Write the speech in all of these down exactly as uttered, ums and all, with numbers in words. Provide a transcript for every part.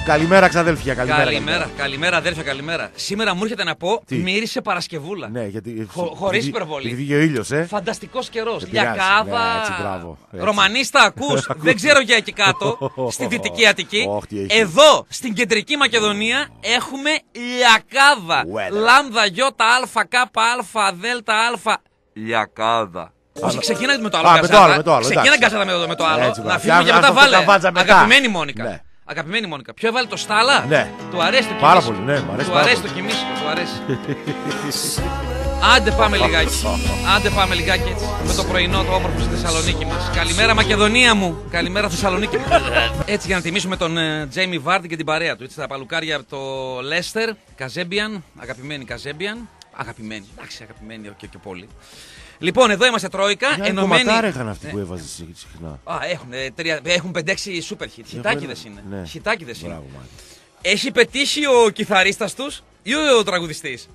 Καλημέρα, ξαδέλφια. Καλημέρα, καλημέρα, καλημέρα, καλημέρα, αδέρφια, καλημέρα. Σήμερα μου έρχεται να πω, Τι? μύρισε Παρασκευούλα. Ναι, γιατί. Χω, χωρίς υπερβολή. Γιατί βγήκε ο ήλιος, ε. Φανταστικός καιρός. Δεν πειράζει. Λιακάδα. Ναι, έτσι, μπράβο, έτσι. Ρωμανίστα, ακούς. Δεν ξέρω για εκεί κάτω, στη Δυτική Αττική. Ωχ, τι έχει. Εδώ, στην Κεντρική Μακεδονία, έχουμε λιακάδα. Weather. Λάμδα, γιώτα, αλφα, κάπα, αλφα, δέλτα, αλφα. Λιακάδα. Όχι, ξεκίνα με το άλλο. Α, με το γκαζάτα. άλλο, με το άλλο, Ξεκίνα εντάξει. γκαζάτα με το, με το άλλο. Έτσι, να μπράβο. φύγουμε και Ας μετά το βάλε. καβάτζα μετά. Αγαπημένη Μόνικα. Ναι. Αγαπημένη Μόνικα. Ποιο έβαλε το Στάλα? Ναι. Του αρέσει το Πάρα κοιμήσιμο. πολύ, ναι, μου αρέσει Του πάρα αρέσει πολύ. το κοιμήσιμο, του αρέσει. Άντε πάμε λιγάκι. Άντε πάμε λιγάκι έτσι. Με το πρωινό το όμορφο στη Θεσσαλονίκη μας. Καλημέρα Μακεδονία μου. Καλημέρα Θεσσαλονίκη μου. Έτσι για να τιμήσουμε τον Τζέιμι Βάρντι και την παρέα του. Έτσι τα παλουκάρια από το Λέστερ. Καζέμπιαν. Αγαπημένη Καζέμπιαν. Αγαπημένη. Εντάξει, αγαπημένη και, και πολύ. Λοιπόν, εδώ είμαστε Τρόικα. Ενωμένοι. Κομματάρα είχαν αυτοί που έβαζε συχνά. Α, έχουν, τρία, έχουν πέντε έξι super hit. Χιτάκιδες είναι. Ναι. Χιτάκιδες είναι. Μπράβο, μάλιστα. Έχει πετύχει ο κιθαρίστας τους ή ο τραγουδιστής?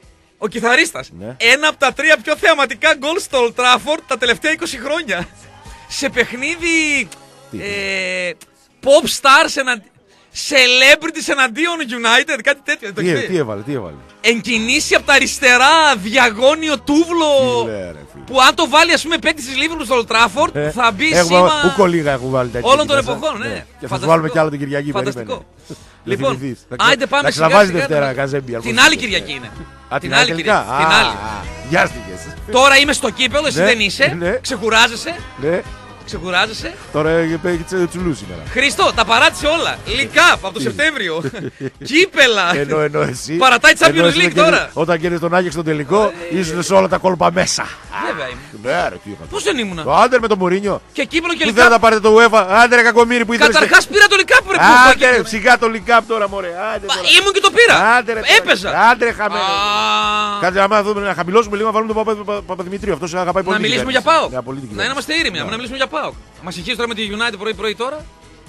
Ο κιθαρίστας. Ναι. Ένα από τα τρία πιο θεαματικά γκολ στο Old Trafford τα τελευταία είκοσι χρόνια. Σε παιχνίδι Τι? ε, pop stars εναντί... celebrities εναντίον United, κάτι τέτοιο. Το Τι, έχεις τι δει? έβαλε, τι έβαλε. Εγκινήσει από τα αριστερά διαγώνιο τούβλο. Τι λέει, ρε, φίλε. Που αν το βάλει, ας πούμε, παίκτη της Liverpool στο Old Trafford, Ε, θα μπει έχουμε- σήμα Ούκο λίγα έχουν βάλει τέτοια. όλων των μέσα. εποχών. Ναι. Και θα σου Φανταστικό. βάλουμε κι άλλο την Κυριακή. Φανταστικό. περίμενε. Λοιπόν, Δεν θυμηθείς. Θα ξα- άιντε πάμε θα σιγά ξαναβάζει σιγά, Δευτέρα θα- Καζέμπια. Την άλλη Κυριακή είναι. Α, την άλλη τελικά. Κυριακή. Την Α, άλλη. α, Βιάστηκες. Τώρα είμαι στο κύπελο, εσύ Ναι, δεν είσαι. ναι. Ξεκουράζεσαι. Ναι, Ξεκουράζεσαι. τώρα έχει τσουλού σήμερα. Χρήστο, τα παράτησε όλα. League Cup από το Σεπτέμβριο. Κύπελα. Ενώ, ενώ εσύ. Παρατάει Champions ενώ εσύ League όταν κέρδισες- τώρα. Όταν κέρδισε τον Άγιαξ στον τελικό, ήσουν σε όλα τα κόλπα μέσα. Βέβαια είμαι. Ναι, ρε, τι είχατε. Πώς δεν ήμουνα? Το άντερ με τον Μουρίνιο. Και κύπελο και Που League θέλετε να Cup. πάρετε το UEFA. Άντε ρε κακομύρι που ήθελες. Καταρχάς πήρα το League Cup, ρε Άντε ρε, που σιγά το League Cup τώρα, μωρέ. Άντε τώρα. ήμουν και το πήρα. Άντε ρε, τώρα. Έπαιζα. Άντε ρε, χαμένο. Α, Κάτσε άμα δούμε, να χαμηλώσουμε λίγο, να βάλουμε τον Παπα- Παπα- Παπαδημητρίου. Αυτός αγαπάει πολύ. Να την μιλήσουμε για κυβέρνηση. ΠΑΟΚ. Ναι, πολύ την Να κυβέρνηση. είμαστε ήρεμοι, να μιλήσουμε για ΠΑΟΚ. Μα συγχύσει τώρα με τη United πρωί-πρωί τώρα.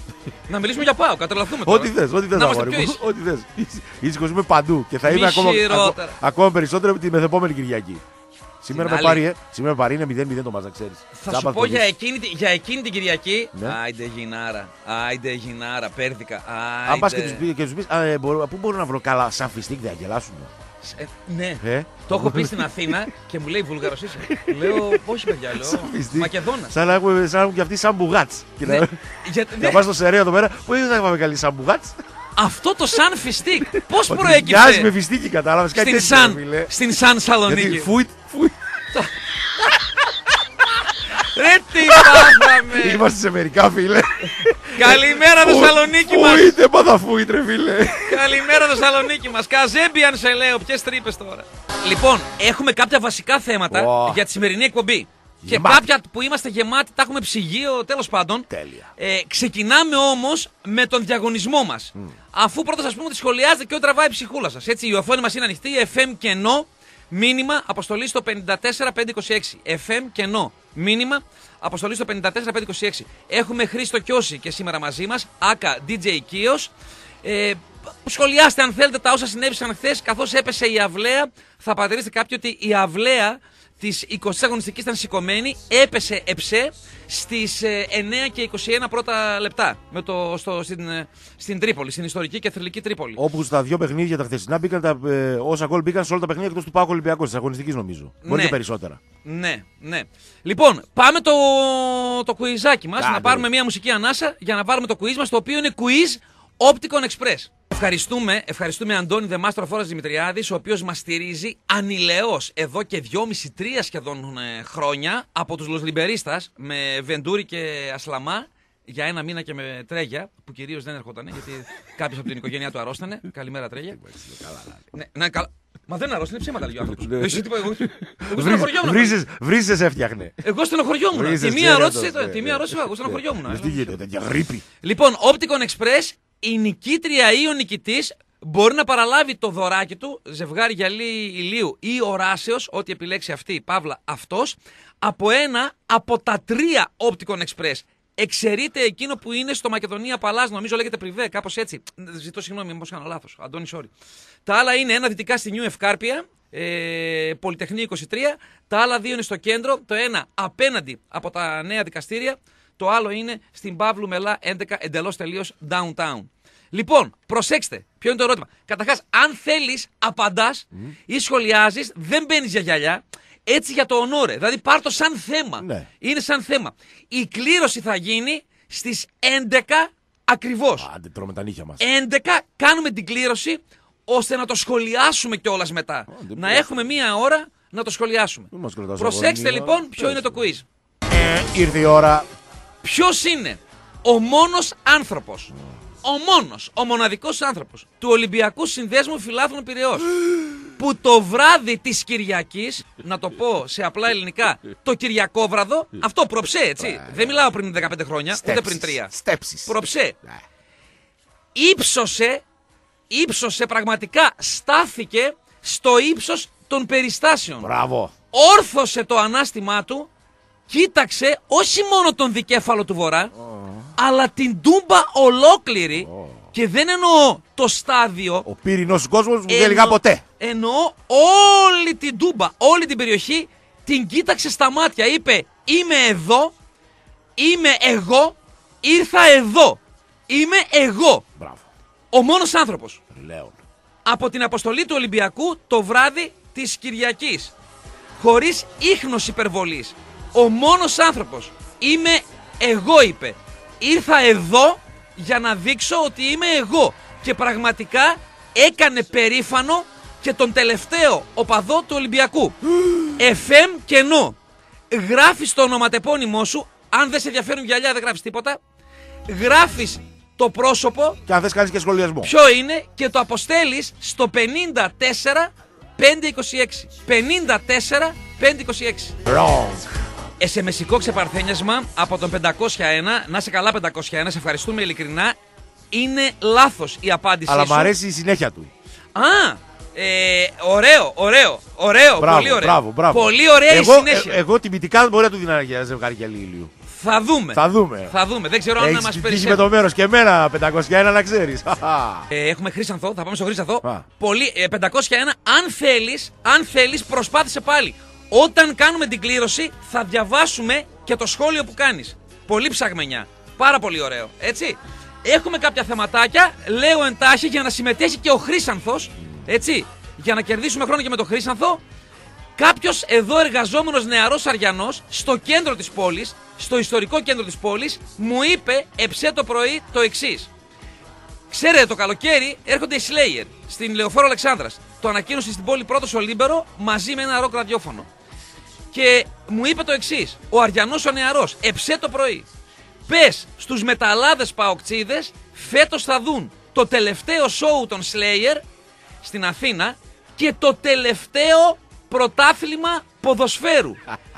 Να μιλήσουμε για ΠΑΟΚ, κατρελαθούμε τώρα. Ό,τι θες, ό,τι θες Να είμαστε αγόρι πιο μου. ήσυχοι. Ό,τι θες. Ήσυ- Ήσυχος είμαι παντού και θα Μη είμαι ακόμα, χειρότερα. ακο- ακόμα περισσότερο με τη μεθεπόμενη Κυριακή. Σήμερα με άλλη. πάρει, ε. Σήμερα με πάρει είναι μηδέν μηδέν το μάτς, να ξέρεις. Θα Τσάμπα σου πω το για δεις. εκείνη, τη- για εκείνη την Κυριακή. Ναι. Άιντε γινάρα, άιντε γινάρα, πέρδικα. Αν πας και άιντε. τους πει- και τους πεις, «Α, ε, μπορώ- πού μπορώ να βρω καλά σαν φιστίκ, θα γελάσουν. Ε, ναι. Ε? Το έχω πει στην Αθήνα και μου λέει Βουλγαρός είσαι. Λέω, όχι παιδιά, λέω. Σαν φιστίκ. Μακεδόνας. Σαν να έχουν, σαν να έχουν και αυτοί σαν μπουγάτς. Και Ναι. να, Για- να ναι. πας στο Σεραίο εδώ πέρα, πού είναι να πάμε καλή σαν μπουγάτς. Αυτό το σαν φιστίκ, πώς Ότι μοιάζει με προέκυψε φιστίκι, κατάλαβες. Κάτι στην τέτοιο, σαν, ρε φίλε. στην σαν Γιατί Σαλονίκη. φουιτ, φουιτ. Ρε τι πάθαμε. Είμαστε σε μερικά, φίλε. Καλημέρα Θεσσαλονίκη μας. Φουιτ, έπαθα φουιτ, ρε φίλε. Καλημέρα Θεσσαλονίκη μας. Καζέμπιαν σε λέω, ποιες τρύπες τώρα. Λοιπόν, έχουμε κάποια βασικά θέματα Ω. για τη σημερινή εκπομπή. Και Γεμάτη. κάποια που είμαστε γεμάτοι, τα έχουμε ψυγείο, τέλος πάντων. Τέλεια. Ε, ξεκινάμε όμως με τον διαγωνισμό μας. Αφού πρώτα σας πούμε ότι σχολιάζετε και ό,τι τραβάει η ψυχούλα σας. Έτσι, η οθόνη μας είναι ανοιχτή, εφ εμ κενό, μήνυμα, αποστολή στο πέντε τέσσερα πέντε είκοσι έξι. εφ εμ κενό, μήνυμα, αποστολή στο πέντε τέσσερα πέντε είκοσι έξι. Έχουμε Χρήστο Κιώση και σήμερα μαζί μας, άκα ντι τζέι Κίος. Ε, σχολιάστε αν θέλετε τα όσα συνέβησαν χθες, καθώς έπεσε η αυλαία. Θα παρατηρήσετε κάποιοι ότι η αυλαία της εικοσής αγωνιστικής ήταν σηκωμένη, έπεσε εψέ στις ε, εννέα και είκοσι ένα πρώτα λεπτά με το, στο, στην, ε, στην Τρίπολη, στην ιστορική και θρυλική Τρίπολη. Όπου στα δύο παιχνίδια τα χθεσινά μπήκαν τα, ε, όσα γκολ μπήκαν σε όλα τα παιχνίδια εκτός του Πάοκ Ολυμπιακός, της αγωνιστικής νομίζω. Μπορεί Ναι. και περισσότερα. Ναι, ναι. Λοιπόν, πάμε το, το κουιζάκι μας, Άντε, να πάρουμε ρε. μια μουσική ανάσα για να βάλουμε το quiz μας, το οποίο είναι quiz Opticon Express. Ευχαριστούμε, ευχαριστούμε Αντώνη The Master Φόρας Δημητριάδης, ο οποίος μας στηρίζει ανηλαιώς εδώ και δυόμιση τρία σχεδόν ε, χρόνια από τους Λοσλιμπερίστας με Βεντούρι και Ασλαμά για ένα μήνα και με Τρέγια, που κυρίως δεν έρχονταν γιατί κάποιος από την οικογένειά του αρρώστανε. Καλημέρα Τρέγια. Ναι, ναι, καλά. Μα δεν αρρώστανε, ψέματα λέει ο άνθρωπος. Ναι. Εσύ τι είπα, εγώ- εγώ στενοχωριόμουν. Βρίζες, βρίζες έφτιαχνε. Εγώ στενοχωριόμουν. Βρίζες, Τη μία ξέρω ερώτηση, το, ναι, τη μία ναι. ερώτηση, εγώ στενοχωριόμουν. Ε, Τι γίνεται, τέτοια γρήπη. Λοιπόν, Opticon Express, η νικήτρια ή ο νικητής μπορεί να παραλάβει το δωράκι του, ζευγάρι γυαλί ηλίου ή οράσεως, ό,τι επιλέξει αυτή, παύλα αυτός, από ένα από τα τρία Opticon Express. Εξαιρείται εκείνο που είναι στο Μακεδονία Παλάς, νομίζω λέγεται Πριβέ, κάπως έτσι. Ζητώ συγγνώμη, μήπως κάνω λάθος. Αντώνη, sorry. Τα άλλα είναι ένα δυτικά στη Νιου Ευκάρπια, ε, Πολυτεχνείο είκοσι τρία. Τα άλλα δύο είναι στο κέντρο. Το ένα απέναντι από τα νέα δικαστήρια. Το άλλο είναι στην Παύλου Μελά έντεκα, εντελώς τελείως downtown. Λοιπόν, προσέξτε, ποιο είναι το ερώτημα. Καταρχάς, αν θέλεις, απαντάς mm. ή σχολιάζεις, δεν μπαίνεις για γυαλιά. Έτσι για το ονόρε. Δηλαδή, πάρ' το σαν θέμα. Ναι. Είναι σαν θέμα. Η κλήρωση θα γίνει στις έντεκα ακριβώς. Άντε, τρώμε τα νύχια μας. έντεκα κάνουμε την κλήρωση ώστε να το σχολιάσουμε κιόλας μετά. Άντε, να πες. έχουμε μία ώρα να το σχολιάσουμε. Προσέξτε λοιπόν ποιο είναι το quiz. Ε, ήρθε η ώρα. Ποιος είναι ο μόνος άνθρωπος, ο μόνος, ο μοναδικός άνθρωπος του Ολυμπιακού Συνδέσμου Φιλάθλων Πειραιώς που το βράδυ της Κυριακής, να το πω σε απλά ελληνικά, το Κυριακόβραδο, αυτό προψέ, έτσι. Δεν μιλάω πριν δεκαπέντε χρόνια, Στέψεις, ούτε πριν τρία. Στέψεις. Προψέ. Ήψωσε, ύψωσε πραγματικά, στάθηκε στο ύψος των περιστάσεων. Μπράβο. Όρθωσε το ανάστημά του, κοίταξε όχι μόνο τον δικέφαλο του Βορρά, oh. αλλά την Τούμπα ολόκληρη. Oh. Και δεν εννοώ το στάδιο. Ο πύρινος του κόσμου δεν έλεγα ποτέ. Εννοώ όλη την Τούμπα, όλη την περιοχή, την κοίταξε στα μάτια. Είπε, είμαι εδώ, είμαι εγώ, ήρθα εδώ. Είμαι εγώ. Μπράβο. Ο μόνος άνθρωπος. Λέων. Από την αποστολή του Ολυμπιακού το βράδυ της Κυριακής. Χωρίς ίχνος υπερβολής. Ο μόνος άνθρωπος. Είμαι εγώ, είπε. Ήρθα εδώ για να δείξω ότι είμαι εγώ. Και πραγματικά έκανε περήφανο και τον τελευταίο οπαδό του Ολυμπιακού. εφ εμ κενό. Γράφεις το ονοματεπώνυμό σου. Αν δεν σε ενδιαφέρουν γυαλιά δεν γράφεις τίποτα. Γράφεις το πρόσωπο. Και αν θες κάνεις και σχολιασμό. Ποιο είναι και το αποστέλεις στο πενήντα τέσσερα πεντακόσια είκοσι έξι. πενήντα τέσσερα πεντακόσια είκοσι έξι. Wrong. Εσεμεσικό ξεπαρθένιασμα από τον πεντακόσια ένα. Να σε καλά πεντακόσια ένα, σε ευχαριστούμε ειλικρινά. Είναι λάθος η απάντησή Αλλά σου. μ' αρέσει η συνέχεια του. Α, ε, ωραίο, ωραίο, ωραίο, Μπράβο, πολύ ωραίο. μπράβο, μπράβο. Πολύ ωραία εγώ, η συνέχεια. Ε, εγώ τιμητικά μπορεί να του δίνω ένα ζευγάρι γυαλί ηλίου. Θα δούμε. Θα δούμε. Θα δούμε. Δεν ξέρω αν να μας Έχεις τύχει περισσεύει. με το μέρος και εμένα πεντακόσια ένα να ξέρεις. Ε, έχουμε Χρήσανθο, θα πάμε στο Χρήσανθο. Α. Πολύ, ε, πεντακόσια ένα, αν θέλεις, αν θέλεις προσπάθησε πάλι. Όταν κάνουμε την κλήρωση θα διαβάσουμε και το σχόλιο που κάνεις. Πολύ ψαγμενιά. Πάρα πολύ ωραίο. Έτσι. Έχουμε κάποια θεματάκια, λέω εντάχει για να συμμετέχει και ο Χρήσανθος. Έτσι. Για να κερδίσουμε χρόνο και με τον Χρήσανθο. Κάποιος εδώ εργαζόμενος νεαρός Αριανός στο κέντρο της πόλης, στο ιστορικό κέντρο της πόλης, μου είπε εψέ το πρωί το εξής. Ξέρετε, το καλοκαίρι έρχονται οι Slayer στην Λεωφόρο Αλεξάνδρας. Το ανακοίνωσε στην πόλη πρώτος ο Λίμπερο μαζί με ένα ροκ ραδιόφωνο. Και μου είπε το εξής. Ο Αριανός ο νεαρός, εψέ το πρωί. Πες στους μεταλλάδες παοκτσίδες, φέτος θα δουν το τελευταίο σόου των Slayer στην Αθήνα και το τελευταίο πρωτάθλημα ποδοσφαίρου.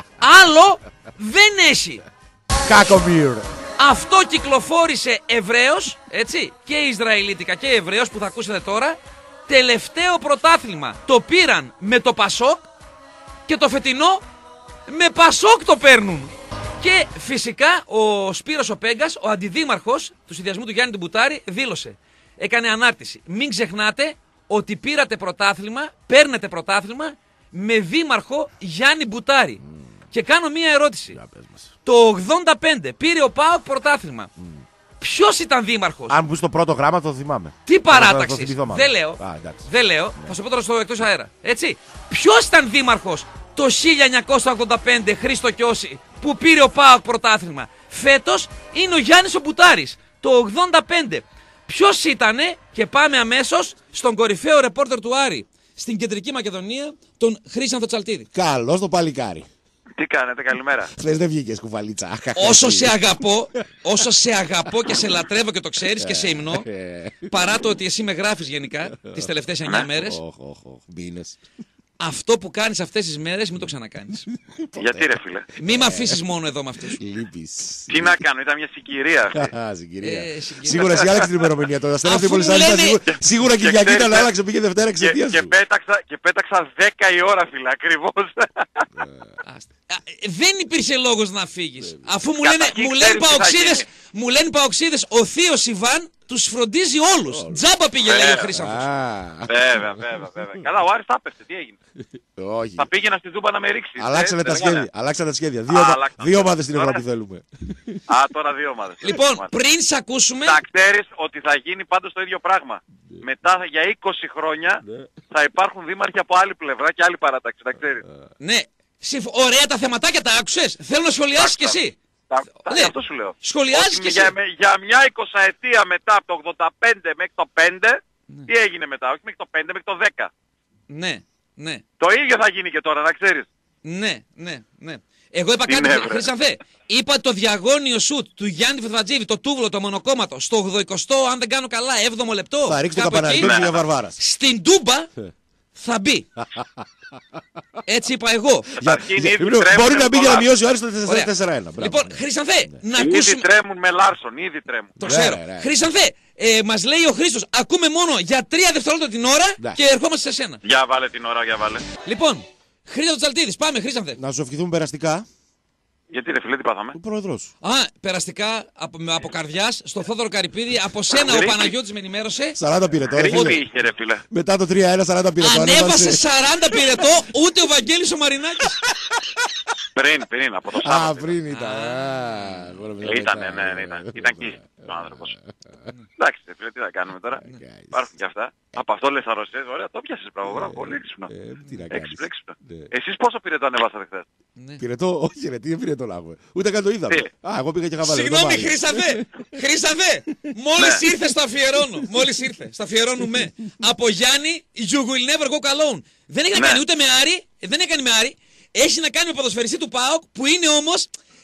Άλλο δεν έχει. Κακομίρ. Αυτό κυκλοφόρησε ευρέως, έτσι, και Ισραηλίτικα και ευρέως που θα ακούσετε τώρα. Τελευταίο πρωτάθλημα το πήραν με το Πασόκ και το φετινό με Πασόκ το παίρνουν. Και φυσικά ο Σπύρος ο Πέγκας, ο αντιδήμαρχος του συνδυασμού του Γιάννη του Μπουτάρη, δήλωσε. Έκανε ανάρτηση. Μην ξεχνάτε ότι πήρατε πρωτάθλημα, παίρνετε πρωτάθλημα με δήμαρχο Γιάννη Μπουτάρη. Mm. Και κάνω μία ερώτηση. Το ογδόντα πέντε πήρε ο ΠΑΟΚ πρωτάθλημα. Mm. Ποιος ήταν δήμαρχος? Αν μπει στο πρώτο γράμμα το θυμάμαι. Τι παράταξη? Δεν λέω. Α, δεν λέω. Ναι. Θα σου πω τώρα στο εκτός αέρα. Έτσι. Ποιος ήταν δήμαρχος το χίλια εννιακόσια ογδόντα πέντε, Χρήστο Κιώση, που πήρε ο ΠΑΟΚ πρωτάθλημα? Φέτος είναι ο Γιάννης ο Μπουτάρης. Το ογδόντα πέντε. Ποιος ήτανε? Και πάμε αμέσως στον κορυφαίο ρεπόρτερ του Άρη στην Κεντρική Μακεδονία, τον Χρήσανθο Τσαλτίδη. Καλώς το παλικάρι. Τι κάνετε, καλημέρα. Χθες δεν βγήκες κουβαλίτσα. Όσο σε αγαπώ, όσο σε αγαπώ και σε λατρεύω και το ξέρεις και σε υμνώ, παρά το ότι εσύ με γράφεις γενικά τις τελευταίες εννιά μέρες, Οχ, οχ, οχ, μπίνες. αυτό που κάνεις αυτές τις μέρες μην το ξανακάνεις. Γιατί ρε φίλε? Μη με αφήσεις μόνο εδώ με αυτούς. Λείπεις. Τι να κάνω, ήταν μια συγκυρία αυτή. Α, συγκυρία. Ε, συγκυρία. Σίγουρα εσύ άλλαξε την ημερομηνία τώρα. Στέλνω Αφού την μου Πολυσάλισσα. λένε- σίγουρα- Σίγουρα Και Κυριακή ξέρεις, ήταν, άλλαξε, πήγε Δευτέρα Και, εξαιτίας και, σου. πέταξα, και πέταξα δέκα η ώρα, φίλε, ακριβώς. Άστα. Α, ε, Δεν υπήρχε λόγος να φύγεις. Αφού μου Καταρχήν λένε, μου λένε ξέρεις τι θα παοξίδες, γίνει. Μου λένε οι παοξίδες, ο θείος Ιβάν τους φροντίζει όλους. Τζάμπα πήγε, λέει ο Χρήσανθος. Βέβαια, βέβαια, βέβαια. Καλά, ο Άρης τα έπεσε, τι έγινε. Όχι. Θα πήγαινα στη Ζούμπα να με ρίξει. Αλλάξανε τα σχέδια. Αλλάξανε τα σχέδια. Δύο, Α, ομα- αλλάξανε. δύο ομάδες στην Τώρα- Ευρώπη θέλουμε. Α, τώρα δύο ομάδες. Λοιπόν, πριν σε ακούσουμε, Θα ξέρεις ότι θα γίνει πάντως το ίδιο πράγμα. Μετά για είκοσι χρόνια θα υπάρχουν δήμαρχοι από άλλη πλευρά και άλλη παράταξη, θα ξέρεις. ναι, συμφ- ωραία τα θεματάκια τα άκουσες. Θέλω να σχολιάσεις κι εσύ. Τα- τα- Ναι. Αυτό σου λέω. Σχολιάζεις Ότι κι εσύ. για, με- για μια εικοσαετία μετά από το ογδόντα πέντε μέχρι το πέντε, τι έγινε μετά, όχι μέχρι το πέντε, μέχρι το δέκα. Ναι, ναι. Το ίδιο θα γίνει και τώρα, να ξέρεις. Ναι, ναι, ναι. Εγώ είπα Τι κάτι, ναι, βρε. Χρυσανθέ. Είπα ότι το διαγώνιο σουτ του Γιάννη Φετβατζίβη, το τούβλο, το μονοκόμματο, στο ογδοηκοστό, αν δεν κάνω καλά, έβδομο λεπτό. Θα ρίξει το κάπου εκεί, καπαναλίδι για Βαρβάρας. στην Τούμπα θα μπει. Έτσι είπα εγώ. Για- Καταρχήν για- ήδη λοιπόν, τρέμουν Μπορεί να μπει για να πολλά. μειώσει ο Άρης το Ωραία. τέσσερα ένα. Μπράβο. Λοιπόν, Χρυσανθέ, να Ήδη ακούσουμε. τρέμουν με Λάρσον, ήδη τρέμουν. Το Ναι, ξέρω. ναι, ναι. Χρυσανθέ, ε, μας λέει ο Χρήστος, ακούμε μόνο για τρία δευτερόλεπτα την ώρα Ναι. και ερχόμαστε σε σένα. Για βάλε την ώρα, για βάλε. Λοιπόν, Χρήστο Τσαλτίδης, πάμε Χρήσανθε. Να σου ευχηθούμε περαστικά. Γιατί ρε φίλε, τι πάθαμε. Ο πρόεδρος. Α, περαστικά από, από καρδιάς στο Θόδωρο Καρυπίδη, από σένα ο Γρήγορα. Παναγιώτης με ενημέρωσε. σαράντα πήρε τώρα. Γρήγορη φίλε. είχε ρε φίλε. Μετά το τρία ένα, σαράντα πήρε το Ανέβασε ανέβασε. σαράντα πυρετό, ούτε ο Βαγγέλης ο Μαρινάκης. Πριν, πριν, από το Α, Σάββατο. πριν ήταν. Α, μπορώ να Ήταν, μετά. ναι, ναι, ήταν. Ήταν εκεί ο άνθρωπος. Εντάξει, ρε φίλε, τι θα κάνουμε τώρα. Υπάρχουν και αυτά. Από αυτό λες αρρωσίες, ωραία, το πιάσες, μπράβο, μπράβο, πολύ έξυπνο. Ε, τι να κάνεις. Έξυπνο, έξυπνο. Ναι. Εσείς πόσο πήρε το ανεβάσατε χθες. Ναι. Πυρετό, όχι ρε, τι πυρετό να έχουμε. Ούτε καν το είδαμε. Τι? Α, εγώ πήγα και είχα βάλει. Συγγνώμη, δεν το Χρήσανθε! Χρήσανθε! Μόλις Ναι. ήρθε στο αφιερώνω. Μόλις ήρθε. Στο αφιερώνουμε. Από Γιάννη, you will never go alone. Δεν έχει να Ναι. κάνει ούτε με Άρη, δεν έχει κάνει με Άρη. Έχει να κάνει με ποδοσφαιριστή του ΠΑΟΚ που είναι όμως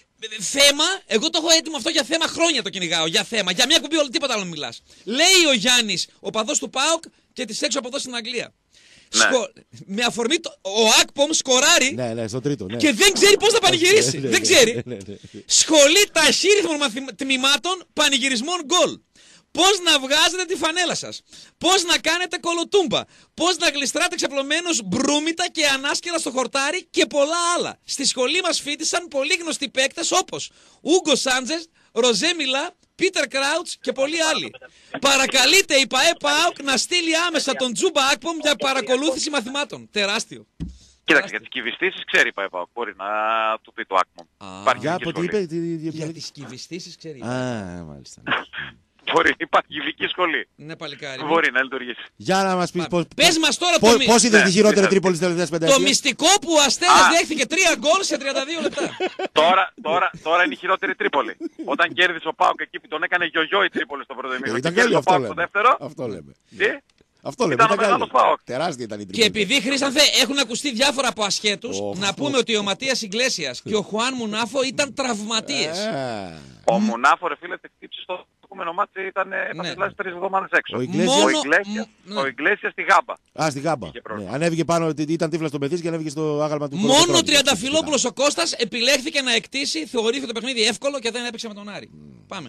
θέμα. Εγώ το έχω έτοιμο αυτό για θέμα, χρόνια το κυνηγάω. Για θέμα. Για μια κουμπί, όλο τίποτα άλλο μιλάς. Λέει ο Γιάννης, ο παδός του ΠΑΟΚ και της έξω από εδώ στην Αγγλία. Ναι. Σκο... Με αφορμή το... ο Ακπομ σκοράρει Ναι, ναι, στο τρίτο. Ναι. και δεν ξέρει πώς θα πανηγυρίσει. Ναι, ναι, Δεν ναι, ξέρει. ναι, ναι, ναι. Σχολή ταχύρυθμων μαθημα- τμήματων πανηγυρισμών γκολ. Πώς να βγάζετε τη φανέλα σας. Πώς να κάνετε κολοτούμπα. Πώς να γλιστράτε ξαπλωμένους μπρούμητα και ανάσκελα στο χορτάρι και πολλά άλλα. Στη σχολή μας φοιτησαν πολύ γνωστοί παίκτες όπως Ούγκο Σάντζες, Ροζέ Μιλά, Πίτερ Κράουτς και πολλοί άλλοι. Παρακαλείται η ΠαΕ ΠΑΟΚ να στείλει άμεσα τον Τζούμπα Ακπομ για παρακολούθηση μαθημάτων. Τεράστιο. Κοίταξε, για τις κυβιστήσεις ξέρει η ΠαΕΠΑΟΚ, μπορεί να του πει το Άκμον. Α. Υπάρχει Για, ειδική από τι σχολή. είπε, τι- τι- Για τι- τις κυβιστήσεις ξέρει. Α, μάλιστα. Μπορεί, υπάρχει ειδική σχολή. Ναι, παλικάρι. Μπορεί να λειτουργήσει. Για να μας πεις πώς... Πες μας τώρα το, Πώς, μυ- πώς είδες Ναι, τη χειρότερη ναι. Τρίπολη στις τελευταίες πέντε το έκτες? μυστικό που ο Αστέρας Α. δέχθηκε τρία γκολ σε τριάντα δύο λεπτά. Τώρα, τώρα, τώρα είναι η χειρότερη Τρίπολη. Όταν κέρδισε ο Πάοκ εκεί που τον έκανε γιογιό η Τρίπολη στο πρώτο Ε, ημίχρονο. Ήταν Και καλή, κέρδισε ο αυτό Πάοκ στο λέμε. δεύτερο. Αυτό λέμε. Τι? Αυτό λέμε. Ήταν ο καλή. μεγάλος ΠΑΟΚ. Τεράστια ήταν η Και Τρίπολη. επειδή Χρήσανθε έχουν ακουστεί διάφορα από ασχέτους, Οχ, να πούμε ότι ο Ματίας Ιγκλέσιας και ο Χουάν Μουνάφο ήταν τραυματίες. Ε, Ο Μουνάφο, ρε φίλε, τη χτύψει στο επόμενο μάτι, ήταν επανελάσει τρεις εβδομάδες έξω. Ο Ιγκλέσιας- Ο Μόνο- Ιγκλέσιας- μ- ναι. Ο Ιγκλέσιας στη Γάμπα. Α, στην Γάμπα. Είχε πρόβλημα. Ναι, ανέβηκε πάνω, ότι ήταν τύφλα στο πεδίο και ανέβηκε στο άγαλμα του. Μόνο ο Κολοκοτρώνη. Τριανταφυλόπουλος ο Κώστας επιλέχθηκε να εκτίσει, θεωρήθηκε το παιχνίδι εύκολο και δεν έπαιξε με τον Άρη. Πάμε.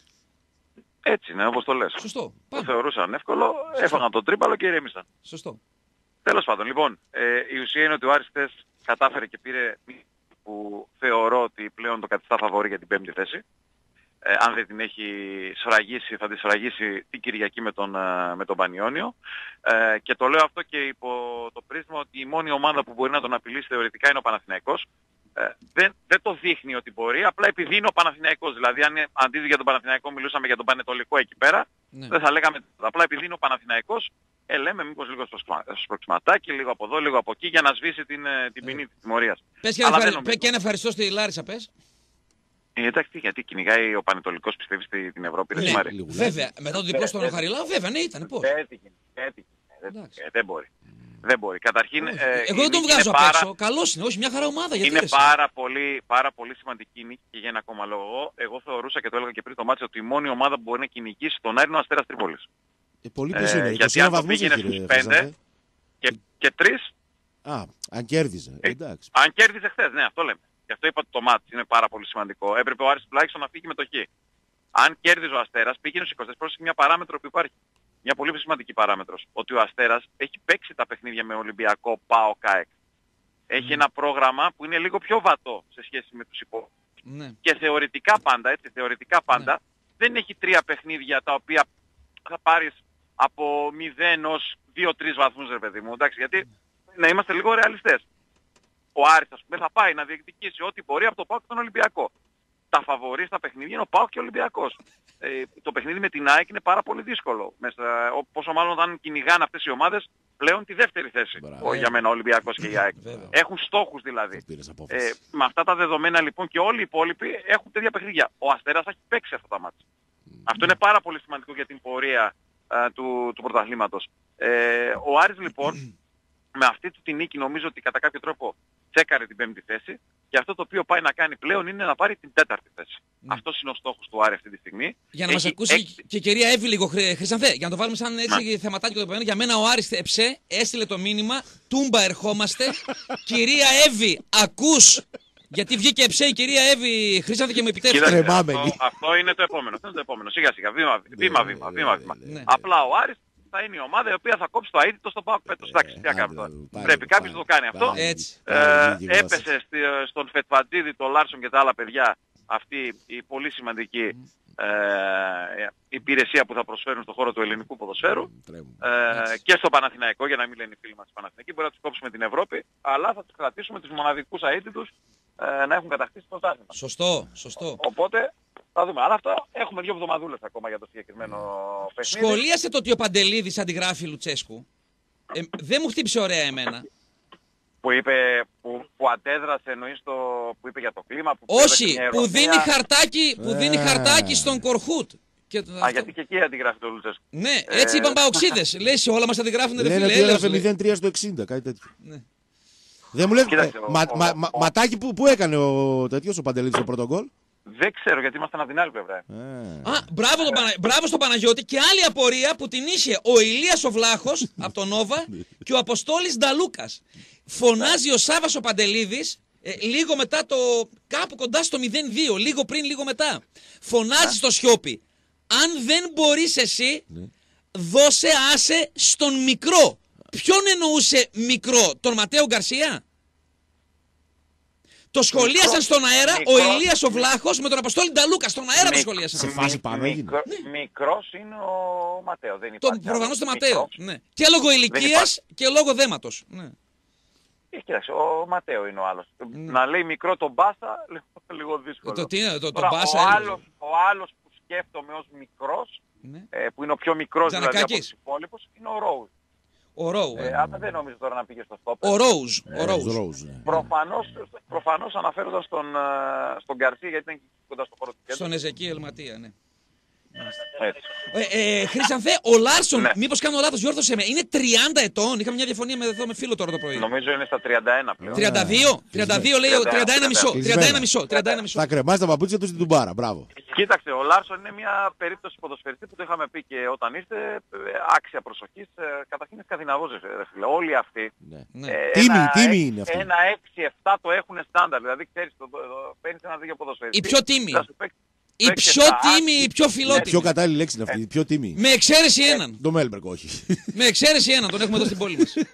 Έτσι είναι, όπως το λες. Σωστό. Το Πάμε. θεωρούσαν εύκολο, έφαγαν τον τρίπαλο και ηρέμησαν. Σωστό. Τέλος πάντων, λοιπόν, ε, η ουσία είναι ότι ο Άρης χθες κατάφερε και πήρε μία που θεωρώ ότι πλέον το καθιστά φαβορί για την πέμπτη θέση. Ε, αν δεν την έχει σφραγίσει, θα τη σφραγίσει την Κυριακή με τον, ε, με τον Πανιόνιο. Ε, και το λέω αυτό και υπό το πρίσμα ότι η μόνη ομάδα που μπορεί να τον απειλήσει θεωρητικά είναι ο Παναθηναϊκός. Ε, δεν, δεν το δείχνει ότι μπορεί, απλά επειδή είναι ο Παναθηναϊκός. Δηλαδή, αν αντί για τον Παναθηναϊκό μιλούσαμε για τον Πανετολικό εκεί πέρα, Ναι. δεν θα λέγαμε. Απλά επειδή είναι ο Παναθηναϊκός, ε, λέμε μήπως λίγο στο σπα- στο σπροξματάκι, λίγο από εδώ, λίγο από εκεί, για να σβήσει την, ε, την ποινή της τιμωρίας. Πες και ένα, Αλλά ευχαρι... δεν νομίζω. πες και ένα ευχαριστώ στη Λάρισα, πες. Ε, εντάξει, γιατί κυνηγάει ο Πανετολικός, πιστεύει στη, την Ευρώπη, δεν Ναι, σημαίνει. λίγο. βέβαια. Μετά το διπλό στον Χαριλάου, βέβαια, ναι, ήταν. Πώς. Έτσι γίνεται, έτσι γίνεται. Εντάξει. Ε, δεν μπορεί. Δεν μπορεί. Καταρχήν, Όχι. ε, Εγώ η δεν τον νίκη βγάζω είναι απ' πάρα- έξω. Καλός είναι. Όχι, μια χαρά ομάδα. Γιατί Είναι ρε, πάρα πολύ, πάρα πολύ σημαντική η νίκη και για ένα ακόμα λόγο. Εγώ θεωρούσα και το έλεγα και πριν το μάτσο ότι η μόνη ομάδα που μπορεί να κυνηγήσει τον Άρη είναι ο Αστέρας Τρίπολης. Ε, πολύ Ε, πίσω είναι. γιατί είκοσι ένα αν το βαθμούς πήγαινε έχει, στους ρε, πέντε, Χρυσάνθε. Και, και τρεις, Α, αν κέρδιζε. Ε, Εντάξει. αν κέρδιζε χθες, ναι, αυτό λέμε. Γι' αυτό είπα ότι το μάτς είναι πάρα πολύ σημαντικό. Έπρεπε ο Άρης τουλάχιστον να φύγει με το χ. Αν κέρδιζε ο Αστέρας, πήγαινε στους είκοσι. Πρόσεχε μια παράμετρο που υπάρχει. Μια πολύ σημαντική παράμετρος. Ότι ο Αστέρας έχει παίξει τα παιχνίδια με Ολυμπιακό, ΠΑΟ, ΚΑΕΚ. Έχει ένα πρόγραμμα που είναι λίγο πιο βατό σε σχέση με τους υπόλοιπους. Ναι. Και θεωρητικά πάντα, έτσι, θεωρητικά πάντα, Ναι. δεν έχει τρία παιχνίδια τα οποία θα πάρεις από μηδέν ως δύο τρεις βαθμούς, ρε παιδί μου. Εντάξει, γιατί να είμαστε λίγο ρεαλιστές. Ο Άρης, ας πούμε, θα πάει να διεκδικήσει ό,τι μπορεί από το ΠΑΟΚ και τον Ολυμπιακό. Τα φαβορί στα παιχνίδια είναι ο ΠΑΟΚ και ο Ολυμπιακός. Ε, το παιχνίδι με την ΑΕΚ είναι πάρα πολύ δύσκολο. Μέσα, πόσο μάλλον όταν κυνηγάνε αυτές οι ομάδες πλέον τη δεύτερη θέση. Ο, για μένα ο Ολυμπιακός και η ΑΕΚ. Βέβαια. Έχουν στόχους δηλαδή. Πήρες Ε, απόφαση. με αυτά τα δεδομένα λοιπόν και όλοι οι υπόλοιποι έχουν τέτοια παιχνίδια. Ο Αστέρας θα έχει παίξει αυτά τα μάτια. Αυτό είναι πάρα πολύ σημαντικό για την πορεία α, του, του πρωταθλήματος. Ε, ο Άρης λοιπόν με αυτή του τη νίκη νομίζω ότι κατά κάποιο τρόπο τσέκαρε την πέμπτη θέση και αυτό το οποίο πάει να κάνει πλέον είναι να πάρει την τέταρτη θέση. Ναι. Αυτός είναι ο στόχος του Άρη αυτή τη στιγμή. Για να μας Έχει ακούσει έξι- και η κυρία Εύη λίγο, Χρυ- Χρυσανθέ, για να το βάλουμε σαν έτσι Ναι. θεματάκι το επόμενο. Για μένα ο Άρης Εψέ έστειλε το μήνυμα, τούμπα ερχόμαστε, κυρία Εύη, ακούς, γιατί βγήκε Εψέ η κυρία Εύη, Χρυσανθέ και μου επιτρέψτε. Κοίταξε, Τρεμάμενη. αυτό, αυτό είναι το επόμενο. Αυτό είναι το επόμενο. Σιγά σιγά, βήμα βήμα, βήμα, βήμα, βήμα. ναι, ναι. Απλά ο Άρης θα είναι η ομάδα η οποία θα κόψει το αίτητο στον ΠΑΟΚ φέτος. Εντάξει, τι να κάνουμε τώρα. Πάρε, Πρέπει πάρε, κάποιος να το κάνει αυτό. πάρε, Έτσι. Ε, πάρε, λίγη γλώσσα. έπεσε στη, στον Φετβατζίδη, τον Λάρσον και τα άλλα παιδιά αυτή η πολύ σημαντική ε, υπηρεσία που θα προσφέρουν στον χώρο του ελληνικού ποδοσφαίρου. Τρέμουν. Ε, και στο Παναθηναϊκό, για να μην λένε οι φίλοι μας οι Παναθηναϊκοί, μπορεί να τους κόψουμε την Ευρώπη, αλλά θα τους κρατήσουμε τους μοναδικούς αίτητους ε, να έχουν κατακτήσει το πρωτάθλημα. Σωστό, σωστό. Οπότε θα δούμε. Αλλά αυτό έχουμε δύο εβδομαδούλες ακόμα για το συγκεκριμένο παιχνίδι. Σχολίασε το ότι ο Παντελίδης αντιγράφει Λουτσέσκου. Ε, δεν μου χτύπησε ωραία εμένα. Που είπε, που, που αντέδρασε εννοείς το, που είπε για το κλίμα. Που έδωσε Όχι, μια που ηρωνία. δίνει χαρτάκι, που δίνει Ε. χαρτάκι στον Κορχούτ. Και το- Α, αυτό- γιατί και εκεί αντιγράφει το Λουτσέσκου. Ναι, έτσι είπαν παοξίδες. Λέει σε όλα μας αντιγράφουν ρε Λένε φίλε. ότι έλεος, έγραφε λέει. μηδέν τρία στο εξήντα, κάτι τέτοιο. Ναι. Δεν μου λέει. Κοίταξε, ε, ο- μα- ο- μα- ο- μα- ο- Ματάκι που, που έκανε ο τέτοιος ο Παντελίδης το πρώτο γκολ. Δεν ξέρω γιατί ήμασταν από την άλλη πλευρά. Ε. Α, μπράβο, τον Πανα... μπράβο στον Παναγιώτη και άλλη απορία που την είχε ο Ηλίας ο Βλάχος από τον Νόβα και ο Αποστόλης Νταλούκας. Φωνάζει ο Σάβας ο Παντελίδης ε, λίγο μετά το. Κάπου κοντά στο μηδέν δύο, λίγο πριν, λίγο μετά. Φωνάζει στο Σιώπη. Αν δεν μπορείς εσύ, δώσε άσε στον μικρό. Ποιον εννοούσε μικρό, τον Ματέο Γκαρσία? Το σχολίασαν Μικρό, στον αέρα μικρό, ο Ηλίας ο Βλάχος με τον Αποστόλη Νταλούκα. Στον αέρα το Μικ- σχολίασαν. Σε φάση πάνω έγινε. Μικρο, Μικρός είναι ο Ματέο. Δεν Το υπάρχει προφανώς άλλος. το Ματέο. Μικρός. Ναι. Και λόγω ηλικίας υπάρχει. και λόγω δέματος. Ναι. Ε, κοίταξε, ο Ματέο είναι ο άλλος. Να λέει μικρό τον Μπάσα, λίγο, λίγο δύσκολο. Το τι είναι, το- το Τώρα, Μπάσα ο, έλεγε. άλλος, ο άλλος που σκέφτομαι ως μικρός, Ναι. ε, που είναι ο πιο μικρός δηλαδή από Τζανακάκης. τους υπόλοιπους, είναι ο Ρόουζ. Ο Ρόου. Ε, αλλά δεν νομίζω τώρα να πήγε στο στόπερ. Ο Ρόουζ. Ο Ο Ρόουζ. Ρόουζ, ναι. Προφανώς, προφανώς αναφέροντας τον, ε, στον Γκαρσία γιατί ήταν κοντά στο χώρο του κέντρου. Στον Εζεκίελ Ματία, ναι. Έτσι. Ε, ε, Χρυσανθέ, ο Λάρσον, Ναι. μήπως κάνω λάθος, διόρθωσε με, είναι τριάντα ετών. Είχαμε μια διαφωνία με, εδώ με φίλο τώρα το πρωί. Νομίζω είναι στα τριάντα ένα πλέον. τριάντα δύο, τριάντα δύο λέει, ο- τριάντα ένα μισό, Κλεισμένα. τριάντα ένα μισό, τριάντα ένα μισό. Θα κρεμάσει τα παπούτσια του στην τουμπάρα. Μπράβο. Κοίταξε, ο Λάρσον είναι μια περίπτωση ποδοσφαιριστή που το είχαμε πει και όταν ήρθε, ε, άξια προσοχής. Ε, καταρχήν είναι σκανδιναβός, ρε φίλε. Όλοι αυτοί. Ναι. Ναι. ε, Τίμη, ένα τίμη έξι- είναι αυτή. Ένα έξι εφτά το έχουν στάνταρ. Δηλαδή ξέρεις, το, το, το, παίρνεις ένα δίκιο ποδοσφαιριστή. Η πιο τίμη. θα σου παίξει- Η παίξει πιο εφτά, τίμη, η πιο Η πιο φιλότιμη. κατάλληλη λέξη είναι αυτή. Η πιο τίμη. Με εξαίρεση έναν. Το Μέλμπεργκ, όχι. Με εξαίρεση έναν, τον έχουμε εδώ στην πόλη μας.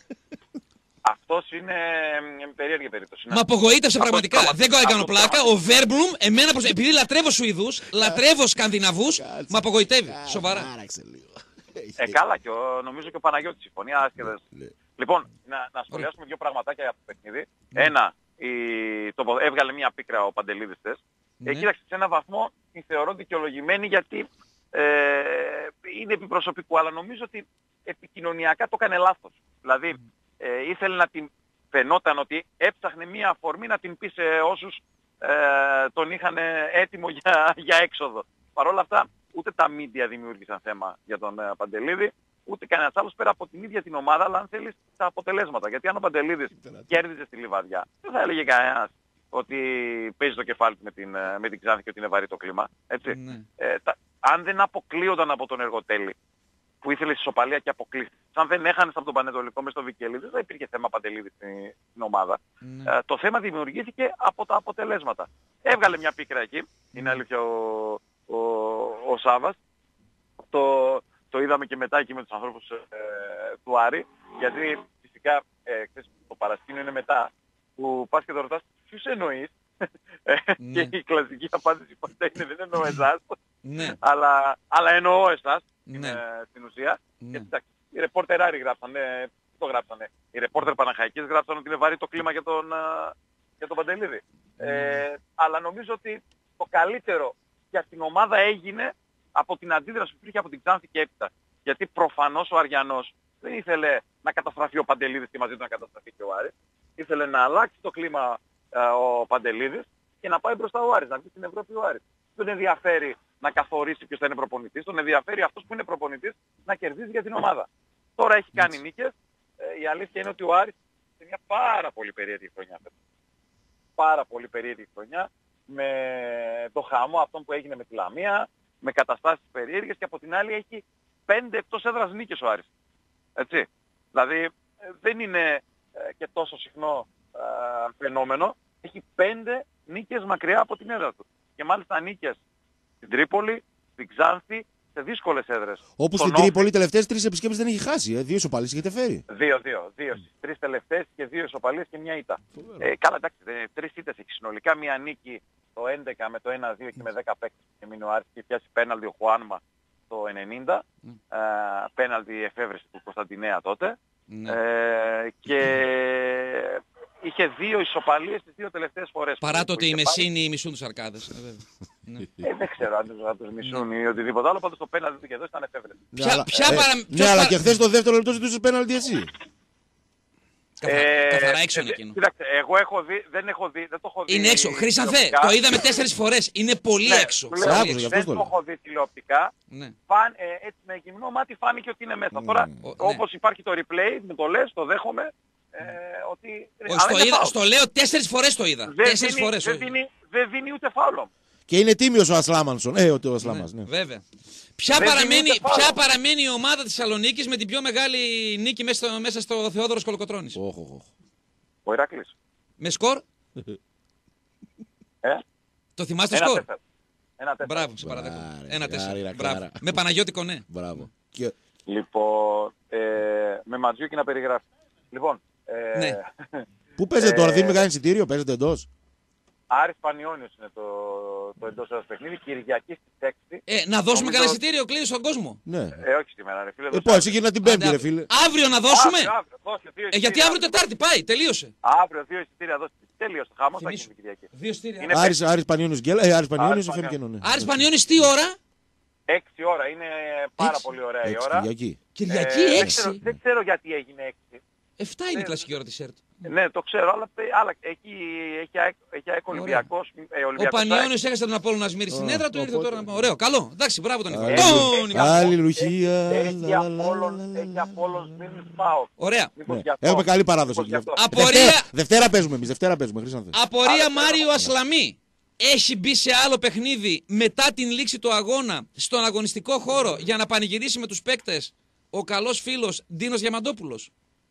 Αυτός είναι μια περίεργη περίπτωση. Μ' απογοήτευσε Αυτό πραγματικά. πραγματικά, Δεν κάνω αυτό πλάκα. πραγματικά. Ο Βέρμπλουμ, εμένα προς... επειδή λατρεύω Σουηδούς, λατρεύω Σκανδιναβούς, μ' απογοητεύει. Σοβαρά. Άραξε λίγο. Ε, καλά και ο, νομίζω και ο Παναγιώτης συμφωνεί, άσχετες. Ναι. Λοιπόν, να, να σχολιάσουμε δύο πραγματάκια από το παιχνίδι. Ένα, η, το, έβγαλε μια πίκρα ο Παντελίδης χθες. Ναι. Ε, κοίταξε, σε έναν βαθμό τη θεωρώ δικαιολογημένη γιατί ε, είναι επιπροσωπικού, αλλά νομίζω ότι επικοινωνιακά το έκανε λάθος. Δηλαδή, ε, ήθελε να την φαινόταν ότι έψαχνε μια αφορμή να την πει σε όσους ε, τον είχαν έτοιμο για, για έξοδο. Παρ' όλα αυτά, ούτε τα μίντια δημιούργησαν θέμα για τον ε, Παντελίδη, ούτε κανένας άλλος πέρα από την ίδια την ομάδα, αλλά αν θέλεις τα αποτελέσματα. Γιατί αν ο Παντελίδης κέρδιζε στη Λιβαδιά, δεν θα έλεγε κανένας ότι παίζει το κεφάλι του με την, ε, με την Ξάνθη και ότι είναι βαρύ το κλίμα. Έτσι. Ναι. Ε, τα, αν δεν αποκλείονταν από τον Εργοτέλη, που ήθελε ισοπαλία και αποκλείστηκε, αν δεν έχανες από τον Πανετολικό μες στο Βικελίδη, δεν θα υπήρχε θέμα Παντελίδη στην, στην ομάδα. Ναι. Ε, το θέμα δημιουργήθηκε από τα αποτελέσματα. Έβγαλε μια πίκρα εκεί, είναι αλήθεια ο, ο, ο Σάβας. Το, το είδαμε και μετά εκεί με τους ανθρώπους ε, του Άρη, γιατί φυσικά ε, ξέρεις, το παρασκήνιο είναι μετά, που πας και το ρωτάς, ποιους εννοείς, Ναι. Και η κλασική απάντηση πάντα είναι δεν εννοώ εσάς, Ναι. αλλά, αλλά εννοώ εσάς Ναι. ε, στην ουσία. Ναι. Και εντάξει, οι ρεπόρτεράροι γράψανε, τι το γράψανε. Οι ρεπόρτερ Παναχαϊκής γράψανε ότι είναι βαρύ το κλίμα για τον, α, για τον Παντελίδη. Ε, αλλά νομίζω ότι το καλύτερο για την ομάδα έγινε από την αντίδραση που υπήρχε από την Ξάνθη και έπειτα. Γιατί προφανώς ο Αριανός δεν ήθελε να καταστραφεί ο Παντελίδης και μαζί του να καταστραφεί και ο Άρης. Ήθελε να αλλάξει το κλίμα ε, ο Παντελίδης και να πάει μπροστά ο Άρης, να βγει στην Ευρώπη ο Άρης. Δεν ενδιαφέρει να καθορίσει ποιος θα είναι προπονητής, τον ενδιαφέρει αυτός που είναι προπονητής να κερδίζει για την ομάδα. Τώρα έχει κάνει νίκες. Ε, η αλήθεια είναι ότι ο Άρης είναι μια πάρα πολύ περίεργη χρονιά. Πάρα πολύ περίεργη χρονιά με το χαμό αυτόν που έγινε με τη Λαμία, με καταστάσεις περίεργες και από την άλλη έχει πέντε εκτός έδρας νίκες ο Άρης. Έτσι. Δηλαδή ε, δεν είναι ε, και τόσο συχνό ε, φαινόμενο. Έχει πέντε νίκες μακριά από την έδρα του. Και μάλιστα νίκες στην Τρίπολη, στην Ξάνθη, σε δύσκολες έδρες. Όπου στην Τρίπολη οι τελευταίες τρεις επισκέψεις δεν έχει χάσει. Ε. Δύο ισοπαλίες έχετε φέρει. Δύο, δύο. δύο. Στις τρεις τελευταίες και δύο ισοπαλίες και μια ήττα. Ε, καλά, εντάξει, ε, τρεις ήττες έχει συνολικά. Μια νίκη το έντεκα με το ένα δύο και με δέκα παίκτες και μείνει ο Άρης και πιάσει πέναλτι ο Χουάνμα το ενενήντα. Mm. Ε, πέναλτι εφεύρεση του Κωνσταντινέα τότε. Mm. Ε, και είχε δύο ισοπαλίες τις δύο τελευταίες φορές. Παρά το ότι οι είχε Μεσίνοι μισούν τους Αρκάδες. πάει. Ε, δεν ξέρω αν τους, αν τους μισούν ή οτιδήποτε άλλο. Πάντως το πέναλτι του και εδώ ήταν εφεύρεση. Ποια- αλλά- ποια ε, παρα- Ναι, ποιος αλλά παρα- και χθες το δεύτερο λεπτό ζητούσες πέναλτι εσύ. Καθα- Ε, Καθαρά έξω ε, είναι εκείνο. Κοίταξε, εγώ έχω δει, δεν έχω δει, δεν το έχω δει. Είναι έξω. Χρυσανθέ, τηλεοπτικά. το είδαμε τέσσερις φορές. Είναι πολύ Ναι, έξω. του λέω, Άκουσα, Πολύ γι' έξω. αυτό δεν το το λέω. έχω δει τηλεοπτικά. Ναι. Φαν, ε, έτσι με γυμνό μάτι φάνηκε ότι είναι μέσα. Τώρα, Ο- ναι. όπως υπάρχει το replay, με το λες, το δέχομαι, ε, ότι... Όχι, αλλά στο, είναι είδα, φάουλ. στο λέω τέσσερις φορές το είδα. Δεν Τέσσερις δίνει, φορές. δεν, όχι. δίνει, δεν δίνει ούτε φάουλο. Και είναι τίμιος ο Ασλάμανσον. Ε, ο Ασλάμας, Ναι, ναι. βέβαια. Ποια Δεν παραμένει, δίνει ούτε ποια φάουλ. παραμένει η ομάδα της Θεσσαλονίκης με την πιο μεγάλη νίκη μέσα στο, μέσα στο Θεόδωρος Κολοκοτρώνης. Όχ, όχ, όχ. Ο Ηρακλής. Με σκορ, Ε, το θυμάστε ένα σκορ. τέσσερα. Ένα τέσσερα. Μπράβο, σε παραδέχομαι. Άρε, Ένα άρε, τέσσερα. άρε, Μπράβο. άρα. Με Παναγιώτικο, ναι. Μπράβο. Και... Λοιπόν, ε, με Ματζιούκι να περιγράφει. Λοιπόν, ε, Ναι. Πού παίζετε Ε, τώρα, δίνουμε κανένα εισιτήριο, παίζετε εντός. Άρης Πανιώνιος είναι το, το εντός έδρας παιχνίδι. Κυριακή στις έξι. Ε, να δώσουμε Νομίζω- κανένα εισιτήριο, κλείνει στον κόσμο. Ναι. Ε, όχι σήμερα ρε φίλε. Ε, δώσε πω, εσύ αύριο. γυρνά την Πέμπτη, Άντε, ρε φίλε. Αύριο να δώσουμε. Αύριο, αύριο, δώσε δύο Ε, γιατί εισιτήρια, αύριο Τετάρτη πάει, τελείωσε. Αύριο δύο εισιτήρια δώσε. Τέλειωσε. Χαμός θα γίνει Θυμήσου. την Κυριακή. Δύο εισιτήρια. Είναι Άρης, Άρης Πανιώνιος Γκέλα, ε, Άρης Πανιώνιος, Άρης εφ εμ και ναι. Άρης Πανιώνης τι ώρα? Έξι ώρα. Είναι πάρα Έξι. πολύ ωραία η Έξι, ώρα. Κυριακή. Κυριακή Ε, δεν έξι. ξέρω- Δεν ξέρω γιατί έγινε έξι. Εφτά είναι η Ε, κλασική ώρα της ΕΡΤ. Ναι, το ξέρω, αλλά, αλλά έχει, έχει, ΑΕΚ- έχει ΑΕΚ Ολυμπιακός. Ε, Ο Ολυμπιακός Πανιώνιος έχασε τον Απόλλωνα Σμύρη στην Α, έδρα του, ήρθε οπότε- τώρα. Ωραίο, καλό. Εντάξει, μπράβο τον Νικόλα. Αλληλου- Τον Νικόλα. Αλληλουχία. Έχει λα, λα, λα, Απόλλων, λα, λα, έχει λα. Απόλλων Σμύρνης ΠΑΟΚ. Ωραία. Μήπως Ναι. γι' αυτό. Έχουμε καλή παράδοση. Μήπως γι' αυτό. Απορία- Δευτέρα, Δευτέρα παίζουμε εμείς, Δευτέρα παίζουμε, Χρήσανθε. Απορία Άρα, Μάριο ναι. Ασλαμή. Έχει μπει σε άλλο παιχνίδι μετά την λήξη του αγώνα στον αγωνιστικό χώρο για να πανηγυρίσει με τους παίκτες ο καλός φίλος Ντίνος Διαμαντόπουλος.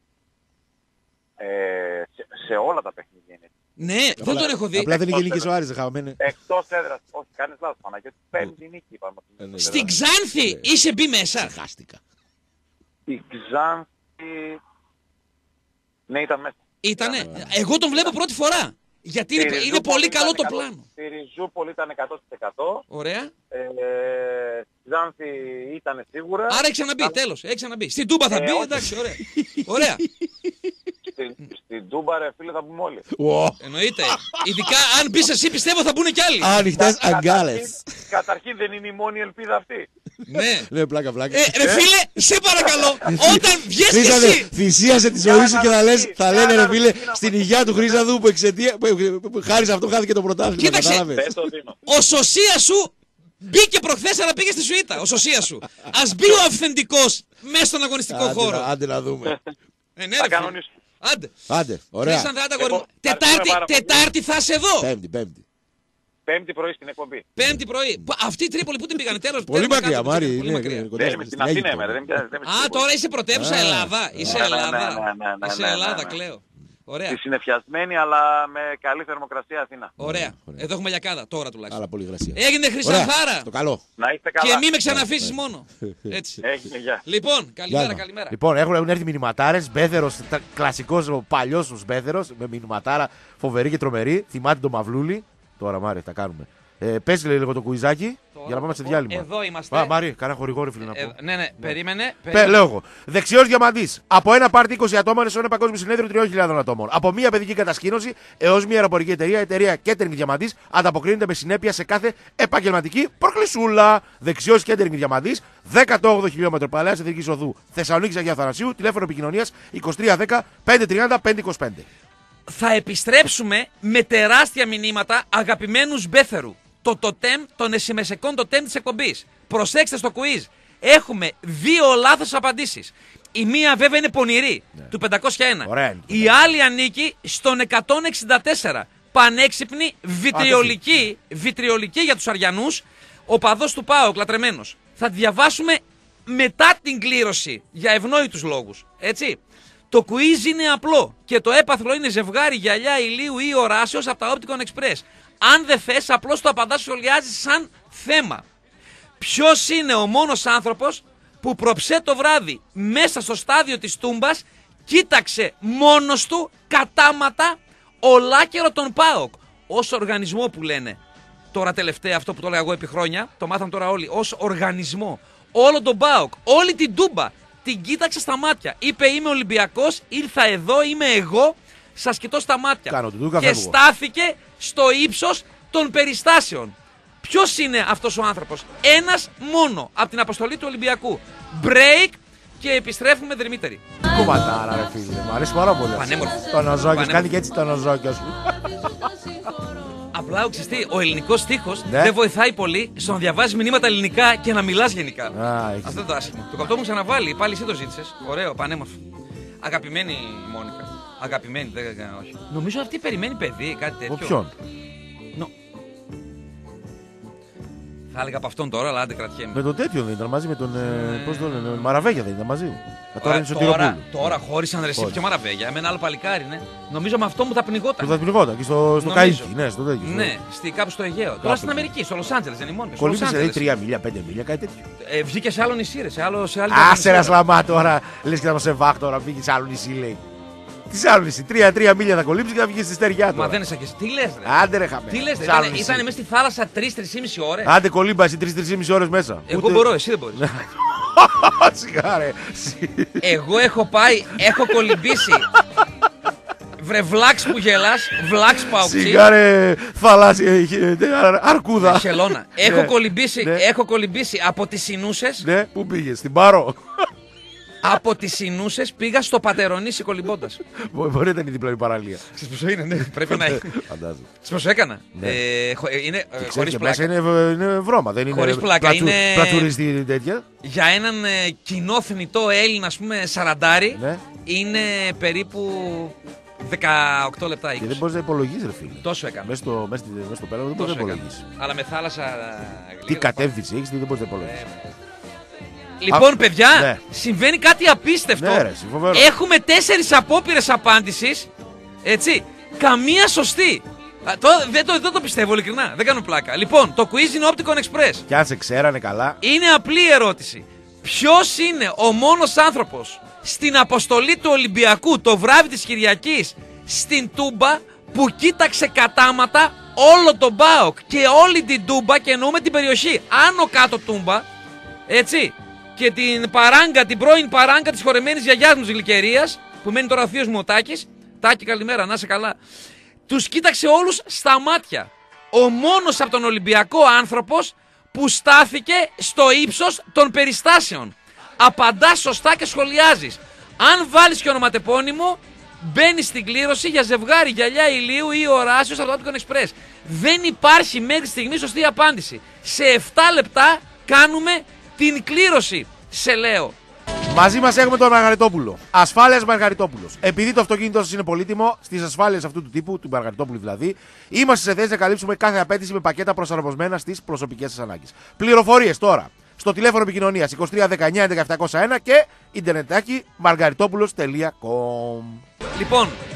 Ε, σε, σε όλα τα παιχνίδια είναι. Ναι, δεν τον έχω δει. Απλά δεν είχε Εκτός νίκης ο Άρης, δεν χαμένε. Εκτός έδρας. Όχι, κάνεις λάθος Παναγιώτη. Πέμπτη νίκη είπαμε. Ε, ναι. Στην Ξάνθη είσαι μπει μέσα. Χάστηκα. Η Ξάνθη... Ναι, ήταν μέσα. Ήτανε. Εγώ τον βλέπω πρώτη φορά. Γιατί είναι, Στη είναι πολύ Ριζούπολη καλό ήταν το εκατό- πλάνο. Στη Ριζούπολη ήταν εκατό τοις εκατό. Ωραία. Ε, στη Ξάνθη ήταν σίγουρα. Άρα έχει ξαναμπεί, τέλος. Έχει ξαναμπεί. Στην Τούμπα θα Ε, μπει, όχι. εντάξει, ωραία. Ωραία. Στην, στην Τούμπα ρε φίλε θα πούμε όλοι. Ω, Εννοείται. Ειδικά αν μπει εσύ, πιστεύω θα μπουν κι άλλοι. Ανοιχτές Καταρχήν- αγκάλες. Καταρχήν δεν είναι η μόνη ελπίδα αυτή. Ναι. Ναι, πλάκα, πλάκα. Ε, ρε φίλε, σε παρακαλώ, όταν βγες κι Χρήσανθε, εσύ. θυσίασε τη Για ζωή σου να και θα, λες, ρωτήσει, θα για λένε να ρε φίλε ρωτήσει να στην μας υγεία του πει. Χρήσανθου που εξαιτία. που- που- που- Χάρη σε αυτό χάθηκε το πρωτάθλημα. Κοίταξε. κατάλαβες. Δεν το δίνω. Ο Σωσία σου μπήκε προχθές αλλά πήγε στη Σουήτα. Ο Σωσία σου. Ας μπει ο αυθεντικός μέσα στον αγωνιστικό Άντε να- χώρο. Άντε να δούμε. Ε, ναι, Θα ρε φίλε. κανονίσω. Άντε. Άντε, ωραία. Χρήσανθε, άντε, αγόρι μου. Εγώ, ευχαριστούμε Τετάρτη, πάρα πολύ. Τετάρτη θα είσαι εδώ. Πέμπτη, πέμπτη. Πέμπτη πρωί στην εκπομπή. Πέμπτη πρωί. Πα- Αυτή η Τρίπολη που την πήγανε τέλος. Πολύ τέλος, μακριά, κάτω, Μάρι. πολύ είναι μακριά. κοντά Δεν είμαι στην Αθήνα είμαι, ρε, δεν είμαι- δεν είμαι στην Α, Τρίπολη. τώρα είσαι πρωτεύουσα Α. Ελλάδα. Είσαι Ναι, ναι, Ελλάδα. ναι, ναι, ναι, ναι, Είσαι ναι, Ελλάδα, ναι. κλαίω. Ωραία. Τη συνεφιασμένη αλλά με καλή θερμοκρασία Αθήνα. Ωραία. Εδώ έχουμε λιακάδα τώρα τουλάχιστον. Άλλα πολύ γρασία. Έγινε Χρυσανθάρα. Το καλό. Να είστε καλά. Και μη με ξαναφήσεις μόνο. Έτσι. Έγινε, γεια. Λοιπόν, καλημέρα, Γεια. καλημέρα. Λοιπόν, έχουν, έχουν έρθει μηνυματάρες. Μπέθερος, κλασικό παλιό Μπέθερος με μηνυματάρα φοβερή και τρομερή. Θυμάται το Μαυλούλη. Τώρα, Μάρι, τα κάνουμε. Ε, πες λίγο το κουιζάκι Τώρα, για να πάμε σε διάλειμμα. Εδώ είμαστε. Α, Μάρι, κάνα χορηγό, ρε φίλε να πω. Ε, ναι, ναι, περίμενε. Πε, λέω εγώ. Δεξιός διαμαντής. Από ένα πάρτι είκοσι ατόμων σε ένα παγκόσμιο συνέδριο τριών χιλιάδων ατόμων. Από μια παιδική κατασκήνωση έως μια αεροπορική εταιρεία, εταιρεία Catering Διαμαντής ανταποκρίνεται με συνέπεια σε κάθε επαγγελματική προκλησούλα. Δεξιός Catering Διαμαντής, δέκατο όγδοο χιλιόμετρο Παλαιάς Εθνικής Οδού Θεσσαλονίκης Αγίου Αθανασίου, τηλέφωνο επικοινωνίας είκοσι τρία δέκα πεντακόσια τριάντα πεντακόσια είκοσι πέντε. Θα επιστρέψουμε με τεράστια μηνύματα αγαπημένους Μπέθερου. Το τοτέμ των εσημεσεκών τοτέμ της εκπομπής. Προσέξτε στο quiz. Έχουμε δύο λάθος απαντήσεις. Η μία βέβαια είναι πονηρή, ναι, του πεντακόσια ένα. Ωραία. Η άλλη ανήκει στον εκατόν εξήντα τέσσερα. Πανέξυπνη, βιτριολική, βιτριολική για τους Αριανούς, οπαδός του ΠΑΟΚ, λατρεμένος. Θα τη διαβάσουμε μετά την κλήρωση, για ευνόητους λόγους. Έτσι. Το quiz είναι απλό και το έπαθλο είναι ζευγάρι γυαλιά ηλίου ή οράσεως από τα Opticon Express. Αν δεν θες, απλώς το απαντάς, σχολιάζεις σαν θέμα. Ποιος είναι ο μόνος άνθρωπος που προψέ το βράδυ μέσα στο στάδιο της Τούμπας κοίταξε μόνος του κατάματα ολάκερο τον ΠΑΟΚ? Ως οργανισμό που λένε. Τώρα τελευταία αυτό που το λέω εγώ επί χρόνια, το μάθαμε τώρα όλοι. Ως οργανισμό. Όλο τον ΠΑΟΚ, όλη την Τούμπα την κοίταξε στα μάτια. Είπε είμαι Ολυμπιακός, ήρθα εδώ, είμαι εγώ, σας κοιτώ στα μάτια. Κάνω το ντούκα, και φεύγω. στάθηκε στο ύψος των περιστάσεων. Ποιος είναι αυτός ο άνθρωπος? Ένας μόνο από την αποστολή του Ολυμπιακού. Break και επιστρέφουμε δρυμύτεροι. Κομματάρα, ρε φίλε. Μου αρέσει πάρα πολύ. Πανέμορφο. Το ναζόκιο, Πανέμορφο. κάνει και έτσι το ναζόκιο σου. Απλά οξυστή, ο ελληνικός στίχος Ναι. δεν βοηθάει πολύ στο να διαβάζεις μηνύματα ελληνικά και να μιλάς γενικά. Α, έχεις. Αυτό είναι το άσχημο. Το καυτό μου ξαναβάλει, πάλι εσύ το ζήτησες. Ωραίο, πανέμορφο. Αγαπημένη Μόνικα. Αγαπημένη, δεν έκανα όχι. Νομίζω αυτή περιμένει παιδί, κάτι τέτοιο. Από ποιον? Νο. Θα έλεγα από αυτόν τώρα, αλλά άντε κρατιέμαι. Με τον τέτοιο δεν ήταν μαζί με τον. Ε, πώς το λένε, Μαραβέγια δεν ήταν μαζί. Α, τώρα είναι στο τώρα, Τυροπούλου. τώρα χώρισαν ρε εσύ Χώρισαν. πιο Μαραβέγια. Με ένα άλλο παλικάρι, ναι. Νομίζω με αυτό μου θα πνιγόταν. Που θα πνιγόταν και στο, στο Νομίζω. Καΐκι, ναι, στο τέτοιο. στο- Ναι, στη, κάπου στο Αιγαίο. Τώρα στην Αμερική, στο Λος Άντζελες, δεν είναι μόνο. στο Λος Κολύμπησε δηλαδή Άντζελες. τρία μίλια, πέντε μίλια, κάτι τέτοιο. Ε, βγήκε σε άλλο νησί, ρε, σε, άλλο, σε άλλη Άσε νησί, ένα ρε. σλαμά τώρα. Λες και θα μας εβάχ τώρα, πήγε σε άλλο νησί λέει. Τι σε άλλο νησί, τρία, τρία μίλια θα κολύψει και θα βγει στη στεριά Μα τώρα. δεν είναι σαν και εσύ. Τι λες, ρε. Άντε ρε χαμέ. Τι λες, ρε. Σε άλλο Ήτανε, νησί. ήτανε μέσα στη θάλασσα τρεις με τρεις ώρες. Άντε κολύμπα εσύ τρεις με τρεις ώρες μέσα. Εγώ Ούτε- μπορώ, εσύ δεν μπορείς. Σιγά ρε. Εγώ έχω πάει, έχω κολυμπήσει. Βρε βλάξ που γελάς, βλάξ παοξή. Σιγά ρε θαλάσσια ε, ε, αρκούδα. Χελώνα. Έχω, Ναι, κολυμπήσει, ναι. έχω κολυμπήσει από τις Σινούσες. Ναι, πού πήγες, στην Πάρο. Από τις Σινούσες πήγα στο Πατερονήσι κολυμπώντας. Μπο- Μπορεί να ήταν η διπλανή παραλία. Ξέρεις πόσο είναι, ναι. Πρέπει να είναι. Φαντάζομαι. Ξέρεις πόσο έκανα. Ναι. Ε, χω- είναι ε, Ξέρεις χωρίς και πλάκα. μέσα είναι, β- είναι βρώμα, δεν είναι Χωρίς πλάκα, πλατσου- είναι- πλατσουριστή τέτοια. Για έναν ε, κοινό θνητό Έλληνα, ας πούμε, σαραντάρι, Ναι. είναι περίπου δεκαοκτώ λεπτά, Και δεν είκοσι. μπορείς να υπολογίσεις ρε φίλε. Τόσο έκανα. Μέσα στο, μέσα στη- μέσα στο πέλαγο δεν μπορείς Τόσο να έκανα. υπολογίσεις. Αλλά με θάλασσα. Τι λίγο κατεύθυνση έχεις, τι δεν μπορείς να πάνω. υπολογίσεις. Ε, Λοιπόν, Α, παιδιά, ναι. συμβαίνει κάτι απίστευτο. Ναι, ρε, εσύ, φοβερό. Έχουμε τέσσερις απόπειρες απάντησης. Έτσι. Καμία σωστή. Α, το, δεν, το, δεν το πιστεύω ειλικρινά. Δεν κάνω πλάκα. Λοιπόν, το quiz είναι Opticon Express. Κι αν σε ξέρανε καλά, Είναι απλή ερώτηση. Ποιος είναι ο μόνος άνθρωπος στην αποστολή του Ολυμπιακού το βράδυ της Κυριακής στην Τούμπα που κοίταξε κατάματα όλο τον ΠΑΟΚ και όλη την Τούμπα, και εννοούμε την περιοχή άνω κάτω Τούμπα, έτσι, και την παράγκα, την πρώην παράγκα της χορεμένης γιαγιάς μου της Γλυκερίας, που μένει τώρα ο θείος μου ο Τάκης. Τάκη, καλημέρα, να είσαι καλά. Τους κοίταξε όλους στα μάτια. Ο μόνος από τον Ολυμπιακό άνθρωπος που στάθηκε στο ύψος των περιστάσεων. Απαντάς σωστά και σχολιάζεις. Αν βάλεις και ονοματεπώνυμο, μπαίνεις στην κλήρωση για ζευγάρι γυαλιά ηλίου ή οράσιος από το Opticon Express. Δεν υπάρχει μέχρι στιγμή σωστή απάντηση. Σε επτά λεπτά κάνουμε την κλήρωση, σε λέω. μαζί μας έχουμε τον Μαργαριτόπουλο. Ασφάλειας Μαργαριτόπουλος. Επειδή το αυτοκίνητό σας είναι πολύτιμο, στις ασφάλειες αυτού του τύπου, του Μαργαριτόπουλου δηλαδή, είμαστε σε θέση να καλύψουμε κάθε απέτηση με πακέτα προσαρμοσμένα στις προσωπικές σας ανάγκες. Πληροφορίες τώρα στο τηλέφωνο επικοινωνίας είκοσι τρία δεκαεννιά έντεκα επτακόσια ένα και ιντερνετάκι μαργαριτόπουλος τελεία κομ. Λοιπόν,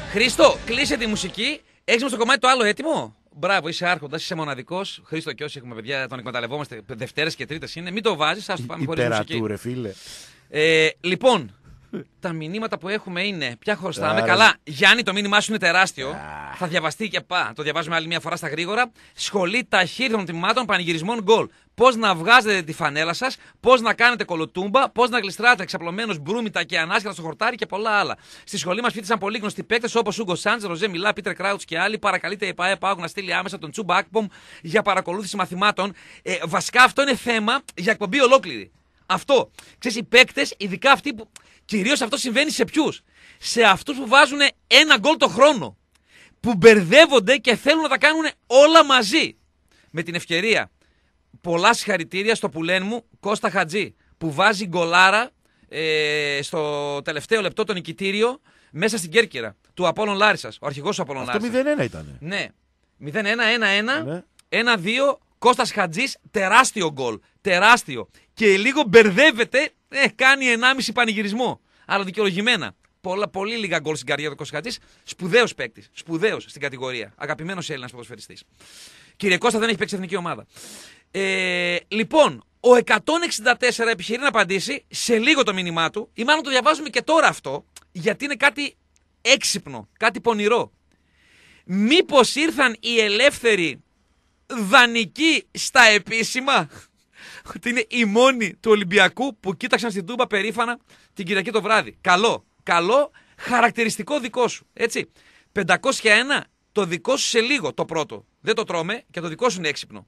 Χρήστο, κλείσε τη μουσική. Έχεις μας το κομμάτι το άλλο έτοιμο. Μπράβο, είσαι άρχοντας, είσαι μοναδικός. Χρήστο και όσοι έχουμε παιδιά, τον εκμεταλλευόμαστε. Δευτέρες και Τρίτες είναι. Μην το βάζεις, ας το πάμε χωρίς μουσική. Υπερατούρε, φίλε. Ε, λοιπόν, τα μηνύματα που έχουμε είναι. Ποια χρωστάμε. Καλά, Γιάννη, το μήνυμά σου είναι τεράστιο. Θα διαβαστεί και πά. Το διαβάζουμε άλλη μια φορά στα γρήγορα. Σχολή ταχύρυθμων τμήματων πανηγυρισμών γκολ. Πώς να βγάζετε τη φανέλα σας, πώς να κάνετε κολοτούμπα, πώς να γλιστράτε εξαπλωμένος μπρούμητα και ανάσχετα στο χορτάρι και πολλά άλλα. Στη σχολή μας φοιτήσαν πολύ γνωστοί παίκτες όπως Ούγκο Σάντζ, Ροζέ Μιλά, Πίτερ Κράουτς και άλλοι. Παρακαλείται η ΕΠΑΕ ΠΑΟΚ να στείλει άμεσα τον Τσούμπα Ακπομ για παρακολούθηση μαθημάτων. Ε, βασικά αυτό είναι θέμα για εκπομπή ολόκληρη. Αυτό. Ξέρεις, οι παίκτες, ειδικά αυτοί που. Κυρίως αυτό συμβαίνει σε ποιους? Σε αυτούς που βάζουν ένα γκολ το χρόνο. Που μπερδεύονται και θέλουν να τα κάνουν όλα μαζί. Με την ευκαιρία. Πολλά συγχαρητήρια στο πουλέν μου Κώστα Χατζή που βάζει γκολάρα ε, στο τελευταίο λεπτό το νικητήριο μέσα στην Κέρκυρα του Απόλλων Λάρισσας. Ο αρχηγός του Απόλλων Λάρισσας. Αυτό μηδέν ένα ήταν. Ναι. μηδέν ένα, ένα ένα, Ναι. ένα δύο. Κώστας Χατζής, τεράστιο γκολ. Τεράστιο. Και λίγο μπερδεύεται, ε, κάνει ενάμιση πανηγυρισμό. Αλλά δικαιολογημένα. Πολλά, πολύ λίγα γκολ στην καριέρα του Κώστα Χατζής. Σπουδαίος παίκτης. Σπουδαίος στην κατηγορία. Αγαπημένος Έλληνας ποδοσφαιριστής. Κύριε Κώστα, δεν έχει παίξει εθνική ομάδα. Ε, λοιπόν, ο εκατόν εξήντα τέσσερα επιχειρεί να απαντήσει σε λίγο το μήνυμά του, ή μάλλον το διαβάζουμε και τώρα αυτό, γιατί είναι κάτι έξυπνο, κάτι πονηρό. Μήπως ήρθαν οι ελεύθεροι δανεικοί στα επίσημα, ότι είναι οι μόνοι του Ολυμπιακού που κοίταξαν στην Τούμπα περήφανα την Κυριακή το βράδυ. Καλό, καλό, χαρακτηριστικό δικό σου, έτσι. πεντακόσια ένα, το δικό σου σε λίγο το πρώτο. Δεν το τρώμε και το δικό σου είναι έξυπνο.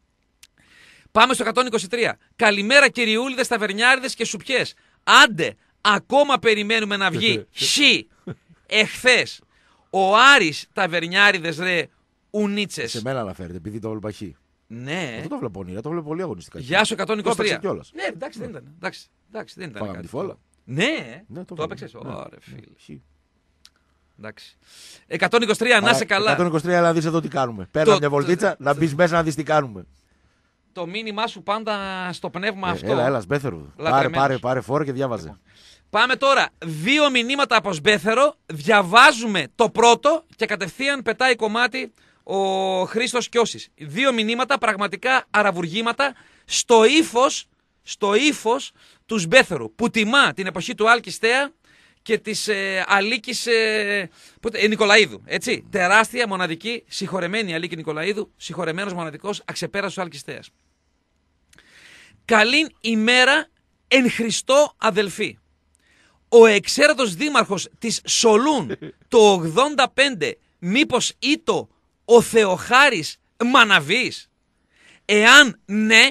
Πάμε στο εκατόν είκοσι τρία. Καλημέρα κυριούλιδες, ταβερνιάριδες και σουπιές. Άντε, ακόμα περιμένουμε να βγει χ εχθές. Ο Άρης ταβερνιάριδες ρε ουνίτσες. Σε μένα αναφέρεται, επειδή το έβλεπα χ. Ναι. Αυτό το βλέπω όνειρα, το βλέπω πολύ αγωνιστικά. Γεια σου εκατόν είκοσι τρία. Ναι, εντάξει, δεν ήταν. Εντάξει, εντάξει, δεν ήταν. Πάγαμε κάτι. τη φόλα. Ναι, Ναι, το, το έπαιξες. βλέπω. Ναι. Ωραία, φίλε. Χ. Εντάξει. εκατόν είκοσι τρία, να σε καλά. εκατόν είκοσι τρία, να δεις εδώ τι κάνουμε. Παίρνω Το- μια βολτίτσα, το- να μπεις μέσα να δεις τι κάνουμε. Το μήνυμά σου πάντα στο πνεύμα Ε, αυτό. Έλα, έλα, Σμπέθερου. Πάρε, Λατρεμένος. πάρε, πάρε φόρο και διάβαζε. Πάμε τώρα. Δύο μηνύματα από Σμπέθερο. Διαβάζουμε το πρώτο και κατευθείαν πετάει κομμάτι ο Χρήστος Κιώσης. Δύο μηνύματα, πραγματικά αραβουργήματα, στο ύφος, στο ύφος του Σμπέθερου, που τιμά την εποχή του Άλκη Στέα και της ε, Αλίκης ε, πότε, ε, Νικολαίδου. Έτσι. Τεράστια, μοναδική, συγχωρεμένη Αλίκη Νικολαίδου, συγχωρεμένος μοναδικός, αξεπέραστος Άλκης Στέας. Καλήν ημέρα εν Χριστώ αδελφοί. Ο εξαίρετος δήμαρχος της Σολούν το ογδόντα πέντε μήπως ήτο ο Θεοχάρης Μαναβής? Εάν ναι,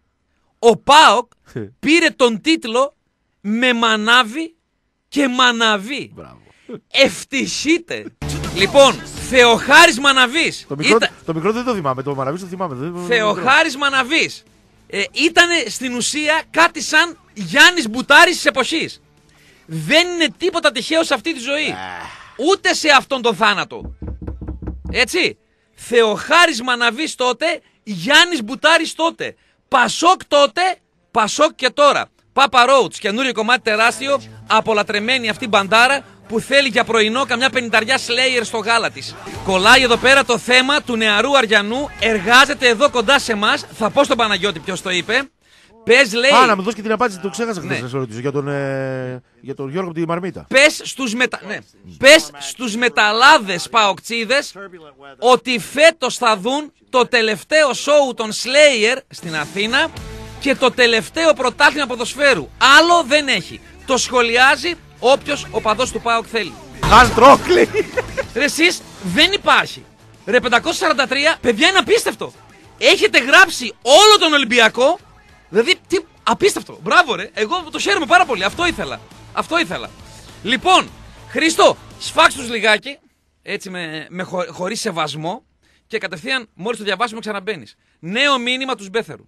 ο ΠΑΟΚ πήρε τον τίτλο με Μανάβη και Μαναβή. Μπράβο. Ευτυχείτε. Λοιπόν, Θεοχάρης Μαναβής. Το μικρό, Ήταν- το μικρό δεν το θυμάμαι, το Μαναβής το θυμάμαι. δεν- το- το- Θεοχάρης Μαναβής. Ε, ήταν στην ουσία κάτι σαν Γιάννης Μπουτάρης της εποχής. Δεν είναι τίποτα τυχαίο σε αυτή τη ζωή. Ούτε σε αυτόν τον θάνατο. Έτσι. Θεοχάρης Μαναβής τότε, Γιάννης Μπουτάρης τότε. Πασόκ τότε, Πασόκ και τώρα. Πάπα Ρόουτς, καινούριο κομμάτι τεράστιο, απολατρεμένη αυτή μπαντάρα που θέλει για πρωινό καμιά πενηνταριά Slayer στο γάλα της. Κολλάει εδώ πέρα το θέμα του νεαρού Αριανού, εργάζεται εδώ κοντά σε εμάς. Θα πω στον Παναγιώτη ποιος το είπε. Πες, λέει. Α, να μου δώσει και την απάντηση, το ξέχασα χθες Ναι. να σε ρωτήσω για τον, ε, για τον Γιώργο από τη Μαρμίτα. Πες στους, μετα... ναι. Πες στους μεταλλάδες παοκτσίδες ότι φέτος θα δουν το τελευταίο σόου των Slayer στην Αθήνα και το τελευταίο πρωτάθλημα ποδοσφαίρου. Άλλο δεν έχει. Το σχολιάζει όποιος οπαδός του ΠΑΟΚ θέλει. Αστρόκλη! Ρε εσείς δεν υπάρχει. Ρε πεντακόσια σαράντα τρία, παιδιά είναι απίστευτο. Έχετε γράψει όλο τον Ολυμπιακό. Δηλαδή, τι απίστευτο. Μπράβο ρε. Εγώ το χαίρομαι πάρα πολύ. Αυτό ήθελα. Αυτό ήθελα. Λοιπόν, Χρήστο, σφάξ τους λιγάκι. Έτσι με, με χω, χωρίς σεβασμό. Και κατευθείαν μόλις το διαβάσουμε ξαναμπαίνεις. Νέο μήνυμα του Σμπέθερου.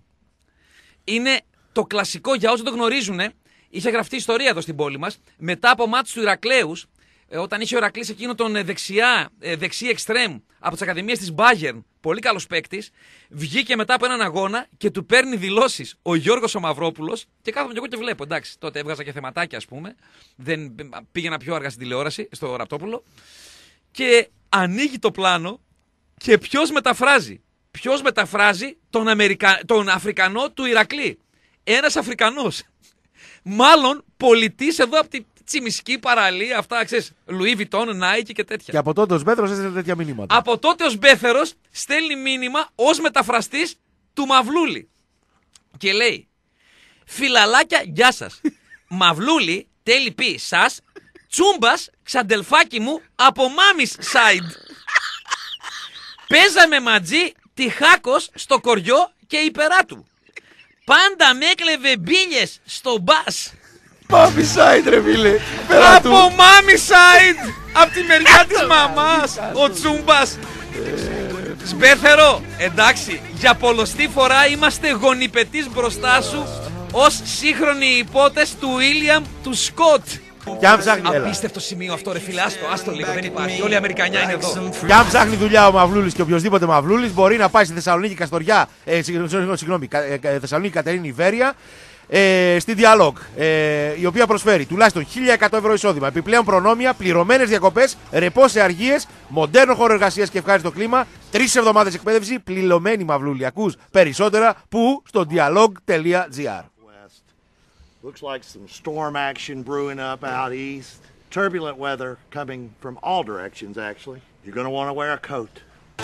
Είναι το κλασικό για όσοι το γνωρίζουν. Είχε γραφτεί ιστορία εδώ στην πόλη μας. Μετά από μάτς του Ηρακλέους, ε, όταν είχε ο Ηρακλής εκείνο τον ε, δεξιά, ε, δεξί εξτρέμ από τις ακαδημίες της Bayern, πολύ καλός παίκτης, βγήκε μετά από έναν αγώνα και του παίρνει δηλώσεις ο Γιώργος ο Μαυρόπουλος και κάθομαι και εγώ και βλέπω. Εντάξει, τότε έβγαζα και θεματάκια, ας πούμε. Δεν πήγαινα πιο αργά στην τηλεόραση, στο Ραπτόπουλο. και ανοίγει το πλάνο και ποιος μεταφράζει. Ποιος μεταφράζει τον, Αμερικα... τον Αφρικανό του Ηρακλή. Ένας Αφρικανός. Μάλλον πολιτής εδώ από τη τσιμισκή παραλία, αυτά ξέρεις, Λουί Βιτόν, Νάικη και τέτοια. Και από τότε ο Σμπέθερος έστειλε τέτοια μηνύματα. Από τότε ο Σμπέθερος στέλνει μήνυμα ως μεταφραστής του Μαυλούλη. Και λέει, φιλαλάκια, γεια σας. Μαυλούλη, τέλει πει σας, Τσούμπας, ξαντελφάκι μου, από μάμις side. Παίζαμε μαζί τυχάκος στο κοριό και υπερά του. Πάντα με έκλεβε μπίλιες στο μπας. Μάμι side ρε φίλε. Από μάμι side. Από τη μεριά της μαμάς. Ο Τσούμπας. Σμπέθερο, εντάξει, για πολλοστή φορά είμαστε γονιπετής μπροστά σου ως σύγχρονοι υπότες του Βίλιαμ του Σκοτ. Κι αν ψάχνει, έλα. Απίστευτο σημείο αυτό ρε φίλε, άστο, άστο λίγο, δεν υπάρχει, όλοι οι Αμερικανιά είναι εδώ. Κι αν ψάχνει δουλειά ο Μαυλούλης και οποιοδήποτε Μαυλούλης μπορεί να πάει στη Θεσσαλονίκη Καστοριά, ε, συγγνώμη, ε, Θεσσαλονίκη Κατερίνη Ιβέρια, ε, στη Dialog, ε, η οποία προσφέρει τουλάχιστον χίλια εκατό ευρώ εισόδημα, επιπλέον προνόμια, πληρωμένες διακοπές, ρεπό σε αργίες, μοντέρνο χώρο εργασίας και ευχάριστο κλίμα, τρεις εβδομάδες εκπαίδευση, πληρωμένη Μαυλούλη. Ακούς περισσότερα που στο dialog.gr. Looks like some storm action brewing up out east. Turbulent weather coming from all directions, actually. You're going to want to wear a coat.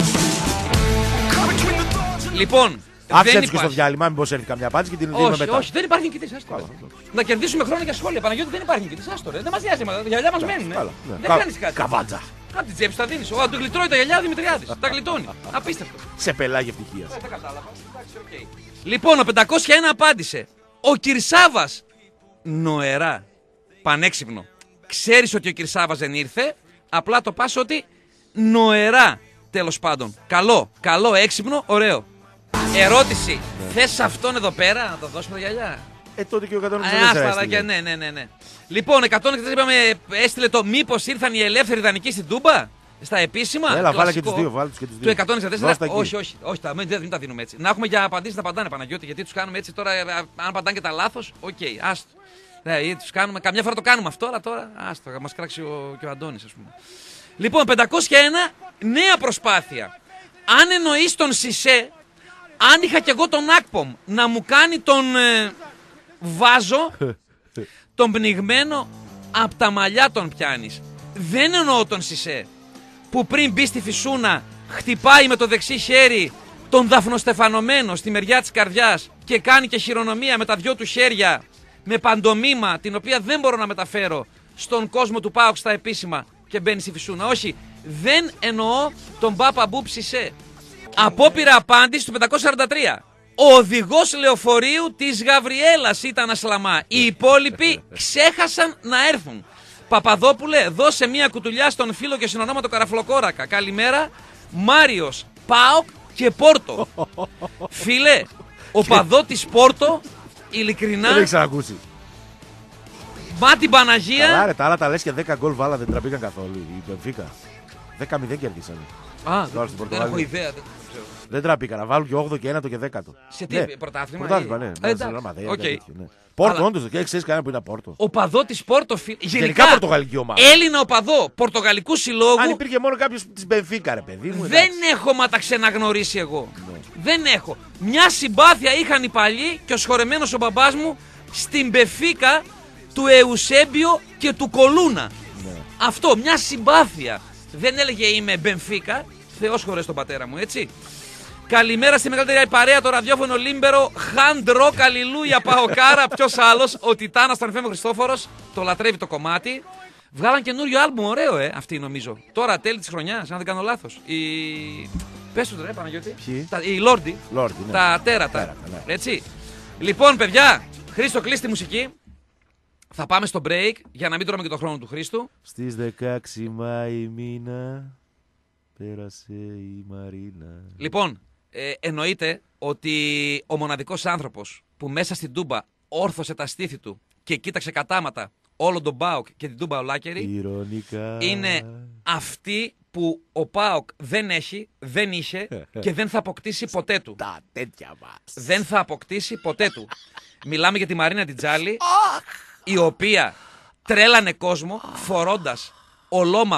Λοιπόν, Άφησε δεν τους και στο υπάρχει. διάλειμμα, μήπως έρθει καμιά απάντηση και την δίνουμε Όχι, μετά. όχι, δεν υπάρχει νικητής, άστο ρε. Να κερδίσουμε χρόνο για σχόλια, Παναγιώτη, δεν υπάρχει νικητής, άστο ρε. Δεν μας νοιάζει, τα γυαλιά μας μένουν. Καλά, ναι. Δεν Κα- κάνεις κάτι. Καβάτσα. Απ' την τσέπη σου τα δίνεις. Ο, του γλιτρώνει τα γυαλιά ο Δημητριάδης. Τα γλιτώνει. Απίστευτο. Σε πελάγει ευτυχίας. Δεν κατάλαβα. Εντάξει, οκ. Λοιπόν, ο πεντακόσια ένα απάντησε. Ο Κυρσάβας. Νοερά. Πανέξυπνο. Ξέρεις ότι ο Κυρσάβας δεν ήρθε. Απλά το πας ότι νοερά. Τέλος πάντων. Καλό. Καλό, έξυπνο, ωραίο. Ερώτηση. Θες αυτόν εδώ πέρα να το δώσουμε τα γυαλιά? Ε, τότε και ο εκατόν Ε, εξήντα τέσσερα άστα, έστειλε. ναι, ναι, ναι, ναι. Λοιπόν, εκατόν εξήντα τέσσερα είπαμε, έστειλε το μήπως ήρθαν οι ελεύθεροι δανεικοί στην Τούμπα. Στα επίσημα. Έλα, βάλε και κλασικό. τους δύο, βάλε τους και τους δύο. Του εκατόν εξήντα τέσσερα. Δώσ' τα εκεί. Όχι, όχι, όχι, τα, μην, μην τα δίνουμε έτσι. Να έχουμε για απαντήσεις να απαντάνε, Παναγιώτη, γιατί τους κάνουμε έτσι τώρα. Αν απαντάνε και τα λάθος, οκ, okay, άστο. Δηλαδή, τους κάνουμε, καμιά φορά το κάνουμε αυτό, αλλά τώρα άστο, θα μας κράξει ο, και ο Αντώνης, ας πούμε. Λοιπόν, πεντακόσια ένα, νέα προσπάθεια. Αν εννοείς τον Σισέ, αν είχα κι εγώ τον Ακπομ να μου κάνει τον ε, βάζο, τον πνιγμένο από τα μαλλιά τον πιάνεις. Δεν εννοώ τον Σισέ που πριν μπει στη φυσούνα χτυπάει με το δεξί χέρι τον δαφνοστεφανωμένο στη μεριά της καρδιάς και κάνει και χειρονομία με τα δυο του χέρια με παντομήμα την οποία δεν μπορώ να μεταφέρω στον κόσμο του ΠΑΟΚ στα επίσημα και μπαίνει στη φυσούνα. Όχι, δεν εννοώ τον Πάπα Μπουπ Σισέ. Απόπειρα απάντηση του πεντακόσια σαράντα τρία. Ο οδηγός λεωφορείου της Γαβριέλας ήταν ασλαμά. Οι υπόλοιποι ξέχασαν να έρθουν. Παπαδόπουλε, δώσε μια κουτουλιά στον φίλο και συνονόματο Καραφλοκόρακα. Καλημέρα. Μάριος, ΠΑΟΚ και Πόρτο. Φίλε, ο παδό της Πόρτο, ειλικρινά, Δεν έχεις ξανακούσει. μα την Παναγία. Καλά ρε, τα άλλα τα λες και δέκα γκολ βάλα δεν τραπήκαν καθόλου. Η Μπενφίκα. δέκα μηδέν κερδίσανε. Α, Τώρα στην δεν Πορτογαλία. έχω ιδέα. δεν ξέρω. Δεν τραπήκαν. Να βάλουν και όγδοο και ένατο και δέκατο. Σε τι, Ναι. πρωτάθλημα. Πρωτάθλημα, ή- ναι. Α, Ναι, εντάξει, Ρεάλ Μαδρίτη, οκ. κάτι τέτοιο, ναι. Πόρτο, Αλλά- όντως, και ξέρεις κανένα που είναι Πόρτο. Ο παδό της Πόρτο, φίλε. Γενικά πορτογαλική ομάδα. Έλληνα οπαδό Πορτογαλικού συλλόγου. Αν υπήρχε μόνο κάποιος της Μπενφίκα, ρε παιδί μου. Δεν εντάξει. έχω μα τα ξεναγνωρίσει εγώ. Δεν έχω. Μια συμπάθεια είχαν οι παλιοί και ο σχορεμένος ο μπαμπάς μου στην Μπεφίκα του Εουσέμπιο και του Κολούνα. Αυτό, μια συμπάθεια. Δεν έλεγε είμαι Μπενφίκα. Θεός χωρές τον πατέρα μου, έτσι. Καλημέρα στη μεγαλύτερη παρέα, το ραδιόφωνο Λίμπερο. Χαντρό, καλλιλούια, παοκάρα. Ποιος άλλος, ο Τιτάνας, τον Εφέμιο Χριστόφορος. Το λατρεύει το κομμάτι. Βγάλαν καινούριο άλμπουμ, ωραίο, ε, αυτή νομίζω. Τώρα, τέλη της χρονιάς, αν δεν κάνω λάθος. Η... Πες του ρε, Παναγιώτη. Ποιοι? Τα... Η Λόρντι. Λόρντι, ναι. Τα τέρατα. Τέρατα, ναι. Έτσι. Λοιπόν, παιδιά, Χρήστο, κλείσει τη μουσική. Θα πάμε στο break για να μην τρώμε και το χρόνο του Χρήστου. Στις δεκαέξι Μάη μήνα πέρασε η Μαρίνα. Λοιπόν, ε, εννοείται ότι ο μοναδικός άνθρωπος που μέσα στην Τούμπα όρθωσε τα στήθη του και κοίταξε κατάματα όλον τον ΠΑΟΚ και την Τούμπα Ολάκερη Ηρωνικά. είναι αυτή που ο ΠΑΟΚ δεν έχει, δεν είχε και δεν θα αποκτήσει ποτέ του. Τα τέτοια μας. Δεν θα αποκτήσει ποτέ του. Μιλάμε για τη Μαρίνα Τιτζάλη, η οποία τρέλανε κόσμο φορώντας ολόμαυρο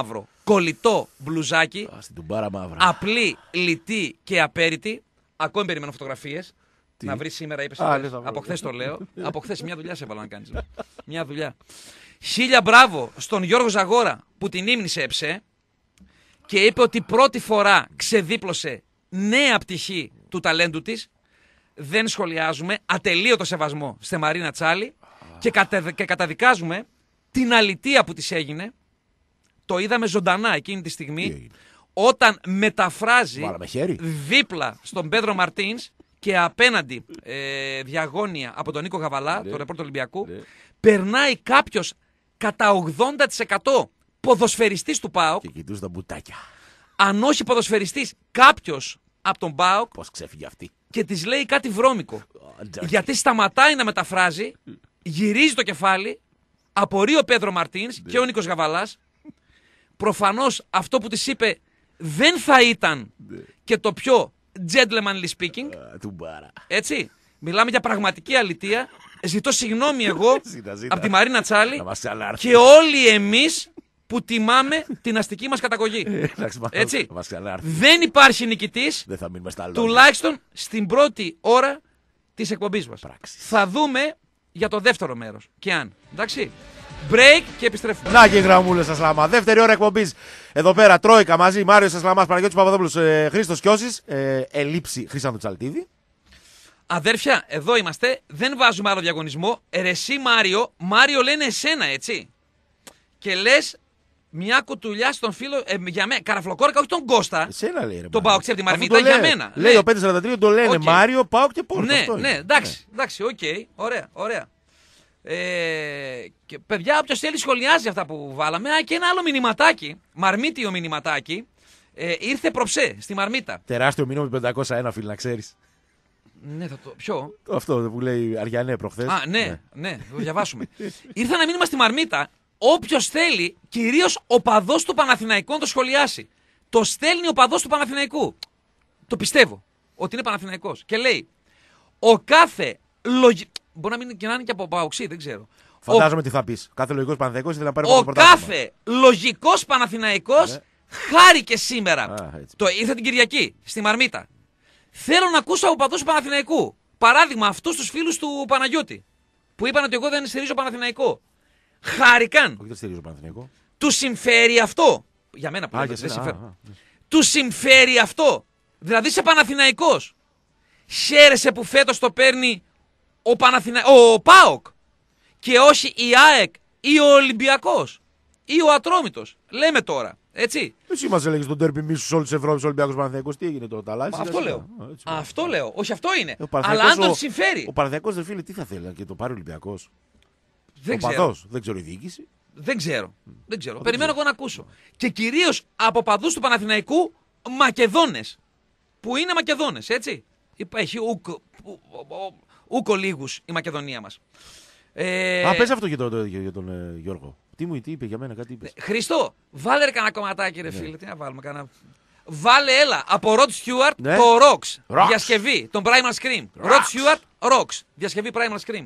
κολλητό μπλουζάκι. Α, στην τουμπάρα μαύρα. Απλή, λιτή και απέριτη. Ακόμη περιμένω φωτογραφίες. Να βρει σήμερα, είπε. Από χθες το λέω. Από χθες μια δουλειά σε έβαλα να κάνεις. Μια δουλειά. Χίλια μπράβο στον Γιώργο Ζαγόρα που την ύμνησε ΕΨΕ και είπε ότι πρώτη φορά ξεδίπλωσε νέα πτυχή του ταλέντου της. Δεν σχολιάζουμε. Ατελείωτο σεβασμό στη Μαρίνα Τσάλη και, κατε, και καταδικάζουμε την αλητεία που της έγινε. Το είδαμε ζωντανά εκείνη τη στιγμή όταν μεταφράζει δίπλα στον Πέδρο Μαρτίνς και απέναντι ε, διαγώνια από τον Νίκο Γαβαλά, ναι. τον ρεπόρτερ του Ολυμπιακού, ναι. περνάει κάποιος κατά ογδόντα τοις εκατό ποδοσφαιριστής του ΠΑΟΚ. Και κοιτούσε τα μπουτάκια. Αν όχι ποδοσφαιριστής, κάποιος από τον ΠΑΟΚ. Πώς ξέφυγε αυτή. Και της λέει κάτι βρώμικο. Oh, γιατί σταματάει να μεταφράζει, γυρίζει το κεφάλι, απορεί ο Πέδρο Μαρτίνς ναι. και ο Νίκος Γαβαλάς. Προφανώς αυτό που της είπε δεν θα ήταν ναι. και το πιο gentlemanly speaking. Uh, έτσι. Μιλάμε για πραγματική αλητεία. Ζητώ συγγνώμη εγώ από τη Μαρίνα Τσάλη και όλοι εμείς που τιμάμε την αστική μας καταγωγή. Έτσι. Δεν υπάρχει νικητής, τουλάχιστον στην πρώτη ώρα της εκπομπής μας. Θα δούμε για το δεύτερο μέρος. Και αν. Εντάξει. Break και επιστρέφουμε. Να και οι γραμμούλες σας Λάμα. Δεύτερη ώρα εκπομπής. Εδώ πέρα Τρόικα μαζί. Μάριος Σασλαμάς, Παναγιώτης Παπαδόπουλος, ε, Χρήστος Κιώσης. Ε, ελήψη Χρυσάνθου Τσαλτίδη. Αδέρφια, εδώ είμαστε. Δεν βάζουμε άλλο διαγωνισμό. Ε, ρε εσύ Μάριο, Μάριο λένε εσένα, έτσι. Και λες μια κουτουλιά στον φίλο. Ε, για μένα. Καραφλοκόρκα, όχι τον Κώστα. Εσένα λέει. Ρε, τον πάω ξέρει τη Μαρμίτα για μένα. Λέει ο πεντακόσια σαράντα τρία, το λένε okay. Μάριο, πάω και πόρτα. Ναι, ναι, εντάξει, εντάξει, οκ. Okay. Ωραία, ωραία. Ε, και παιδιά, όποιος θέλει σχολιάζει αυτά που βάλαμε. Α, και ένα άλλο μηνυματάκι, μαρμίτιο μηνυματάκι, ε, ήρθε προψέ στη Μαρμίτα. Τεράστιο μήνυμα με πεντακόσια ένα, φίλε, να ξέρεις. Ναι, θα το. Ποιο? Αυτό που λέει Αριανέ προχθές. Α, ναι, ναι, ναι, θα το διαβάσουμε. Ήρθε ένα μήνυμα στη Μαρμίτα. Όποιος θέλει, κυρίως ο παδός του Παναθηναϊκού να το σχολιάσει. Το στέλνει ο παδός του Παναθηναϊκού. Το πιστεύω ότι είναι Παναθηναϊκός. Και λέει, ο κάθε λογι... Μπορεί να μην και να είναι και από Παοξή, δεν ξέρω. Φαντάζομαι ο... τι θα πεις. Κάθε λογικός Παναθηναϊκός ήθελε να πάρει ο κάθε λογικός Παναθηναϊκός ναι. χάρηκε σήμερα. Α, το ήρθε την Κυριακή στη Μαρμίτα. Θέλω να ακούσω από παδούς του Παναθηναϊκού. Παράδειγμα, αυτούς τους φίλους του Παναγιώτη. Που είπαν ότι εγώ δεν στηρίζω Παναθηναϊκό. Χάρηκαν. Όχι, δεν στηρίζω Παναθηναϊκό. Του συμφέρει αυτό. Για μένα που δεν συμφέρει. Του συμφέρει αυτό. Δηλαδή είσαι Παναθηναϊκός. Χαίρεσαι που φέτος το παίρνει ο, Παναθηνα... ο ΠΑΟΚ και όχι η ΑΕΚ ή ο Ολυμπιακός ή ο Ατρόμητος. Λέμε τώρα, έτσι. Εσύ μας έλεγες τον τέρπι μίσους όλης της Ευρώπης, Ολυμπιακός Παναθηναϊκός, τι έγινε τώρα, τα αλλάζει. Αυτό λέω. Α, έτσι, αυτό λέω. Όχι, αυτό είναι. Ε, αλλά αν τον συμφέρει. Ο Παναθηναϊκός δεν φίλε, τι θα θέλει και το πάρει ο Ολυμπιακός. Δεν ο ξέρω. Παδός, δεν ξέρω η διοίκηση. Δεν ξέρω. Δεν ξέρω. Περιμένω εγώ να ακούσω. Και κυρίως από παδούς του Παναθηναϊκού Μακεδόνες. Που είναι Μακεδόνες, έτσι. Έχει ούκο λίγους η Μακεδονία μας. Ε... Α, πες αυτό για τον, για τον ε, Γιώργο. Τι μου τι είπε για μένα, κάτι είπες. Χριστό, βάλε ρε κανένα κομματάκι ρε ναι. φίλε. Τι να βάλουμε, κανένα... Βάλε έλα από Rod Stewart ναι. το Rocks. Rocks. Διασκευή, τον Primal Scream. Rocks. Rod Stewart, Rocks. Διασκευή Primal Scream.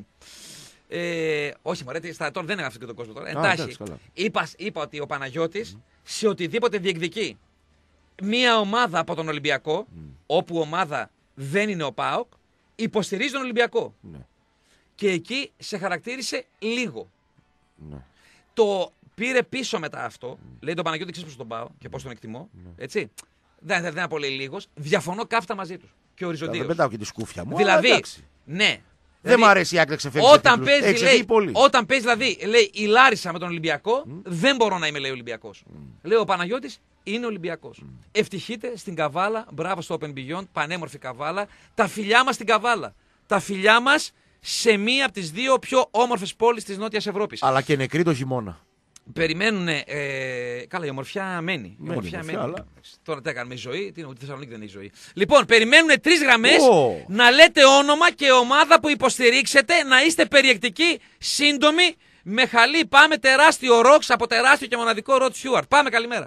Ε, όχι μωρέ, τώρα δεν είναι αυτό και τον κόσμο τώρα. Εντάξει, είπα, είπα ότι ο Παναγιώτης mm. σε οτιδήποτε διεκδικεί μία ομάδα από τον Ολυμπιακό, mm. όπου ομάδα δεν είναι ο ΠΑΟΚ, υποστηρίζει τον Ολυμπιακό. Ναι. Και εκεί σε χαρακτήρισε λίγο. Ναι. Το πήρε πίσω μετά αυτό. Mm. Λέει τον Παναγιώτη, ξέρεις πώς τον πάω και πώς τον εκτιμώ. Mm. Έτσι. Δεν, δεν, δεν απολύει λίγος. Διαφωνώ καύτα μαζί τους. Και οριζοντίως. Δεν πετάω και τη σκούφια μου. Δηλαδή, ναι. Δεν δηλαδή, μου αρέσει η άκρη ξεφεύγει. Όταν παίζει, λέει, όταν παίζει, δηλαδή, λέει η Λάρισα με τον Ολυμπιακό, mm. δεν μπορώ να είμαι, λέει, Ολυμπιακός. Mm. Λέει ο Παναγιώτης, είναι Ολυμπιακός. Mm. Ευτυχείτε στην Καβάλα, μπράβο στο Open Beyond, πανέμορφη Καβάλα. Τα φιλιά μας στην Καβάλα. Τα φιλιά μας σε μία από τις δύο πιο όμορφες πόλεις της Νότιας Ευρώπης. Αλλά και νεκρή το χειμώνα. Περιμένουν. Ε, καλά, η ομορφιά μένει. Η ομορφιά μένει. μένει. Αλλά... Τώρα τι έκαναμε, η ζωή. Τι είναι, η Θεσσαλονίκη δεν είναι η ζωή. Λοιπόν, περιμένουν τρεις γραμμές oh. να λέτε όνομα και ομάδα που υποστηρίξετε, να είστε περιεκτικοί, σύντομοι. Με χαλί, πάμε τεράστιο Rocks από τεράστιο και μοναδικό Rod Stewart. Πάμε, καλημέρα.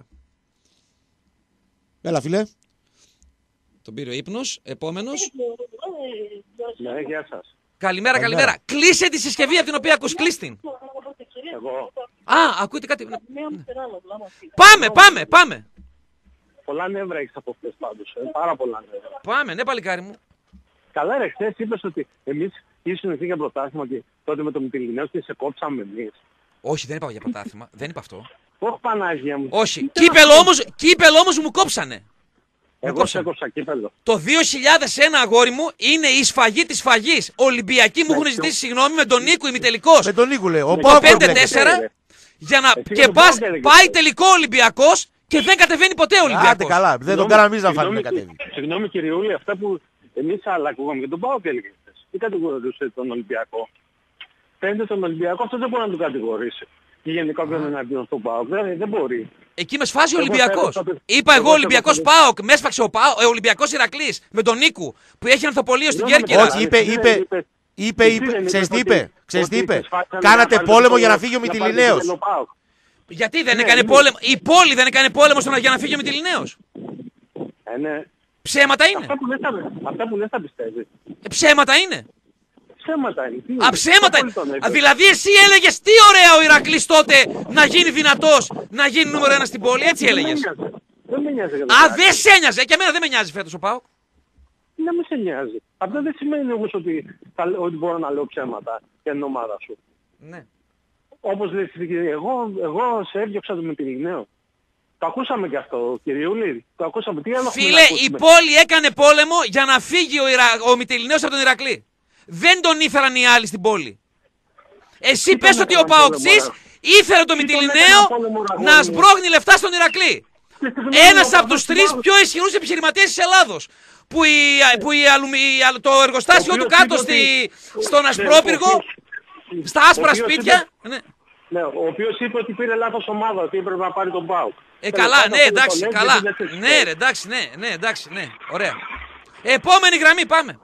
Έλα, φίλε. Τον πήρε ο ύπνος. Επόμενος. Ναι, γεια σας. Καλημέρα, καλημέρα. Κλείσε τη συσκευή από την οποία ακούς. Κλείς την. Εγώ. Α, ακούτε κάτι. Πάμε, πάμε, πάμε. Πολλά νεύρα έχεις από χθες πάντως. Ε. Πάρα πολλά νεύρα. Πάμε, ναι, παλικάρι μου. Καλά ρε, χθες είπες ότι εμείς ήσουν εσύ για πρωτάθλημα και τότε με το Μυτιληναίος και σε κόψαμε εμείς. Όχι, δεν είπα για πρωτάθλημα. Δεν είπα αυτό. Όχι Πανάγια μου. Όχι. Κύπελο όμως, κύπελο όμως μου κόψανε. Εγώ σε έκοψα κύπελο. Το δύο χιλιάδες ένα, αγόρι μου, είναι η σφαγή της σφαγής. Ολυμπιακοί μου έχουν ζητήσει συγγνώμη με τον Νίκο ημιτελικός. Με τον Νίκο λέω. Ο Το Πάοκ πέντε τέσσερα για να... και πας, πάει τελικό Ολυμπιακός και δεν κατεβαίνει ποτέ ο Άντε Ολυμπιακός. καλά, δεν τον κάναμε εμείς να φάνουμε κατέβει. Συγγνώμη κυριούλη, αυτά που εμείς άλλα ακούγαμε και τον Πάοκ έλεγε χθες. Τι κατηγορούσε τον Ολυμπιακό. Φαίνεται τον Ολυμπιακό αυτό δεν μπορεί να τον κατηγορήσει. Και γενικά πρέπει να εναντίον στον Πάοκ. Δεν, δεν μπορεί. Εκεί με σφάζει ο Εγώ Ολυμπιακός. θέλω τότε- Είπα εγώ εγώ Ολυμπιακός θέλω- Πάοκ, με έσφαξε ο, Πάοκ, ε, ο Ολυμπιακός Ηρακλής με τον Νίκου που έχει ανθοπολείο στην Συγγνώμη, Κέρκυρα. Όχι, είπε, Εσύ είπε, δεν είπες- είπε, εσύ είπε, δεν ξέρεις τι είπες είπε, ότι- ξέρεις τι ότι είπε. σε σφάξανε Κάνατε να πάρεις πόλεμο το- για να φύγει ο να πάρεις Μυτιληναίος. το Πάοκ. Γιατί δεν Ναι, έκανε είναι- πόλεμο, η πόλη δεν έκανε πόλεμο στο να- για να φύγει ο Μυτιληναίος. Ε, ναι. Ψέματα είναι. Αυτά που λες τα- Αυτά που λες τα πιστεύεις. Ε, ψέματα είναι. Ψέματα είναι. Τι Α, είναι. ψέματα Τι είναι. πολύ τον Α, έπαιζε. δηλαδή εσύ έλεγες τι ωραία ο Ηρακλής τότε να γίνει δυνατός, να γίνει νούμερο ένα στην πόλη. Έτσι Δεν με έλεγες. νοιάζει. Δεν με νοιάζει. για το Α, Ηράκλειο. δεν σε ένοιαζε. Και εμένα δεν με νοιάζει φέτος ο Πάοκ. Δεν με σε νοιάζει. Αυτό δεν σημαίνει όμως ότι, θα, ότι μπορώ να λέω ψέματα για την ομάδα σου. Ναι. Όπως λες, εγώ, εγώ σε έδιωξα το Μυτιληναίο. Το ακούσαμε και αυτό, κυριούλη. Το ακούσαμε. Τι άλλο έχουμε Φίλε, να η ακούσουμε. πόλη έκανε πόλεμο για να φύγει ο, Ιρα... ο Μυτιληναίος από τον Ηρακλή. Δεν τον ήθελαν οι άλλοι στην πόλη. Εσύ Τι πες τον ότι ο έκαναν Παοξής πόλεμο, ήθελε το Τι τον Μυτιληναίο έκαναν πόλεμο, ρε να αγόρι μου. σμπρώχνει λεφτά στον Ηρακλή. Και συγγνώμη, Ένας ο από τους παππούς τρεις του πιο ισχυρούς επιχειρηματίες της Ελλάδος. Που, η, που η, αλουμι- η αλ- το εργοστάσιο Ο του οποίος κάτω είπε στη, ότι- στον Ναι, Ασπρόπυργο, ο οποίος- στα άσπρα ο οποίος σπίτια. είπε- Ναι. Ναι, ο οποίος είπε ότι πήρε λάθος ομάδα, ότι έπρεπε να πάρει τον Πάοκ. Ε, καλά, ναι, εντάξει, καλά. Ναι, ρε, εντάξει, ναι, ναι, εντάξει, ναι, ωραία. Επόμενη γραμμή, πάμε.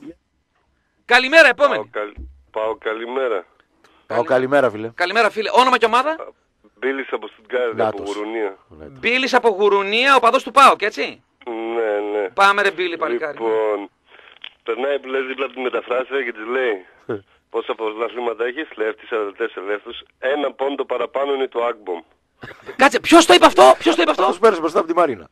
Καλημέρα, Πάω, επόμενη. καλ... Πάω καλημέρα. Πάω καλημέρα φίλε. Καλημέρα, φίλε. Όνομα και ομάδα. Μπίλης από Στουτγκάρδη, από Νάτος. Γουρουνία. Μπίλης από Γουρουνία, ο παδός του ΠΑΟΚ, έτσι. Ναι, ναι. Πάμε ρε Μπίλη, παλικάρι. Λοιπόν, περνάει που λες δίπλα από τη μεταφράστρια και της λέει πόσα πρωταθλήματα έχεις, λέει αυτή σαράντα τέσσερα λεφτούς. Ένα πόντο παραπάνω είναι το Άγκμπομ. Κάτσε, ποιος το είπε αυτό, ποιος το είπε Θα αυτό. τους παίρνεις μπροστά από τη Μαρίνα.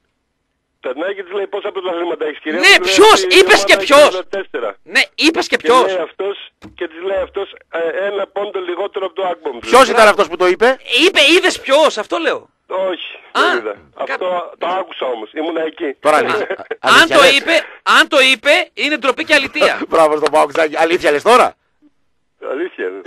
Περνάει και της λέει πόσα πρωταθλήματα έχεις, κυρία. Ναι, μου, λέει, ποιος, αυτή η είπες και ομάδα έχει ποιος. σαράντα τέσσερα. Ναι, είπες και Και ποιος. λέει αυτός, και της λέει αυτός ε, ένα πόντο λιγότερο από το Άγκμπομ. Ποιος ήταν αυτός που το είπε? Είπε, είδες ποιος, αυτό λέω. Όχι, Α, δεν είδα. κα- Αυτό το άκουσα όμως, ήμουνα εκεί. Τώρα αλήθεια. Αν αλήθεια το λες? είπε, αν το είπε, είναι ντροπή και αλητεία. Μπράβο στον Παοξάκη. Αλήθεια λες τώρα? Αλήθεια, ναι.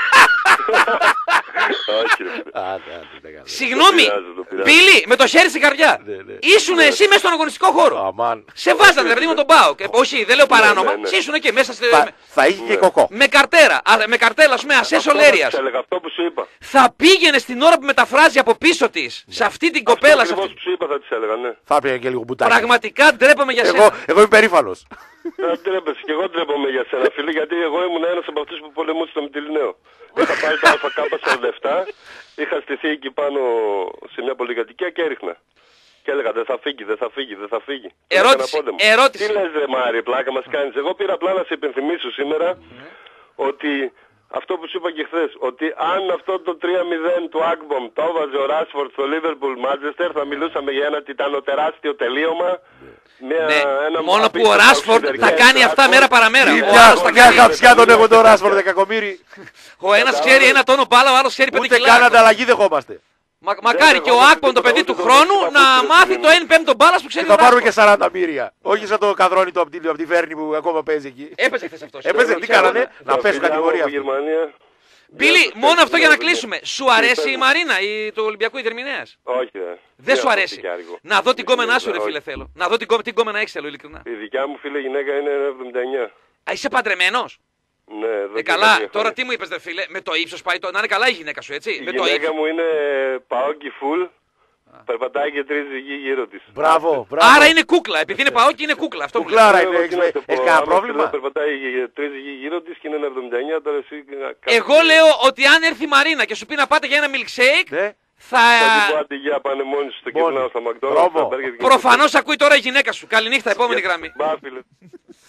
Όχι, ρε. Άντε, άντε, δεν κάνω. Συγγνώμη, πειράζει, το πειράζει. Μπίλη, με το χέρι στην καρδιά. Ναι, ναι. Ήσουν εσύ μέσα στον αγωνιστικό χώρο. Αμάν. Σε βάζανε, ρε παιδί μου τον ΠΑΟΚ. Ε, όχι, δεν λέω παράνομα. ναι, ναι. Εσύ ήσουν εκεί μέσα στη. Θα, θα είχε και κοκό. Με καρτέρα, α, με καρτέλα, ας πούμε, ασές Αυτό θα ολέριας. της έλεγα, αυτό που σου είπα. Θα πήγαινε στην ώρα που μεταφράζει από πίσω της, σε αυτή την κοπέλα. Σε Αυτό αυτή... ακριβώς που σου είπα θα της έλεγα, ναι. Θα πήγαινε και λίγο μπουτάκι. Πραγματικά ντρέπαμε για Εγώ, σένα. εγώ είμαι περήφανος. Δεν τρέπεσαι, και εγώ τρέπομαι για σένα φίλε, γιατί εγώ ήμουν ένας από αυτούς που πολεμούσε στο Μυτιληναίο. Είχα πάρει το ΑΚ σαράντα επτά, είχα στηθεί εκεί πάνω σε μια πολυκατοικία και έριχνα. Και έλεγα δεν θα φύγει, δεν θα φύγει, δεν θα φύγει. Ερώτηση, Έκανα πόλεμο. ερώτηση. Τι λες ρε Μάρη, πλάκα μας κάνεις. Εγώ πήρα απλά να σε υπενθυμίσω σήμερα ότι αυτό που σου είπα και χθες, ότι αν αυτό το τρία μηδέν του Άγκμπομ το έβαζε ο Ράσφορντ στο Liverpool Manchester θα μιλούσαμε για ένα τιτανοτεράστιο τελείωμα. Μια, Ναι, ένα μόνο που ο απίστευτο Ράσφορντ θα οξυδερκές κάνει αυτά Ράσφορντ. μέρα παραμέρα. Ο Μια, άλλος τα μια κάνει. χαψιά τον έχω τον Ράσφορντ, δε κακομοίρη. Ο ένας ξέρει ένα τόνο μπάλα, ο άλλος ξέρει πέντε Ούτε κιλά. καν ανταλλαγή δεχόμαστε. Μα, μακάρι και ο Άγκμπομ το παιδί του χρόνου να μάθει το ένα πέμπτο μπάλας που ξέρει Θα ο πάρουμε και Ράσφορντ. σαράντα μοίρια. Όχι σαν το καδρόνι του από τη Φέρνη που ακόμα παίζει εκεί. Έπαιζε χθες αυτός. Έπαιζε, τι κάνανε, να πέσουν κατηγορία. Από Γερμανία. Μπίλη, μόνο αυτό για να κλείσουμε. Σου αρέσει η Μαρίνα η, του Ολυμπιακού Ιδερμηνέας? Όχι, ρε. Δεν Τι σου αυτό αρέσει. φτικιάρικο. Να δω την κόμενά σου, ρε Όχι. φίλε, θέλω. Να δω την, κόμε- την κόμενα έχεις, θέλω, ειλικρινά. Η δικιά μου φίλε γυναίκα είναι ένα εβδομήντα εννιά. Α, είσαι παντρεμένος? Ναι, εδώ Ε, και καλά, κάποια τώρα χρόνια. τι μου είπες, ρε φίλε, με το ύψος πάει το. Να είναι καλά η γυναίκα σου, έτσι. Η Με το γυναίκα ύψος. μου είναι παόκι φουλ, περπατάει και τρίζει γη γύρω της. Μπράβο, μπράβο. Άρα είναι κούκλα. Επειδή είναι παόκι, είναι κούκλα. Αυτό μου λες. Κουκλάρα Ε, είναι, εγώ έχεις τι να σου πω, έχεις κανένα άμα πρόβλημα? θέλω, Περπατάει γη- τρίζει γη γύρω της και είναι ένα εβδομήντα εννιά, τώρα εσύ... κάτι- Εγώ λέω ότι αν έρθει η Μαρίνα και σου πει να πάτε για ένα milkshake, Ναι. θα. Θα την πω άντε για πάνε μόνοι σου στο Μόνοι. κείμενο στα Μπράβο. McDonald's. Προφανώς ακούει τώρα η γυναίκα σου. Καληνύχτα, επόμενη γραμμή. Μπα, φίλε.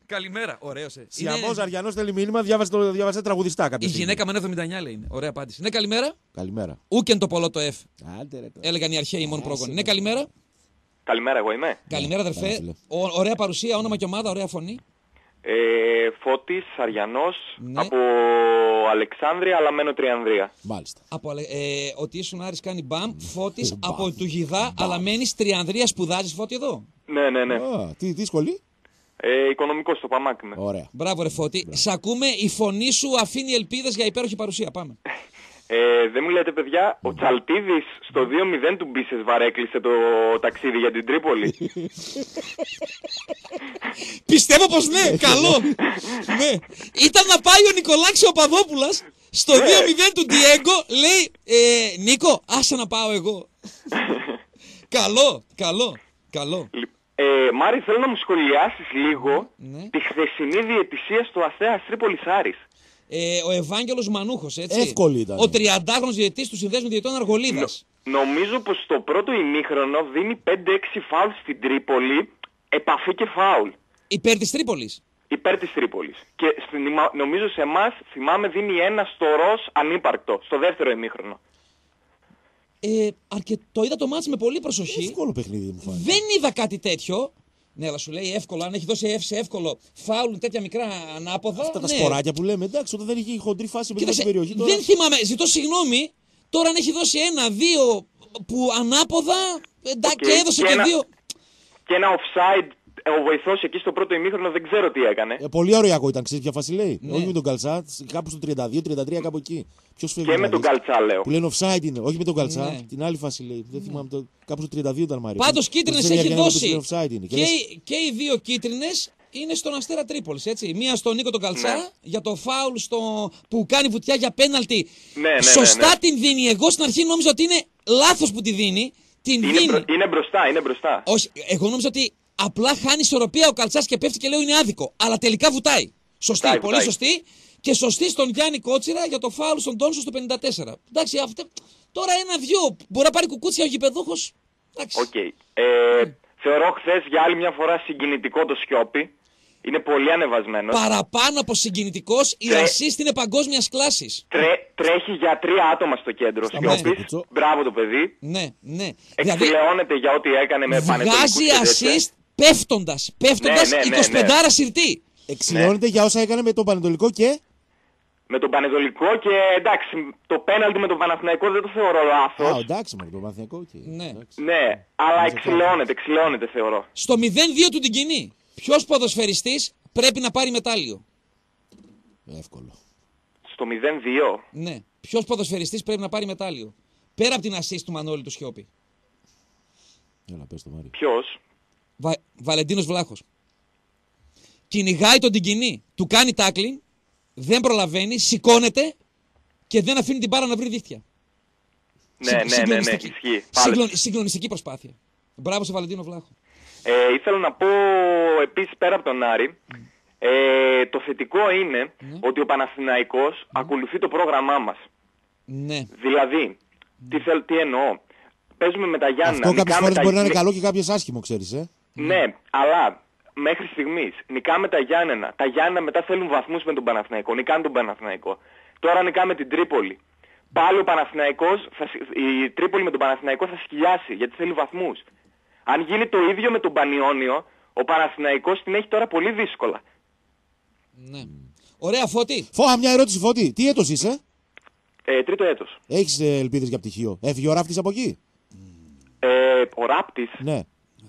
Καλημέρα. Ωραίος. ε. Σιαμό Είναι- Αριανό θέλει μήνυμα, διάβασε, το, διάβασε τραγουδιστά κάποια Η στιγμή. γυναίκα με ένα εβδομήντα εννιά λέει είναι. Ωραία απάντηση. Ναι, καλημέρα. Καλημέρα. Ούκεν το πολλό το F. Άντε, ρε, τώρα. Έλεγαν οι αρχαίοι μόνο πρόγονοι. Ναι, καλημέρα. Καλημέρα, εγώ είμαι. Καλημέρα, καλά, αδερφέ. φίλε. Ω- Ωραία παρουσία, όνομα και ομάδα, ωραία φωνή. Ε, Φώτης, Αριανός, Ναι. από Αλεξάνδρεια, αλλά μένω Τριανδρία. Μάλιστα. Από, ε, ότι ήσουν Άρης κάνει μπαμ. Φώτης από του Γιδά, αλλά μένει Τριανδρία, σπουδάζει Φώτη εδώ. Ναι, ναι, ναι. Α, τι, τι σχολή. Ε, οικονομικός στο Παμάκ είμαι. Ωραία. Μπράβο, ρε Φώτη. Σ' ακούμε, η φωνή σου αφήνει ελπίδες για υπέροχη παρουσία. Πάμε. Ε, δεν μου λέτε, παιδιά, ο Τσαλτίδης στο δύο μηδέν του Μπίσες βαρέκλεισε το ταξίδι για την Τρίπολη. Πιστεύω πως ναι, καλό. Ναι. Ήταν να πάει ο Νικολάκης ο Παδόπουλας στο δύο μηδέν του Ντιέγκο, λέει ε, Νίκο, άσε να πάω εγώ. Καλό, καλό, καλό. Λι- Ε, Μάρη, θέλω να μου σχολιάσεις λίγο Ναι. τη χθεσινή διαιτησία στο Αστέρας Τρίπολης Άρης. Ε, ο Ευάγγελος Μανούχος, έτσι. Εύκολη ήταν. Ο τριαντάχρονος διαιτητής του Συνδέσμου Διαιτητών Αργολίδας. Νομίζω πως στο πρώτο ημίχρονο δίνει πέντε έξι φάουλ στην Τρίπολη, επαφή και φάουλ. Υπέρ της Τρίπολης. Υπέρ της Τρίπολης. Και στην,ημα- νομίζω σε εμάς, θυμάμαι, δίνει ένα στο Ρος ανύπαρκτο, στο δεύτερο ημίχρονο. Ε, αρκε... Το είδα το μάτς με πολύ προσοχή. Εύκολο παιχνίδι μου φάνηκε. Δεν είδα κάτι τέτοιο. Ναι, αλλά σου λέει εύκολο. Αν έχει δώσει F σε εύκολο φάουλ τέτοια μικρά ανάποδα. Αυτά τα ναι. σποράκια που λέμε, εντάξει, όταν δεν είχε χοντρή φάση με Κοίταξε, την περιοχή. Τώρα... δεν θυμάμαι, ζητώ συγγνώμη. Τώρα αν έχει δώσει ένα, δύο που ανάποδα. Εντάξει, Οκ, και έδωσε και και, ένα- δύο. Και ένα offside, ε, ο βοηθός εκεί στο πρώτο ημίχρονο δεν ξέρω τι έκανε. Ε, πολύ ωριακό ήταν, ξέρει ποια φάση λέει. Ναι. Όχι με τον Καλτσά, κάπου στο τριάντα δύο τριάντα τρία, κάπου εκεί. Ποιο φεύγει. Και να με τον δεις. Καλτσά, λέω. Που λένε offside είναι, όχι με τον Καλτσά. Ναι. Την άλλη φάση λέει. Δεν θυμάμαι το. Κάπου στο τριάντα δύο ήταν Μάριο. Πάντως κίτρινες Που ξέρει έχει η Αριάννα δώσει. που το offside είναι. Και, Και λες, οι- και οι δύο κίτρινες είναι στον Αστέρα Τρίπολης, έτσι. Μία στον Νίκο τον Καλτσά Ναι. για το φάουλ στο... που κάνει βουτιά για πέναλτι. Ναι, ναι, ναι, Σωστά ναι. την δίνει. Εγώ στην αρχή νόμιζα ότι είναι λάθος που τη δίνει. Την Είναι, δίνει. μπρο- είναι μπροστά, είναι μπροστά. Όχι, εγώ νόμιζα ότι απλά χάνει ισορροπία ο Καλτσάς και πέφτει και λέω είναι άδικο. Αλλά τελικά βουτάει. Σωστή, Βουτάει, πολύ βουτάει. σωστή. Και σωστή στον Γιάννη Κότσιρα για το φάουλ στον Τόνσο στο πενήντα τέσσερα. Εντάξει, αυτά... τώρα ένα-δυο μπορεί να πάρει κουκούτσια ο γηπεδούχος. Εντάξει. Οκ. Ε, θεωρώ χθες για άλλη μια φορά συγκινητικό το Σιώπη. Είναι πολύ ανεβασμένος. Παραπάνω από συγκινητικός, η Ναι. assist είναι παγκόσμιας κλάσης. Τρέ- τρέχει για τρία άτομα στο κέντρο. Σταμάτη, Σιώπης. Κουτσό. Μπράβο το παιδί. Ναι, ναι. Δηλαδή Εξηλαιώνεται για ό,τι έκανε με πανετολικούς βγάζει και τέτοια. assist πέφτοντας. Πέφτοντας Ναι, ναι, ναι, είκοσι πέντε ναι. συρτή. Εξηλαιώνεται για όσα έκανε με τον Πανετολικό και. Με τον Πανετολικό και εντάξει, το πέναλτι με τον Παναθηναϊκό δεν το θεωρώ Α, λάθος. εντάξει, με τον Παναθηναϊκό. οκ. Ναι. Εντάξει. Ναι, αλλά εξηλαιώνεται, εξηλαιώνεται θεωρώ. Στο μηδέν δύο του την κοινή. Ποιος ποδοσφαιριστής πρέπει να πάρει μετάλλιο. Εύκολο. Στο μηδέν δύο. Ναι. Ποιος ποδοσφαιριστής πρέπει να πάρει μετάλλιο. Πέρα από την assist του Μανώλη του Σιώπη. Έλα, πες το Μάριο. Ποιος? Βα... Βαλεντίνος Βλάχος. Κυνηγάει τον την κοινή. Του κάνει τάκλιν. Δεν προλαβαίνει. Σηκώνεται. Και δεν αφήνει την μπάρα να βρει δίχτυα. Ναι, ναι, ναι, ναι, Συγκλονιστική. ισχύει. Πάλι. Συγκλον- Συγκλονιστική προσπάθεια. Μπράβο σε Βαλεντίνο Βλάχο. Ε, ήθελα να πω επίσης πέρα από τον Άρη, ε, το θετικό είναι ότι ο Παναθηναϊκός ακολουθεί το πρόγραμμά μας. Ναι. Δηλαδή, τι, θέλ, τι εννοώ. Παίζουμε με τα Γιάννα. Αυτό κάποιε νικάμε φορέ τα- μπορεί να είναι νι- καλό και κάποιε άσχημο, ξέρει. Ε. Ναι, αλλά μέχρι στιγμής νικάμε τα Γιάννενα. Τα Γιάννενα μετά θέλουν βαθμούς με τον Παναθηναϊκό. Νικάνε τον Παναθηναϊκό. Τώρα νικάμε την Τρίπολη. Πάλι ο Παναθηναϊκός, θα, σ- η Τρίπολη με τον Παναθηναϊκό θα σκυλιάσει γιατί θέλει βαθμούς. Αν γίνει το ίδιο με τον Πανιόνιο, ο Παναθηναϊκός την έχει τώρα πολύ δύσκολα. Ναι. Ωραία, Φώτη. Φώα, μια ερώτηση, Φώτη. Τι έτος είσαι, Ε, τρίτο έτος. έχει ελπίδε για πτυχίο. Έφυγε ο ράφτη από εκεί. Ε, ο Ράπτης Ναι.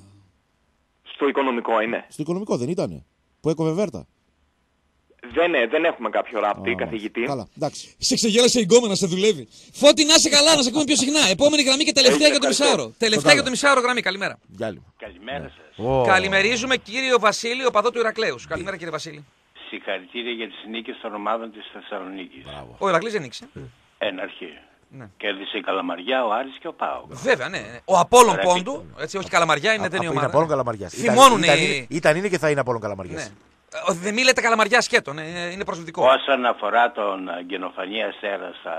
στο οικονομικό είναι. Στο οικονομικό δεν ήτανε. Που έκοβε βέρτα. Δεν, ε, δεν έχουμε κάποιο Ράπτη Α, καθηγητή. Καλά, εντάξει. Σε ξεγέλασε η γκόμενα, σε δουλεύει. Φώτη, να είσαι καλά, να σε ακούμε πιο συχνά. Επόμενη γραμμή και τελευταία για το Ευχαριστώ. μισάωρο. Τελευταία για το μισάωρο γραμμή, καλημέρα. Διάλειμμα. Καλημέρα σας. Καλημερίζουμε κύριο Βασίλη, οπαδό του Ηρακλέου. Καλημέρα κύριε Βασίλη. Συγχαρητήρια για τις νίκες των ομάδων της Θεσσαλονίκης. Ο Ηρακλής δεν νίκησε. Εν αρχή. Ναι. Κέρδισε η Καλαμαριά, ο Άρης και ο Πάοκ. Βέβαια, ναι. ναι. Ο Απόλλων Ωραία, Πόντου, έτσι, όχι Καλαμαριά, είναι δεν είναι η Είναι ομάδα. Απόλλων Καλαμαριάς. Θυμώνουν Ήταν, οι- ήταν, ήταν, είναι και θα είναι Απόλλων Καλαμαριάς. Ναι. Ε, Δεν μη λέτε Καλαμαριά σκέτο, ναι, είναι προσβλητικό. Όσον αφορά τον Αγγενοφανή Αστέρα στα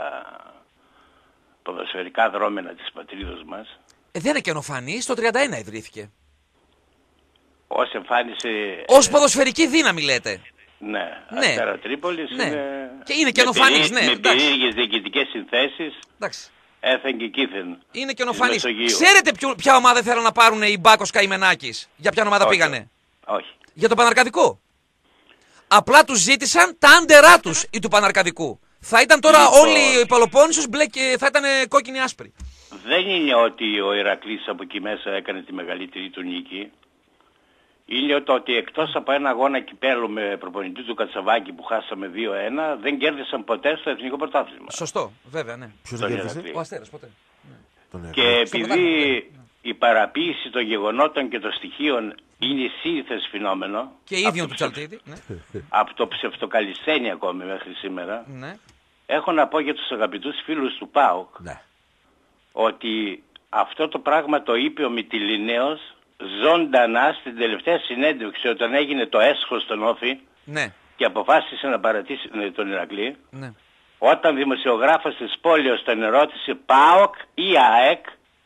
ποδοσφαιρικά δρόμενα της πατρίδος μας, Ε, δεν είναι καινοφανή, στο τριάντα ένα ιδρύθηκε. Ως εμφάνιση... Ως ποδοσφαιρική δύναμη λέτε. Ναι, Ναι. Αστέρα Τρίπολης Ναι. είναι... Και είναι καινοφανής, με περί- ναι, Με εντάξει. περίεργες διοικητικές συνθέσεις, Εντάξει. έθεν και κήθεν. Είναι καινοφανής. της Μεσογείου. Ξέρετε ποιο, ποια ομάδα θέλουν να πάρουν οι Μπάκος Καημενάκης? Για ποια ομάδα Όχι. πήγανε? Όχι. Για το Παναρκαδικό. Απλά τους ζήτησαν τα άντερά τους ή του Παναρκαδικού. Θα ήταν τώρα Λοιπόν. όλοι οι Πελοπόννησος μπλε και θα ήταν κόκκινοι άσπροι. Δεν είναι ότι ο Ηρακλής από εκεί μέσα έκανε τη μεγαλύτερη του νίκη. Είναι το ότι εκτός από ένα αγώνα κυπέλλου με προπονητή του Κατσαβάκη που χάσαμε δύο ένα, δεν κέρδισαν ποτέ στο Εθνικό Πρωτάθλημα. Σωστό, βέβαια, ναι. Ποιος Τον δεν κέρδισε? Ηρακλή. Ο Αστέρας, ποτέ. Τον Και Ηρακλή. επειδή η παραποίηση των γεγονότων και των στοιχείων είναι σύνηθες φαινόμενο, Και από ίδιο το του ψευ- Τσαλτίδη. Ναι. από το ψευτοκαλισθένη ακόμη μέχρι σήμερα, ναι. έχω να πω για τους αγαπητούς φίλους του ΠΑΟΚ Ναι. ότι αυτό το πράγμα το είπε ο Μυτιληναίος ζωντανά στην τελευταία συνέντευξη όταν έγινε το έσχος στον Όφη Ναι. και αποφάσισε να παρατήσει τον Ηρακλή, Ναι. όταν δημοσιογράφος της Πόλεως τον ερώτησε ΠΑΟΚ ή ΑΕΚ,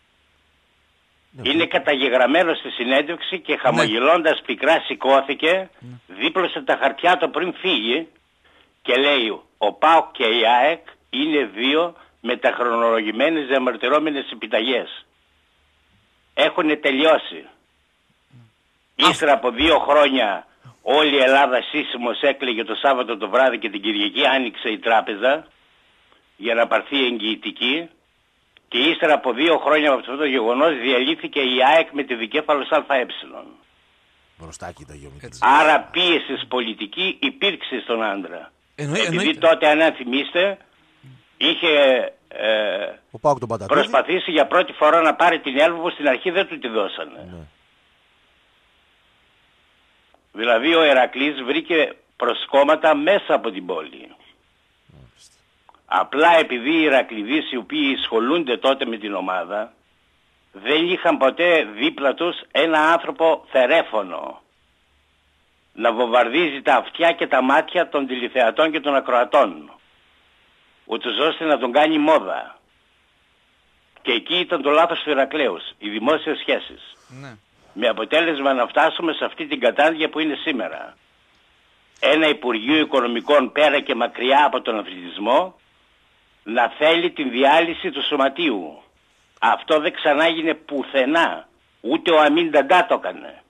είναι καταγεγραμμένο στη συνέντευξη και χαμογελώντας πικρά σηκώθηκε, δίπλωσε τα χαρτιά του πριν φύγει και λέει ο ΠΑΟΚ και η ΑΕΚ είναι δύο μεταχρονολογημένες διαμαρτυρόμενες επιταγές. Έχουν τελειώσει. Ύστερα από δύο χρόνια όλη η Ελλάδα σύσσημος έκλαιγε το Σάββατο το βράδυ και την Κυριακή άνοιξε η τράπεζα για να πάρθει εγγυητική και ύστερα από δύο χρόνια από αυτό το γεγονός διαλύθηκε η ΑΕΚ με τη δικέφαλος ΑΕ. Μπροστάκι τα γεωμετρία. Άρα πίεση πολιτική υπήρξε στον άντρα. Εννοεί- Επειδή εννοείται. τότε, αν θυμίστε, είχε ε, Ο Πάοκ τον Πατατούδη. προσπαθήσει για πρώτη φορά να πάρει την Έλβο που στην αρχή δεν του τη δώσανε. Ναι. Δηλαδή ο Ηρακλής βρήκε προσκόμματα μέσα από την πόλη. Απλά επειδή οι Ηρακλειδείς οι οποίοι ασχολούνται τότε με την ομάδα δεν είχαν ποτέ δίπλα τους ένα άνθρωπο θερέφωνο να βομβαρδίζει τα αυτιά και τα μάτια των τηλεθεατών και των ακροατών, ούτως ώστε να τον κάνει μόδα. Και εκεί ήταν το λάθος του Ηρακλέους, οι δημόσιες σχέσεις. Ναι. Με αποτέλεσμα να φτάσουμε σε αυτή την κατάντια που είναι σήμερα. Ένα Υπουργείο Οικονομικών πέρα και μακριά από τον αθλητισμό να θέλει την διάλυση του σωματείου. Αυτό δεν ξανάγινε πουθενά. Ούτε ο Αμίν Νταντά το έκανε.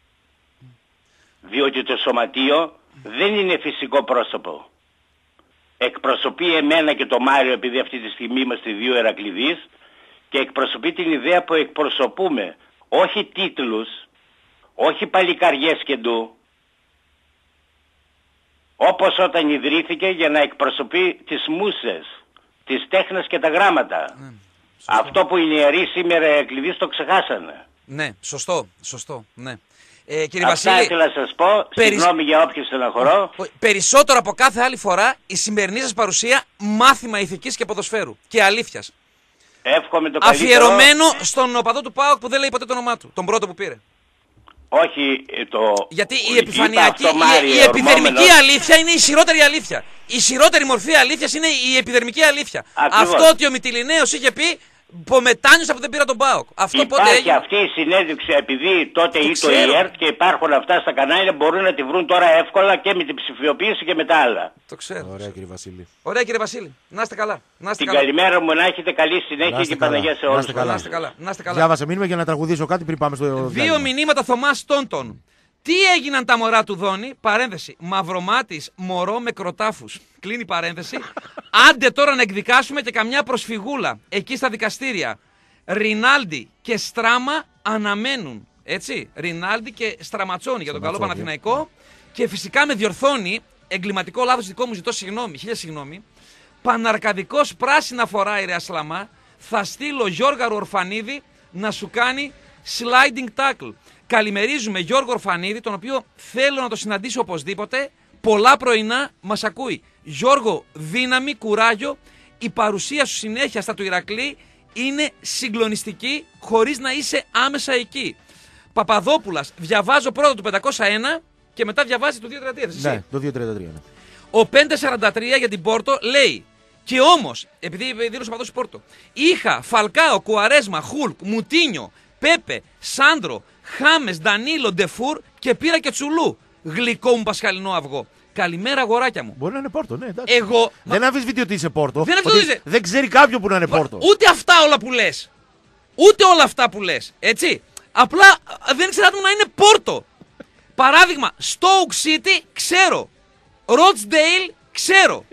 Διότι το σωματείο δεν είναι φυσικό πρόσωπο. Εκπροσωπεί εμένα και το Μάριο, επειδή αυτή τη στιγμή είμαστε δύο Ηρακλειδείς, και εκπροσωπεί την ιδέα που εκπροσωπούμε. Όχι τίτλους, όχι παλικαριές και ντου, όπως όταν ιδρύθηκε για να εκπροσωπεί τις μούσες, τις τέχνες και τα γράμματα. Ναι, Αυτό που είναι ιεροί σήμερα οι Ηρακλειδείς το ξεχάσανε. Ναι, σωστό, σωστό, ναι. Ε, κύριε Αυτά Βασίλη, ήθελα να σας πω, περι- συγγνώμη για όποιο στεναχωρώ. ο- περισσότερο από κάθε άλλη φορά η σημερινή σας παρουσία μάθημα ηθικής και ποδοσφαίρου και αλήθειας. Εύχομαι το καλύτερο. Αφιερωμένο στον οπαδό του ΠΑΟΚ που δεν λέει ποτέ το όνομά του, τον πρώτο που πήρε. Όχι ε, το... Γιατί η είπα επιφανειακή, αυτό, η, Μάριο, η επιδερμική ορμόμενος. αλήθεια είναι η ισχυρότερη αλήθεια. Η ισχυρότερη μορφή αλήθειας είναι η επιδερμική αλήθεια. Ακριβώς. Αυτό ότι ο Μυτιληναίος είχε πει που μετάνιωσα που δεν πήρα τον ΠΑΟΚ. Αυτό πότε Υπάρχει έγινε. αυτή η συνέντευξη επειδή τότε ή το ξέρω. ι ερ και υπάρχουν αυτά στα κανάλια, μπορούν να τη βρουν τώρα εύκολα και με την ψηφιοποίηση και με τα άλλα. Το ξέρω. Ωραία κύριε Βασίλη. Ωραία κύριε Βασίλη. Να είστε καλά. Να είστε Την καλά. καλημέρα μου να έχετε καλή συνέχεια Να είστε και Παναγία καλά. σε Να όλους. είστε μας. καλά. Να είστε καλά. Να είστε καλά. Διάβασε μήνυμα για να τραγουδήσω κάτι πριν πάμε στο Δύο διάλειμμα. μηνύματα Θωμάς Τόντον. Τι έγιναν τα μωρά του Δόνη, παρένθεση. Μαυρομάτης, μωρό με κροτάφους. Κλείνει παρένθεση. Άντε τώρα να εκδικάσουμε και καμιά προσφυγούλα εκεί στα δικαστήρια. Ρινάλντι και Στράμα αναμένουν. Έτσι. Ρινάλντι και Στραματσόνη για τον καλό Στραματσόνη. Παναθηναϊκό. Και φυσικά με διορθώνει, εγκληματικό λάθος δικό μου, ζητώ συγγνώμη, χίλια συγγνώμη. Παναρκαδικός πράσινα φοράει ρε Ασλαμά. Θα στείλω Γιώργαρο Ορφανίδη να σου κάνει sliding tackle. Καλημερίζουμε Γιώργο Ορφανίδη, τον οποίο θέλω να το συναντήσω οπωσδήποτε. Πολλά πρωινά μας ακούει. Γιώργο, δύναμη, κουράγιο. Η παρουσία σου συνέχεια στα του Ηρακλή είναι συγκλονιστική χωρίς να είσαι άμεσα εκεί. Παπαδόπουλας, διαβάζω πρώτα του πεντακόσια ένα και μετά διαβάζει το διακόσια τριάντα τρία. Ναι, το δύο τριάντα τρία. Ναι. Ο πεντακόσια σαράντα τρία για την Πόρτο λέει και όμως, επειδή δήλωσε παντός Πόρτο, είχα Φαλκάο, Κουαρέσμα, Χουλκ, Μουτίνιο, Πέπε, Σάντρο, Χάμες, Ντανίλο, Ντεφούρ και πήρα και Τσουλού. Γλυκό μου πασχαλινό αυγό. Καλημέρα, αγοράκια μου. Μπορεί να είναι Πόρτο, ναι, εντάξει. Εγώ. Δεν αμφισβητεί ότι είσαι Πόρτο. Δεν αμφισβητεί. Δεν ξέρει κάποιον που να είναι Πόρτο. Ούτε αυτά όλα που λες. Ούτε όλα αυτά που λες. Έτσι. Απλά δεν ξέρω άτομο να είναι Πόρτο. Παράδειγμα, Stoke City ξέρω. Rochdale ξέρω.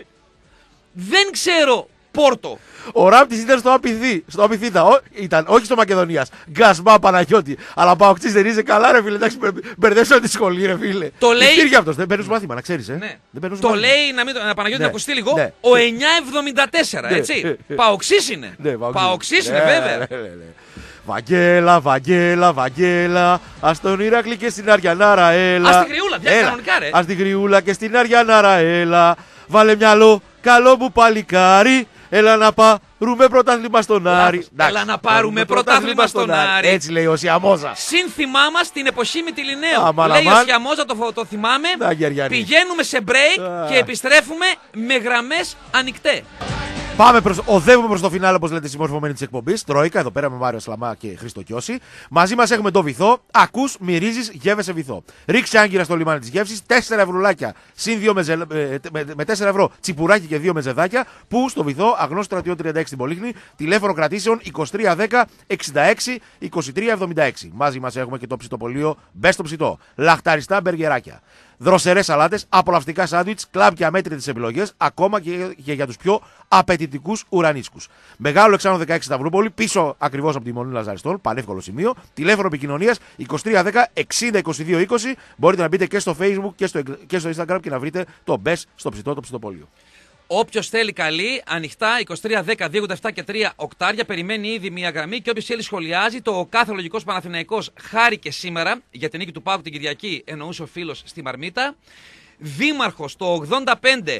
Δεν ξέρω Πόρτο. Ο Ράπτης ήταν στο Απιθύ. Στο Απιθύτα. Ο, ήταν, όχι στο Μακεδονίας. Γκασμά Παναγιώτη. Αλλά Παοκτής δεν είσαι καλά, ρε φίλε. Εντάξει, μπερδέψαμε τη σχολή, ρε φίλε. Το λέει. Υπήρχε αυτός. Δεν παίρνει μάθημα, να ξέρεις. Ε. Ναι. Δεν το μάθημα. λέει, να μην το Παναγιώτη Ναι. να ακουστεί λίγο. Ναι. Ο εννιά εβδομήντα τέσσερα, Ναι. έτσι. Παοξής είναι. Ναι, Παοξής είναι, Ναι, βέβαια. ναι, ναι, ναι. Βαγγέλα, Βαγγέλα, Βαγγέλα. Ας τον Ηράκλη και στην Αριανάρα, έλα. Ας την Γριούλα, δια, Έλα. κανονικά, ρε. Ας την Γριούλα και στην Αριανάρα, έλα. Βάλε μυαλό, καλό μου παλικάρι. Έλα να πάρουμε πρωτάθλημα στον Άρη. Λάθος. Εντάξει, Έλα να πάρουμε πρωτάθλημα στον Άρη. Έτσι λέει ο Σιαμόζα. Σύνθημά μας την εποχή Μυτιληναίου. Αμάν, Λέει αμάν. ο Σιαμόζα, το, φο- το θυμάμαι. Να, Γεριάννη. Πηγαίνουμε σε break Α. και επιστρέφουμε με γραμμές ανοιχτέ. Πάμε προς, οδεύουμε προς το φινάλε, όπως λέτε, συμμορφωμένοι της εκπομπής. Τρόικα, εδώ πέρα με Μάριο Σλαμά και Χρήστο Κιώση. Μαζί μας έχουμε το βυθό. Ακούς, μυρίζεις, γεύεσαι βυθό. Ρίξε άγκυρα στο λιμάνι της γεύσης. τέσσερα ευρουλάκια. Συν δύο με, με, με, με τέσσερα ευρώ τσιπουράκι και δύο μεζεδάκια. Που στο βυθό, αγνός στρατιών τριάντα έξι στην Πολύχνη. Τηλέφωνο κρατήσεων είκοσι τρία δέκα εξήντα έξι είκοσι τρία εβδομήντα έξι. Μαζί μας έχουμε και το ψητοπολείο Μπες στο ψητό. Λαχταριστά μπεργεράκια. Δροσερές σαλάτες, απολαυστικά σάντουιτς, κλαμπ και αμέτρητες επιλογές, ακόμα και, και για τους πιο απαιτητικούς ουρανίσκους. Μεγάλο Εξάνο δεκαέξι Σταυρούπολη, πίσω ακριβώς από τη Μονή Λαζαριστών, πανεύκολο σημείο. Τηλέφωνο επικοινωνίας είκοσι τρία δέκα εξήντα είκοσι δύο είκοσι. Μπορείτε να μπείτε και στο Facebook και στο, και στο Instagram και να βρείτε το Μπες στο ψητό, το ψητοπολείο. Όποιος θέλει καλή, ανοιχτά, είκοσι τρία δέκα δύο ογδόντα επτά και τρία οκτάρια, περιμένει ήδη μία γραμμή και όποιος θέλει σχολιάζει. Το κάθε λογικός Παναθηναϊκός χάρηκε σήμερα για την νίκη του ΠΑΟΚ την Κυριακή, εννοούσε ο φίλος στη Μαρμίτα. Δήμαρχος το ογδόντα πέντε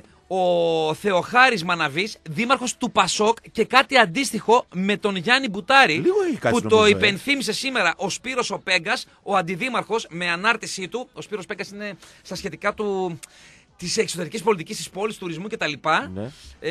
ο Θεοχάρης Μαναβής, δήμαρχος του Πασόκ και κάτι αντίστοιχο με τον Γιάννη Μπουτάρη, Λίγο έχει κάτσει, που το νομίζω, ε. υπενθύμησε σήμερα ο Σπύρος ο Πέγκας, ο αντιδήμαρχος, με ανάρτησή του. Ο Σπύρος Πέγκας είναι στα σχετικά του της εξωτερικής πολιτικής της πόλης, τουρισμού κτλ. Ναι.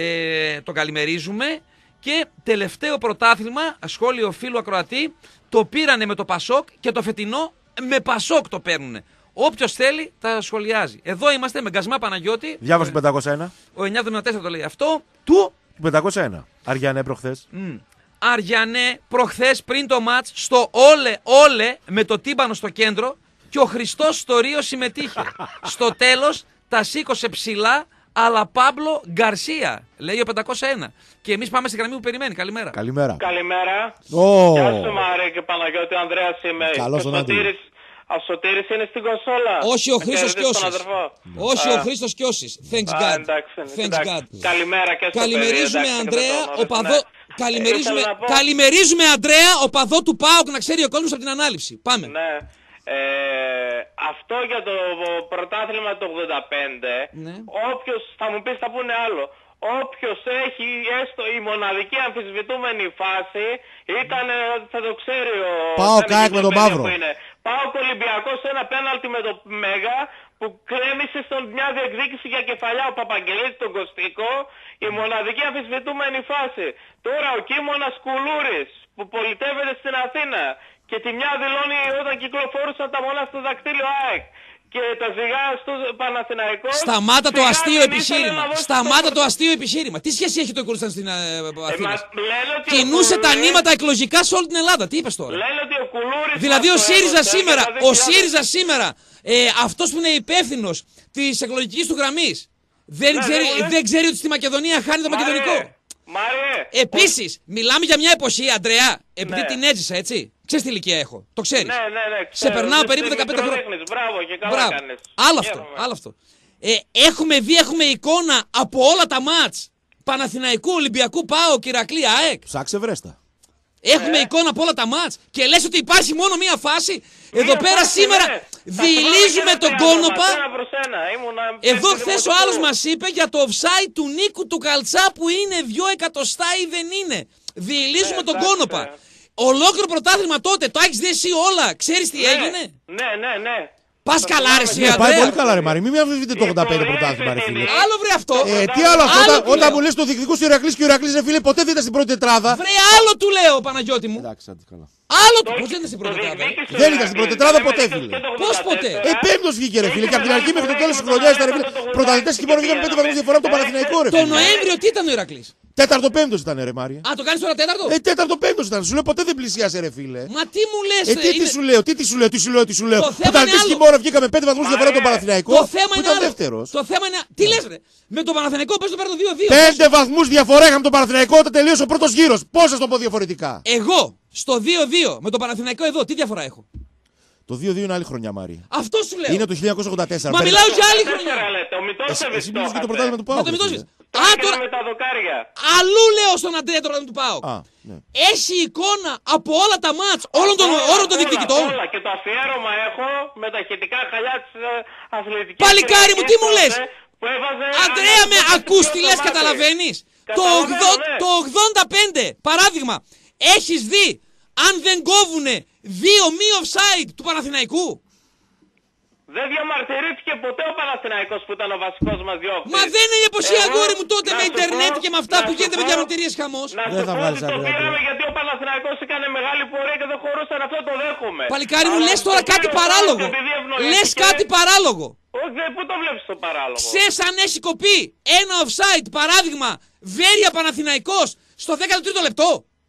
Ε, τον καλημερίζουμε. Και τελευταίο πρωτάθλημα, σχόλιο φίλου ακροατή, το πήρανε με το Πασόκ και το φετινό με Πασόκ το παίρνουνε. Όποιος θέλει τα σχολιάζει. Εδώ είμαστε με Γκασμά Παναγιώτη. Διάβασε πεντακόσια ένα. Ο εννιά εβδομήντα τέσσερα το λέει αυτό. Του πεντακόσια ένα. Αριανέ προχθές. Μ. Αριανέ προχθές πριν το μάτς στο όλε όλε με το τύμπανο στο κέντρο και ο Χριστός στο Ρίο συμμετείχε. Στο τέλος τα σήκωσε ψηλά αλλά Πάμπλο Γκαρσία, λέει ο πεντακόσια ένα. Και εμείς πάμε στη γραμμή που περιμένει. Καλημέρα. Καλημέρα. Καλημέρα. Oh. Γεια σου Μάρη και Παναγιώτη, ο Ανδρέας είμαι. Καλώς Και ο τον Άντρη. Σωτήρης, ο Σωτήρης είναι στην κονσόλα. Όχι ο Με Χρήστος χαιρετείς τον Κιώσης. αδερφό. Όχι Α. ο Χρήστος Κιώσης. Thanks Α, God. εντάξει, Thanks εντάξει. God. Καλημέρα και στο Καλημερίζουμε παιδί, εντάξει, Ανδρέα, και με τον οπαδό. Όρθιο, ναι. Καλημερίζουμε, Ε, ήθελα να πω- καλημερίζουμε Ανδρέα, οπαδό του ΠΑΟΚ, να ξέρει ο κόσμος από την ανάληψη. Πάμε. Ναι. Ε, αυτό για το πρωτάθλημα του ογδόντα πέντε, Ναι. όποιος, θα μου πεις θα πούνε άλλο, όποιος έχει έστω η μοναδική αμφισβητούμενη φάση ήταν, θα το ξέρει ο... Πάω δεν κάκ είναι με τον το παιδί Μαύρο. που είναι. Πάω Ολυμπιακός σε ένα πέναλτι με το Μέγα που κρέμισε στον μια διεκδίκηση για κεφαλιά ο Παπαγγελίδης τον Κωστικό, η μοναδική αμφισβητούμενη φάση. Τώρα ο Κίμωνας Κουλούρης που πολιτεύεται στην Αθήνα και τη μια δηλώνει όταν κυκλοφορούσαν τα μόνα στο δακτύλιο ΑΕΚ και τα ζυγά στο Παναθηναϊκό. Σταμάτα το σιγά αστείο δεν επιχείρημα. ήθελε να δώσει Σταμάτα το- το αστείο επιχείρημα. Τι σχέση έχει το Κούρσταν στην ε, Αθήνα. μας λένε ότι ο Κινούσε τα Κουλούρης- νήματα εκλογικά σε όλη την Ελλάδα. Τι είπες τώρα. Λένε ότι ο Κουλούρης... Δηλαδή ο μας το ΣΥΡΙΖΑ έδωσε σήμερα, για τα ο δύο χιλιάδες. ΣΥΡΙΖΑ σήμερα, ε, αυτός που είναι υπεύθυνος της εκλογικής του γραμμής, δεν, Ναι, ξέρει, ναι, ναι. δεν ξέρει ότι στη Μακεδονία χάνει το Μάριε, μακεδονικό. Μάριε, Επίσης, μιλάμε για μια εποχή, Αντρέα, επειδή Ναι. την έζησα, έτσι. Ξέρεις τι ηλικία έχω, το ξέρεις. Ναι, ναι, ναι. Σε περνάω περίπου δεν δεκαπέντε χρόνια. μικροδείχνεις. Μπράβο και καλά Μπράβο. κάνεις. Άλλο αυτό, Χαίρομαι. άλλο αυτό. Ε, έχουμε δει, έχουμε εικόνα από όλα τα μάτς Παναθηναϊκού, Ολυμπιακού, ΠΑΟ, Ηρακλή, ΑΕΚ. Ψάξε βρέστα. Έχουμε Ε. εικόνα από όλα τα μάτς και λες ότι υπάρχει μόνο μία φάση. Εδώ Μία πέρα φάση, σήμερα ναι. Θα διηλίζουμε θυμάμαι και τον ένα τριάντα κόνοπα. μας, ένα προς ένα. Ήμουνα Εδώ πέντε χθες ο δημοτικού. άλλος μας είπε για το offside του Νίκου του Καλτσά που είναι δυο εκατοστά ή δεν είναι. Διηλίζουμε Ναι, τον εντάξει, κόνοπα. ναι. Ολόκληρο πρωτάθλημα τότε, το έχεις δει εσύ όλα. Ξέρεις τι Ναι, έγινε. Ναι, ναι, ναι. Πα καλά, ρε, εσύ, Ναι, πάει Ανδρέα. πολύ καλά, ρε Μάρι. Μην με αμφισβητείτε το ογδόντα πέντε πρωτάθλημα, ρε φίλε. Άλλο βρε αυτό. Ε, τι άλλο αυτό, Άλλο όταν, του όταν λέω. μου λες το διεκδικούς του Ηρακλής και ο Ηρακλής, ρε φίλε, ποτέ δεν ήταν στην πρώτη τετράδα. Βρε, άλλο του λέω, Παναγιώτη μου. Εντάξει, άντε καλά. Άλλο του. Πώ δεν είναι στην πρώτη τετράδα. Δεν ήταν στην πρώτη τετράδα ποτέ, φίλε. Πώς ποτέ? Ε, πέμπτος βγήκε, ρε φίλε, και από την αρχή μέχρι το τέλος της χρονιάς ήταν, ρε φίλε. Πρωταθλητές και μόνο βγήκαμε πέντε βαθμούς διαφορά από τον Παναθηναϊκό, ρε Το φίλε. Νοέμβριο τι ήταν ο Ηρακλής? Τέταρτο πέμπτος ήταν, ρε Μάρια. Α, το κάνει τώρα τέταρτο. Ε, τέταρτο πέμπτος ήταν. Σου λέω ποτέ δεν πλησίασε, ρε φίλε. Μα τι μου λες, Ε, τι, τι είναι- σου λέω, τι, τι σου λέω, τι σου λέω, τι σου λέω. Το θέμα είναι Πρωταθλητές και άλλο. μόνο βγήκαμε πέντε βαθμούς διαφορά από τον Παναθηναϊκό. Το θέμα Που είναι ήταν άλλο. δεύτερος. Το θέμα είναι. Τι λες, ρε. Με τον Παναθηναϊκό πες το παίρνω δύο δύο. Πέντε βαθμούς διαφορά είχαμε τον Παναθηναϊκό όταν τελείωσε ο πρώτος γύρος. Πώς θα το πω διαφορετικά. Εγώ στο δύο δύο με τον Παναθηναϊκό εδώ τι διαφορά έχω? Το δύο δύο είναι άλλη χρονιά, Μάρια. Αυτό σου λέω. Είναι το χίλια εννιακόσια ογδόντα τέσσερα. Μα Περι- μιλάω για άλλη χρονιά. Ο Μητώσεβιτς Εσύ, εσύ το μιλάς για το έχασε. πρωτάθλημα του Μα Πάου. το μητώσεις. Το Α, έκανε τώρα. με τα δοκάρια. Αλλού λέω στον Αντρέα τώρα του πάω. Α, ναι. Έχει εικόνα από όλα τα μάτς όλων των, Όλα, όλων των όλα, διεκδικητών. όλα. Και το αφιέρωμα έχω με τα ηχητικά χαλιά της ε, αθλητικής. Παλικάρι μου, τι μου λες? Που έβαζε Αντρέα, με αναπτύσσει ακούς τι το λες, μάτι. καταλαβαίνεις? Το, Καταλαβαίνω, ογδό- ναι. το ογδόντα πέντε, παράδειγμα, έχεις δει αν δεν κόβουνε δύο μη offside του Παναθηναϊκού? Δεν διαμαρτυρήθηκε ποτέ ο Παναθηναϊκός που ήταν ο βασικός μας διώκτης. Μα δεν είναι πως η Εγώ, αγόρι μου τότε να με σου ίντερνετ πω- και με αυτά να που σου γίνεται με πω- διαμαρτυρίες χαμός. Να Δεν σου θα πω βγάλεις ότι το άκρη, πήραμε Αντρέα. γιατί ο Παναθηναϊκός έκανε μεγάλη πορεία και δεν χωρούσαν, αυτό το δέχομαι. Παλικάρι μου, Αλλά λες το τώρα κάτι πήρε ο παράλογο. Πάοκ επειδή ευνοήθηκε. Λες κάτι παράλογο. Όχι, δεν- πού το βλέπεις το παράλογο. Ξέρεις αν έχει κοπεί ένα offside, παράδειγμα, Βέρεια Παναθηναϊκός στο δέκατο τρίτο λεπτό?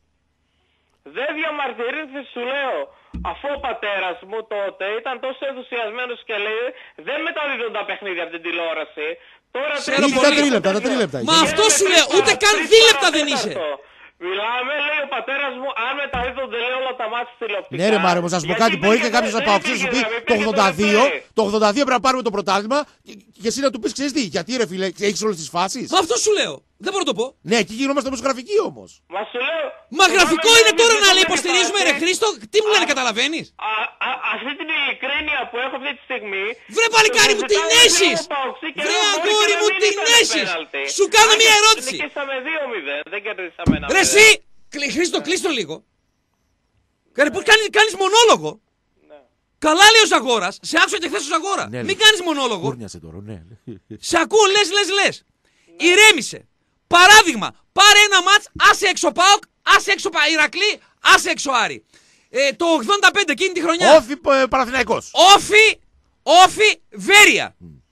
Δεν διαμαρτυρήθηκε, σου λέω. Αφού ο πατέρας μου τότε ήταν τόσο ενθουσιασμένος και λέει δεν μεταδίδουν τα παιχνίδια από την τηλεόραση. Τώρα Ξέρω Είχε τα πολύ. τρίλεπτα, τα τρίλεπτα. Μα είχε. αυτό σου λέω, ούτε καν δίλεπτα δεν είχε. Μιλάμε, λέει ο πατέρας μου, αν μεταδίδονται λέει όλα τα μάτια τηλεοπτικά. Ναι, ρε Μάρε, όμως να σου πω γιατί κάτι. Μπορεί και υπήρχε- κάποιος δεν από αυτούς σου πει υπήρχε, το υπήρχε ογδόντα δύο, replay. το ογδόντα δύο πρέπει να πάρουμε το πρωτάθλημα και, και εσύ να του πεις ξέρεις τι, γιατί ρε φίλε, έχεις όλες τις φάσεις. Μα αυτό σου λέω. Δεν μπορώ να το πω. Ναι, εκεί γινόμαστε δημοσιογραφικοί όμως. Μα σου λέω. Μα γραφικό θυμάμαι είναι μια τώρα να στιγμή λέει που υποστηρίζουμε είχα ρε έρθει. Χρήστο. Τι μου λένε, καταλαβαίνεις? Α, α, αυτή την ειλικρίνεια που έχω αυτή τη στιγμή. Βρε παλικάρι μου, το την συζητάω έχεις! με τον Παοξή και Βρε λέω, μπορεί αγόρι και να μου, μην την ήταν έχεις! πέναλτι. Σου κάνω Αν μια και ερώτηση. Νικήσαμε δύο μηδέν, δεν κερδίσαμε ένα. Ρε εσύ! Κλει- Χρήστο, κλείστο λίγο. Ρε, πώς κάνεις, κάνεις μονόλογο. Καλά λέει ο Ζαγόρας. Σε άκουσα και χθες ο Ζαγόρα. Ναι, Μην λέει. κάνεις μονόλογο. Κούρνιασε τώρα, ναι. Σε ακούω, λες, λες, λες. Ηρέμησε. Παράδειγμα, πάρε ένα μάτς, άσε έξω ΠΑΟΚ, άσε έξω Πα- Ηρακλή, άσε έξω Άρη. Ε, το ογδόντα πέντε εκείνη τη χρονιά. Όφι ε, Παναθηναϊκός. Όφι, όφι, Βέρεια.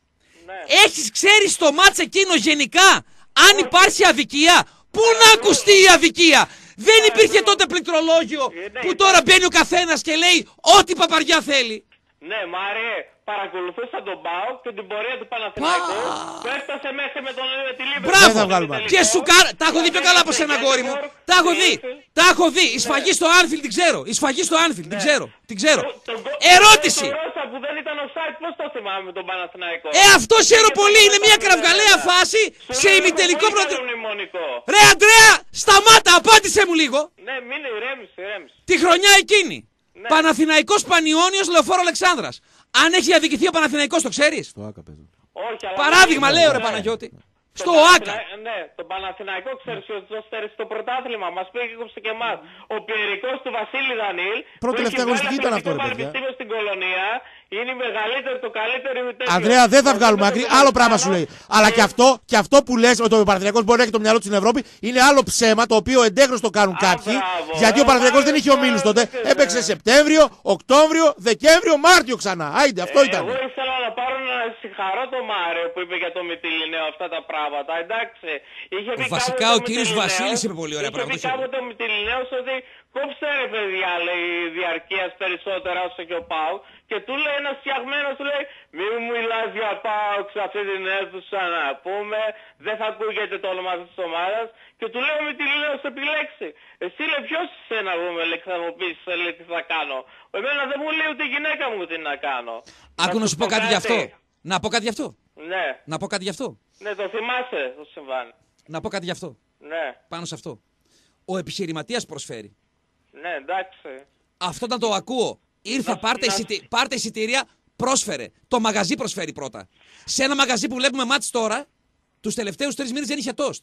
Έχεις, ξέρεις το μάτς εκείνο γενικά, αν υπάρχει αδικία, πού να ακουστεί η αδικία. Δεν υπήρχε τότε πληκτρολόγιο που τώρα μπαίνει ο καθένας και λέει ό,τι παπαριά θέλει. Ναι, Μάρε, παρακολουθούσα τον ΠΑΟΚ και την πορεία του Παναθηναϊκού που έφτασε μέχρι με τον με τη Λίβερπουλ. Μπράβο! Δεν θα βγάλουμε άλλο. Και σου κάρα. Τα έχω δει πιο καλά από σένα, κόρη μου. Τα έχω δει. Τα έχω δει. Η σφαγή στο Άνφιλ την ξέρω. Η σφαγή στο Άνφιλ την ξέρω. Την ξέρω. Ερώτηση. Το Ρώσα που δεν ήταν offside, πώς το θυμάμαι με τον Παναθηναϊκό. Ε, αυτό χαίρομαι πολύ. Είναι μια κραυγαλαία φάση σε ημιτελικό πρώτο. μνημονικό. Ρε Αντρέα, σταμάτα, απάντησε μου λίγο. Ναι, μην ηρέμησε, ηρέμησε. Τη χρονιά εκείνη. Παναθηναϊκός Πανιώνιος Λεωφόρο Αλεξάνδρας. Αν έχει αδικηθεί ο Παναθηναϊκός, το ξέρεις? Το άκα παίζω. Όχι, αλλά... Παράδειγμα, ναι, λέω ρε ναι. Παναγιώτη. Το Στο Παναθηνα- ΆΚΑ. Ναι, το Παναθηναϊκό ξέρεις ότι το στέρισε το πρωτάθλημα. Μας πήγε και εμάς. Ο Πιερικός του Βασίλη Δανίλ. Πρώτη που τελευταία έχει αγωνιστική βγάλει ήταν αυτό, ρε αθλητικό παιδιά. πανεπιστήμιο στην Κολονία. Είναι η μεγαλύτερη, το καλύτερο τέτοιο. Ανδρέα, δεν θα Το βγάλουμε δεύτερο άκρη. Άλλο πράγμα σου λέει. Αλλά και- και αυτό, και αυτό που λες ότι ο Παναθηναϊκός μπορεί να έχει το μυαλό του στην Ευρώπη είναι άλλο ψέμα το οποίο εντέχνως το κάνουν Α, κάποιοι. μπράβο. Γιατί ο Ε, Παναθηναϊκός δεν μάλλον είχε ομίλους τότε. δεν ξέρω. Έπαιξε Σεπτέμβριο, Οκτώβριο, Δεκέμβριο, Μάρτιο ξανά. Άιντε, αυτό Ε, ήταν. Εγώ ήθελα να πάρω να συγχαρώ το Μάρεο που είπε για το Μυτιλινέο αυτά τα πράγματα. Εντάξει. Είχε πει Βασικά, κάποτε ο κύριος Μυτιλινέος- Βασίλης είπε πολύ ωραία πράγματα, Είχε πει το κάποτε ο Μυτιλινέος ότι κόψε ρε παιδιά, λέει, διαρκείας περισσότερα όσο και ο Πάου. Και του λέει ένας φτιαγμένος, του λέει μη μου μιλάς για Πάου σε αυτή την αίθουσα να πούμε. Δεν θα ακούγεται το όνομα αυτής της ομάδας. Και του λέει ο Μυτιλινέος επιλέξει. Εσύ λέει ποιος είσαι να πούμε, λέει, θα μου πεις λέει, τι θα κάνω. Εμένα δεν μου λέει ούτε η γυναίκα μου τι να κάνω. Άκου να σου πω κάτι γι' αυτό. Να πω κάτι γι' αυτό. Ναι, Να πω κάτι γι' αυτό. ναι, το θυμάσαι το συμβάν. Να πω κάτι γι' αυτό. Ναι, Πάνω σε αυτό. Ο επιχειρηματίας προσφέρει. ναι, εντάξει. Αυτό όταν το ακούω. Ήρθε, Να- πάρτε, να- εισιτή- πάρτε εισιτήρια, πρόσφερε. Το μαγαζί προσφέρει πρώτα. Σε ένα μαγαζί που βλέπουμε μάτς τώρα, τους τελευταίους τρεις μήνες δεν είχε τόστ.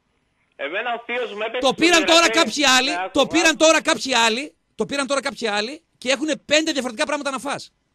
Εμένα ο θείος μου έπαιξε. Το στον πήραν τώρα Ηρακλή. κάποιοι άλλοι, Ναι, το άκου, πήραν άκου. τώρα κάποιοι άλλοι, το πήραν τώρα κάποιοι άλλοι και έχουν πέντε διαφορετικά πράγματα να φας.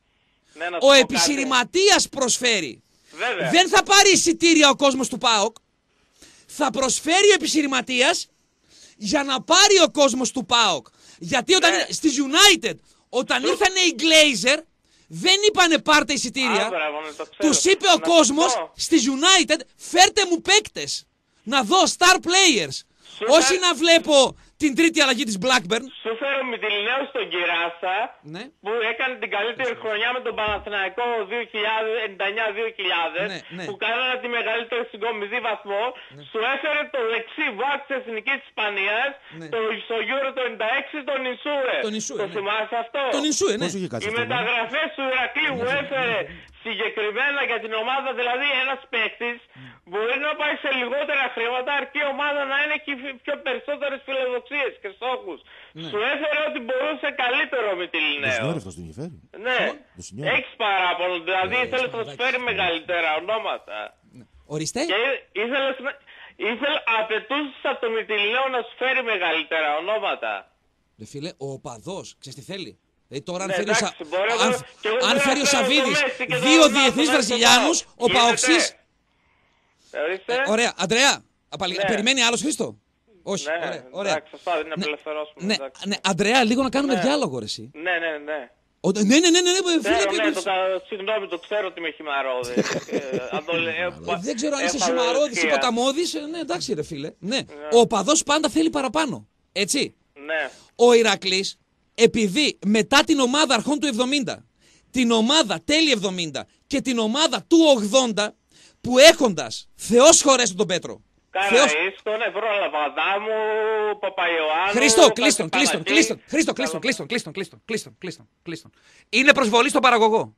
Ναι, να σου Ο πω επιχειρηματίας προσφέρει. Βέβαια. Δεν θα πάρει εισιτήρια ο κόσμος του ΠΑΟΚ. Θα προσφέρει ο επιχειρηματίας για να πάρει ο κόσμος του ΠΑΟΚ. Γιατί όταν Ναι. στις United, όταν ήρθαν οι Glazer, δεν είπανε πάρτε εισιτήρια. Α, μπράβο, ναι, το ξέρω. Τους είπε ο Να σου κόσμος πω. στις United, φέρτε μου παίκτες. Να δω star players. Σου Όχι φέρ- να βλέπω την τρίτη αλλαγή της Blackburn. Σου φέρω Μητυλινέου στον Κυράσα, Ναι. που έκανε την καλύτερη χρονιά με τον Παναθηναϊκό δύο χιλιάδες εννιά δύο χιλιάδες, Ναι, ναι. που κάνανε τη μεγαλύτερη συγκομιδή βαθμό. Σου έφερε το δεξί βάκ της Εθνικής της Ισπανίας, Ναι. το στο Euro το ενενήντα έξι, τον Ισούε. Τον Ισούε, Το ναι. θυμάσαι αυτό? Τον Ισούε, ναι. Πώς είχε κάτσει Οι αυτό, ναι. μεταγραφές του Ηρακλείου που έφερε συγκεκριμένα για την ομάδα, δηλαδή ένας παίκτης μπορεί να πάει σε λιγότερα χρήματα αρκεί η ομάδα να είναι και πιο περισσότερες φιλοδοξίες και στόχους. Σου έφερε ότι μπορούσε καλύτερο με τη Το Λινέο. σινιόρι αυτός τον είχε φέρει. Ναι, Το σινιόρι. έχεις παράπονο, δηλαδή ήθελες να σου φέρει μεγαλύτερα ονόματα. Ορίστε. Και ήθελες να... Ήθελε, απαιτούσες από το Μητυλινέο να σου φέρει μεγαλύτερα ονόματα. Ρε φίλε, ο οπαδός, ξέρεις τι θέλει. Δηλαδή τώρα αν Ναι, φέρει ο, Σα... εντάξει, μπορεί αν... εγώ- και εγώ αν μπορώ φέρει να ο φέρω Σαββίδης το Μέση και το δύο Ρονάλντο διεθνείς μέσα στο Βραζιλιάνους, πάω. ο Παοξής... Ορίστε. Ε, ωραία, Αντρέα, απαλ... Ναι. περιμένει άλλος Χρήστο. Όχι, Ναι, ωραία, ωραία. εντάξει, σωστά, δεν Ναι, απελευθερώσουμε. ναι, εντάξει. ναι, Αντρέα, λίγο να κάνουμε Ναι. διάλογο, ρε εσύ. Ναι, ναι, ναι. Ο... Ναι, ναι, ναι, ναι, ναι, φίλε, Ξέρω, φίλε, ναι, το, κα- συγγνώμη, το ξέρω ότι είμαι χυμαρόδης. Ε, αν το λέ- Ε, Δεν ξέρω αν είσαι έχω χυμαρόδης ή αδερφία. ποταμόδης. ε, Ναι, εντάξει, ρε φίλε. Ναι. Ο οπαδός πάντα θέλει παραπάνω. Έτσι. Ναι. Ο Ηρακλής, επειδή μετά την ομάδα αρχών του εβδομήντα, την ομάδα τέλη εβδομήντα και την ομάδα του ογδόντα, που έχοντας, Θεός χωρέσου τον Πέτρο. Θεός... Καραΐσκο, ναι, πρόλαβα. Αδάμου, Παπαϊωάννου. Χρήστο, κλείστον, κλείστον, Κατσιπανακή. κλείστον, Χρήστο, κλείστον, κλείστον, κλείστον, κλείστον, κλείστον, κλείστον, κλείστον. Είναι προσβολή στον παραγωγό.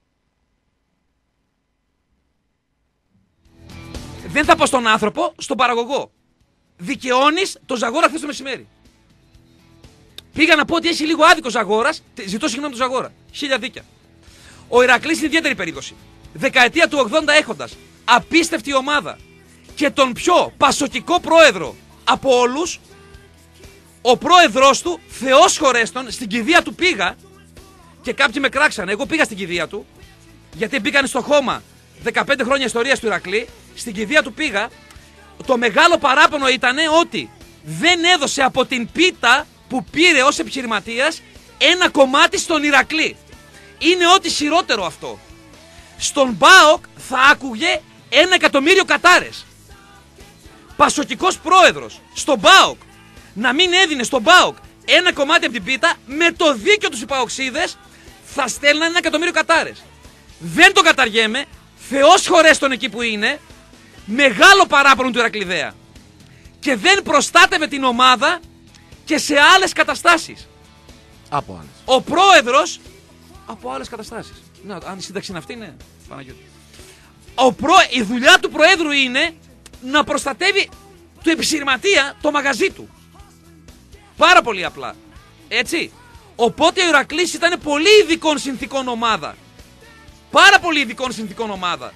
Δεν θα πω στον άνθρωπο, στον παραγωγό. Δικαιώνεις το Ζαγόρα χθες το μεσημέρι. Πήγα να πω ότι έχει λίγο άδικο Ζαγόρας. Ζητώ συγγνώμη του Ζαγόρα. Χίλια δίκια. Ο Ηρακλής είναι ιδιαίτερη περίπτωση. Δεκαετία του ογδόντα έχοντας απίστευτη ομάδα και τον πιο πασοκικό πρόεδρο από όλους, ο πρόεδρος του, Θεός χωρέστον, στην κηδεία του πήγα και κάποιοι με κράξανε. Εγώ πήγα στην κηδεία του, γιατί μπήκαν στο χώμα δεκαπέντε χρόνια ιστορίας του Ηρακλή. Στην κηδεία του πήγα. Το μεγάλο παράπονο ήταν ότι δεν έδωσε από την πίτα που πήρε ως επιχειρηματίας ένα κομμάτι στον Ηρακλή. Είναι ό,τι χειρότερο αυτό. Στον ΠΑΟΚ θα άκουγε ένα εκατομμύριο κατάρες. Πασοκικός πρόεδρος στον ΠΑΟΚ να μην έδινε στον ΠΑΟΚ ένα κομμάτι από την πίτα, με το δίκιο τους οι ΠΑΟΚσίδες θα στέλναν ένα εκατομμύριο κατάρες. Δεν το καταργέμαι, Θεός χωρέστον εκεί που είναι, μεγάλο παράπονο του Ηρακλειδέα. Και δεν προστάτευε την ομάδα και σε άλλες καταστάσεις. Από άλλες. Ο πρόεδρος από άλλες καταστάσεις. Να, αν η σύνταξη είναι αυτή, ναι, Παναγιώτη. Ο προ... Η δουλειά του προέδρου είναι να προστατεύει του επιχειρηματία το μαγαζί του. Πάρα πολύ απλά. Έτσι. Οπότε ο Ηρακλής ήταν πολύ ειδικών συνθήκων ομάδα. Πάρα πολύ ειδικών συνθήκων ομάδα.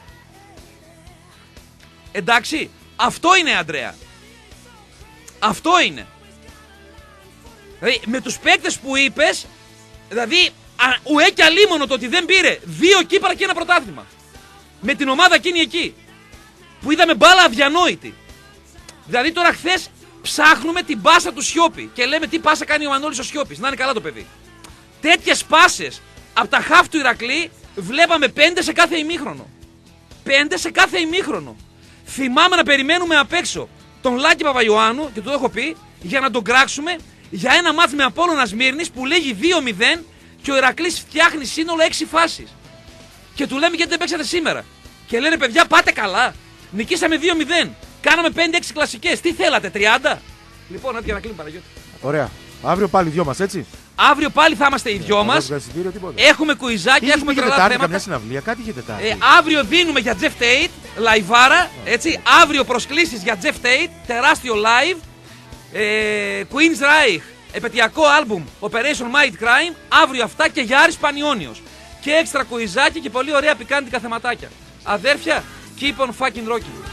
Εντάξει. Αυτό είναι, Αντρέα. Αυτό είναι. Δηλαδή, με τους παίκτες που είπες, δηλαδή, ουέ και αλίμονο το ότι δεν πήρε δύο κύπρα και ένα πρωτάθλημα. Με την ομάδα εκείνη εκεί. Που είδαμε μπάλα αδιανόητη. Δηλαδή τώρα χθες ψάχνουμε την πάσα του Σιώπη και λέμε τι πάσα κάνει ο Μανώλης ο Σιώπης. Να είναι καλά το παιδί. Τέτοιες πάσες από τα χαφ του Ηρακλή βλέπαμε πέντε σε κάθε ημίχρονο. Πέντε σε κάθε ημίχρονο. Θυμάμαι να περιμένουμε απ' έξω τον Λάκη Παπαϊωάννου, και του το έχω πει, για να τον κράξουμε για ένα μάτς με Απόλλωνα Σμύρνης που λέγει δύο μηδέν και ο Ηρακλής φτιάχνει σύνολο έξι φάσεις. Και του λέμε γιατί δεν παίξατε σήμερα. Και λένε παιδιά πάτε καλά. Νικήσαμε δύο μηδέν. Κάναμε πέντε έξι κλασικές. Τι θέλατε, τριάντα. Λοιπόν, έτοιμο να κλείνουμε, Παναγιώτη. Ωραία. Αύριο πάλι οι δυο μας, έτσι. Αύριο πάλι θα είμαστε οι δυο μας. Έχουμε κουιζάκι, έχουμε τρελά θέματα. Καμιά συναυλία, κάτι είχε Τετάρτη. Ε, αύριο δίνουμε για Jeff Tate, λαϊβάρα, έτσι. Αύριο προσκλήσεις για Jeff Tate, τεράστιο live. Ε, Queen's Reich, επαιτειακό άλμπουμ Operation Might Crime. Αύριο αυτά και για Άρης Πανιόνιος. Και έξτρα κουιζάκι και πολύ ωραία πικάντικα θεματάκια. Αδέρφια, keep on fucking rocking.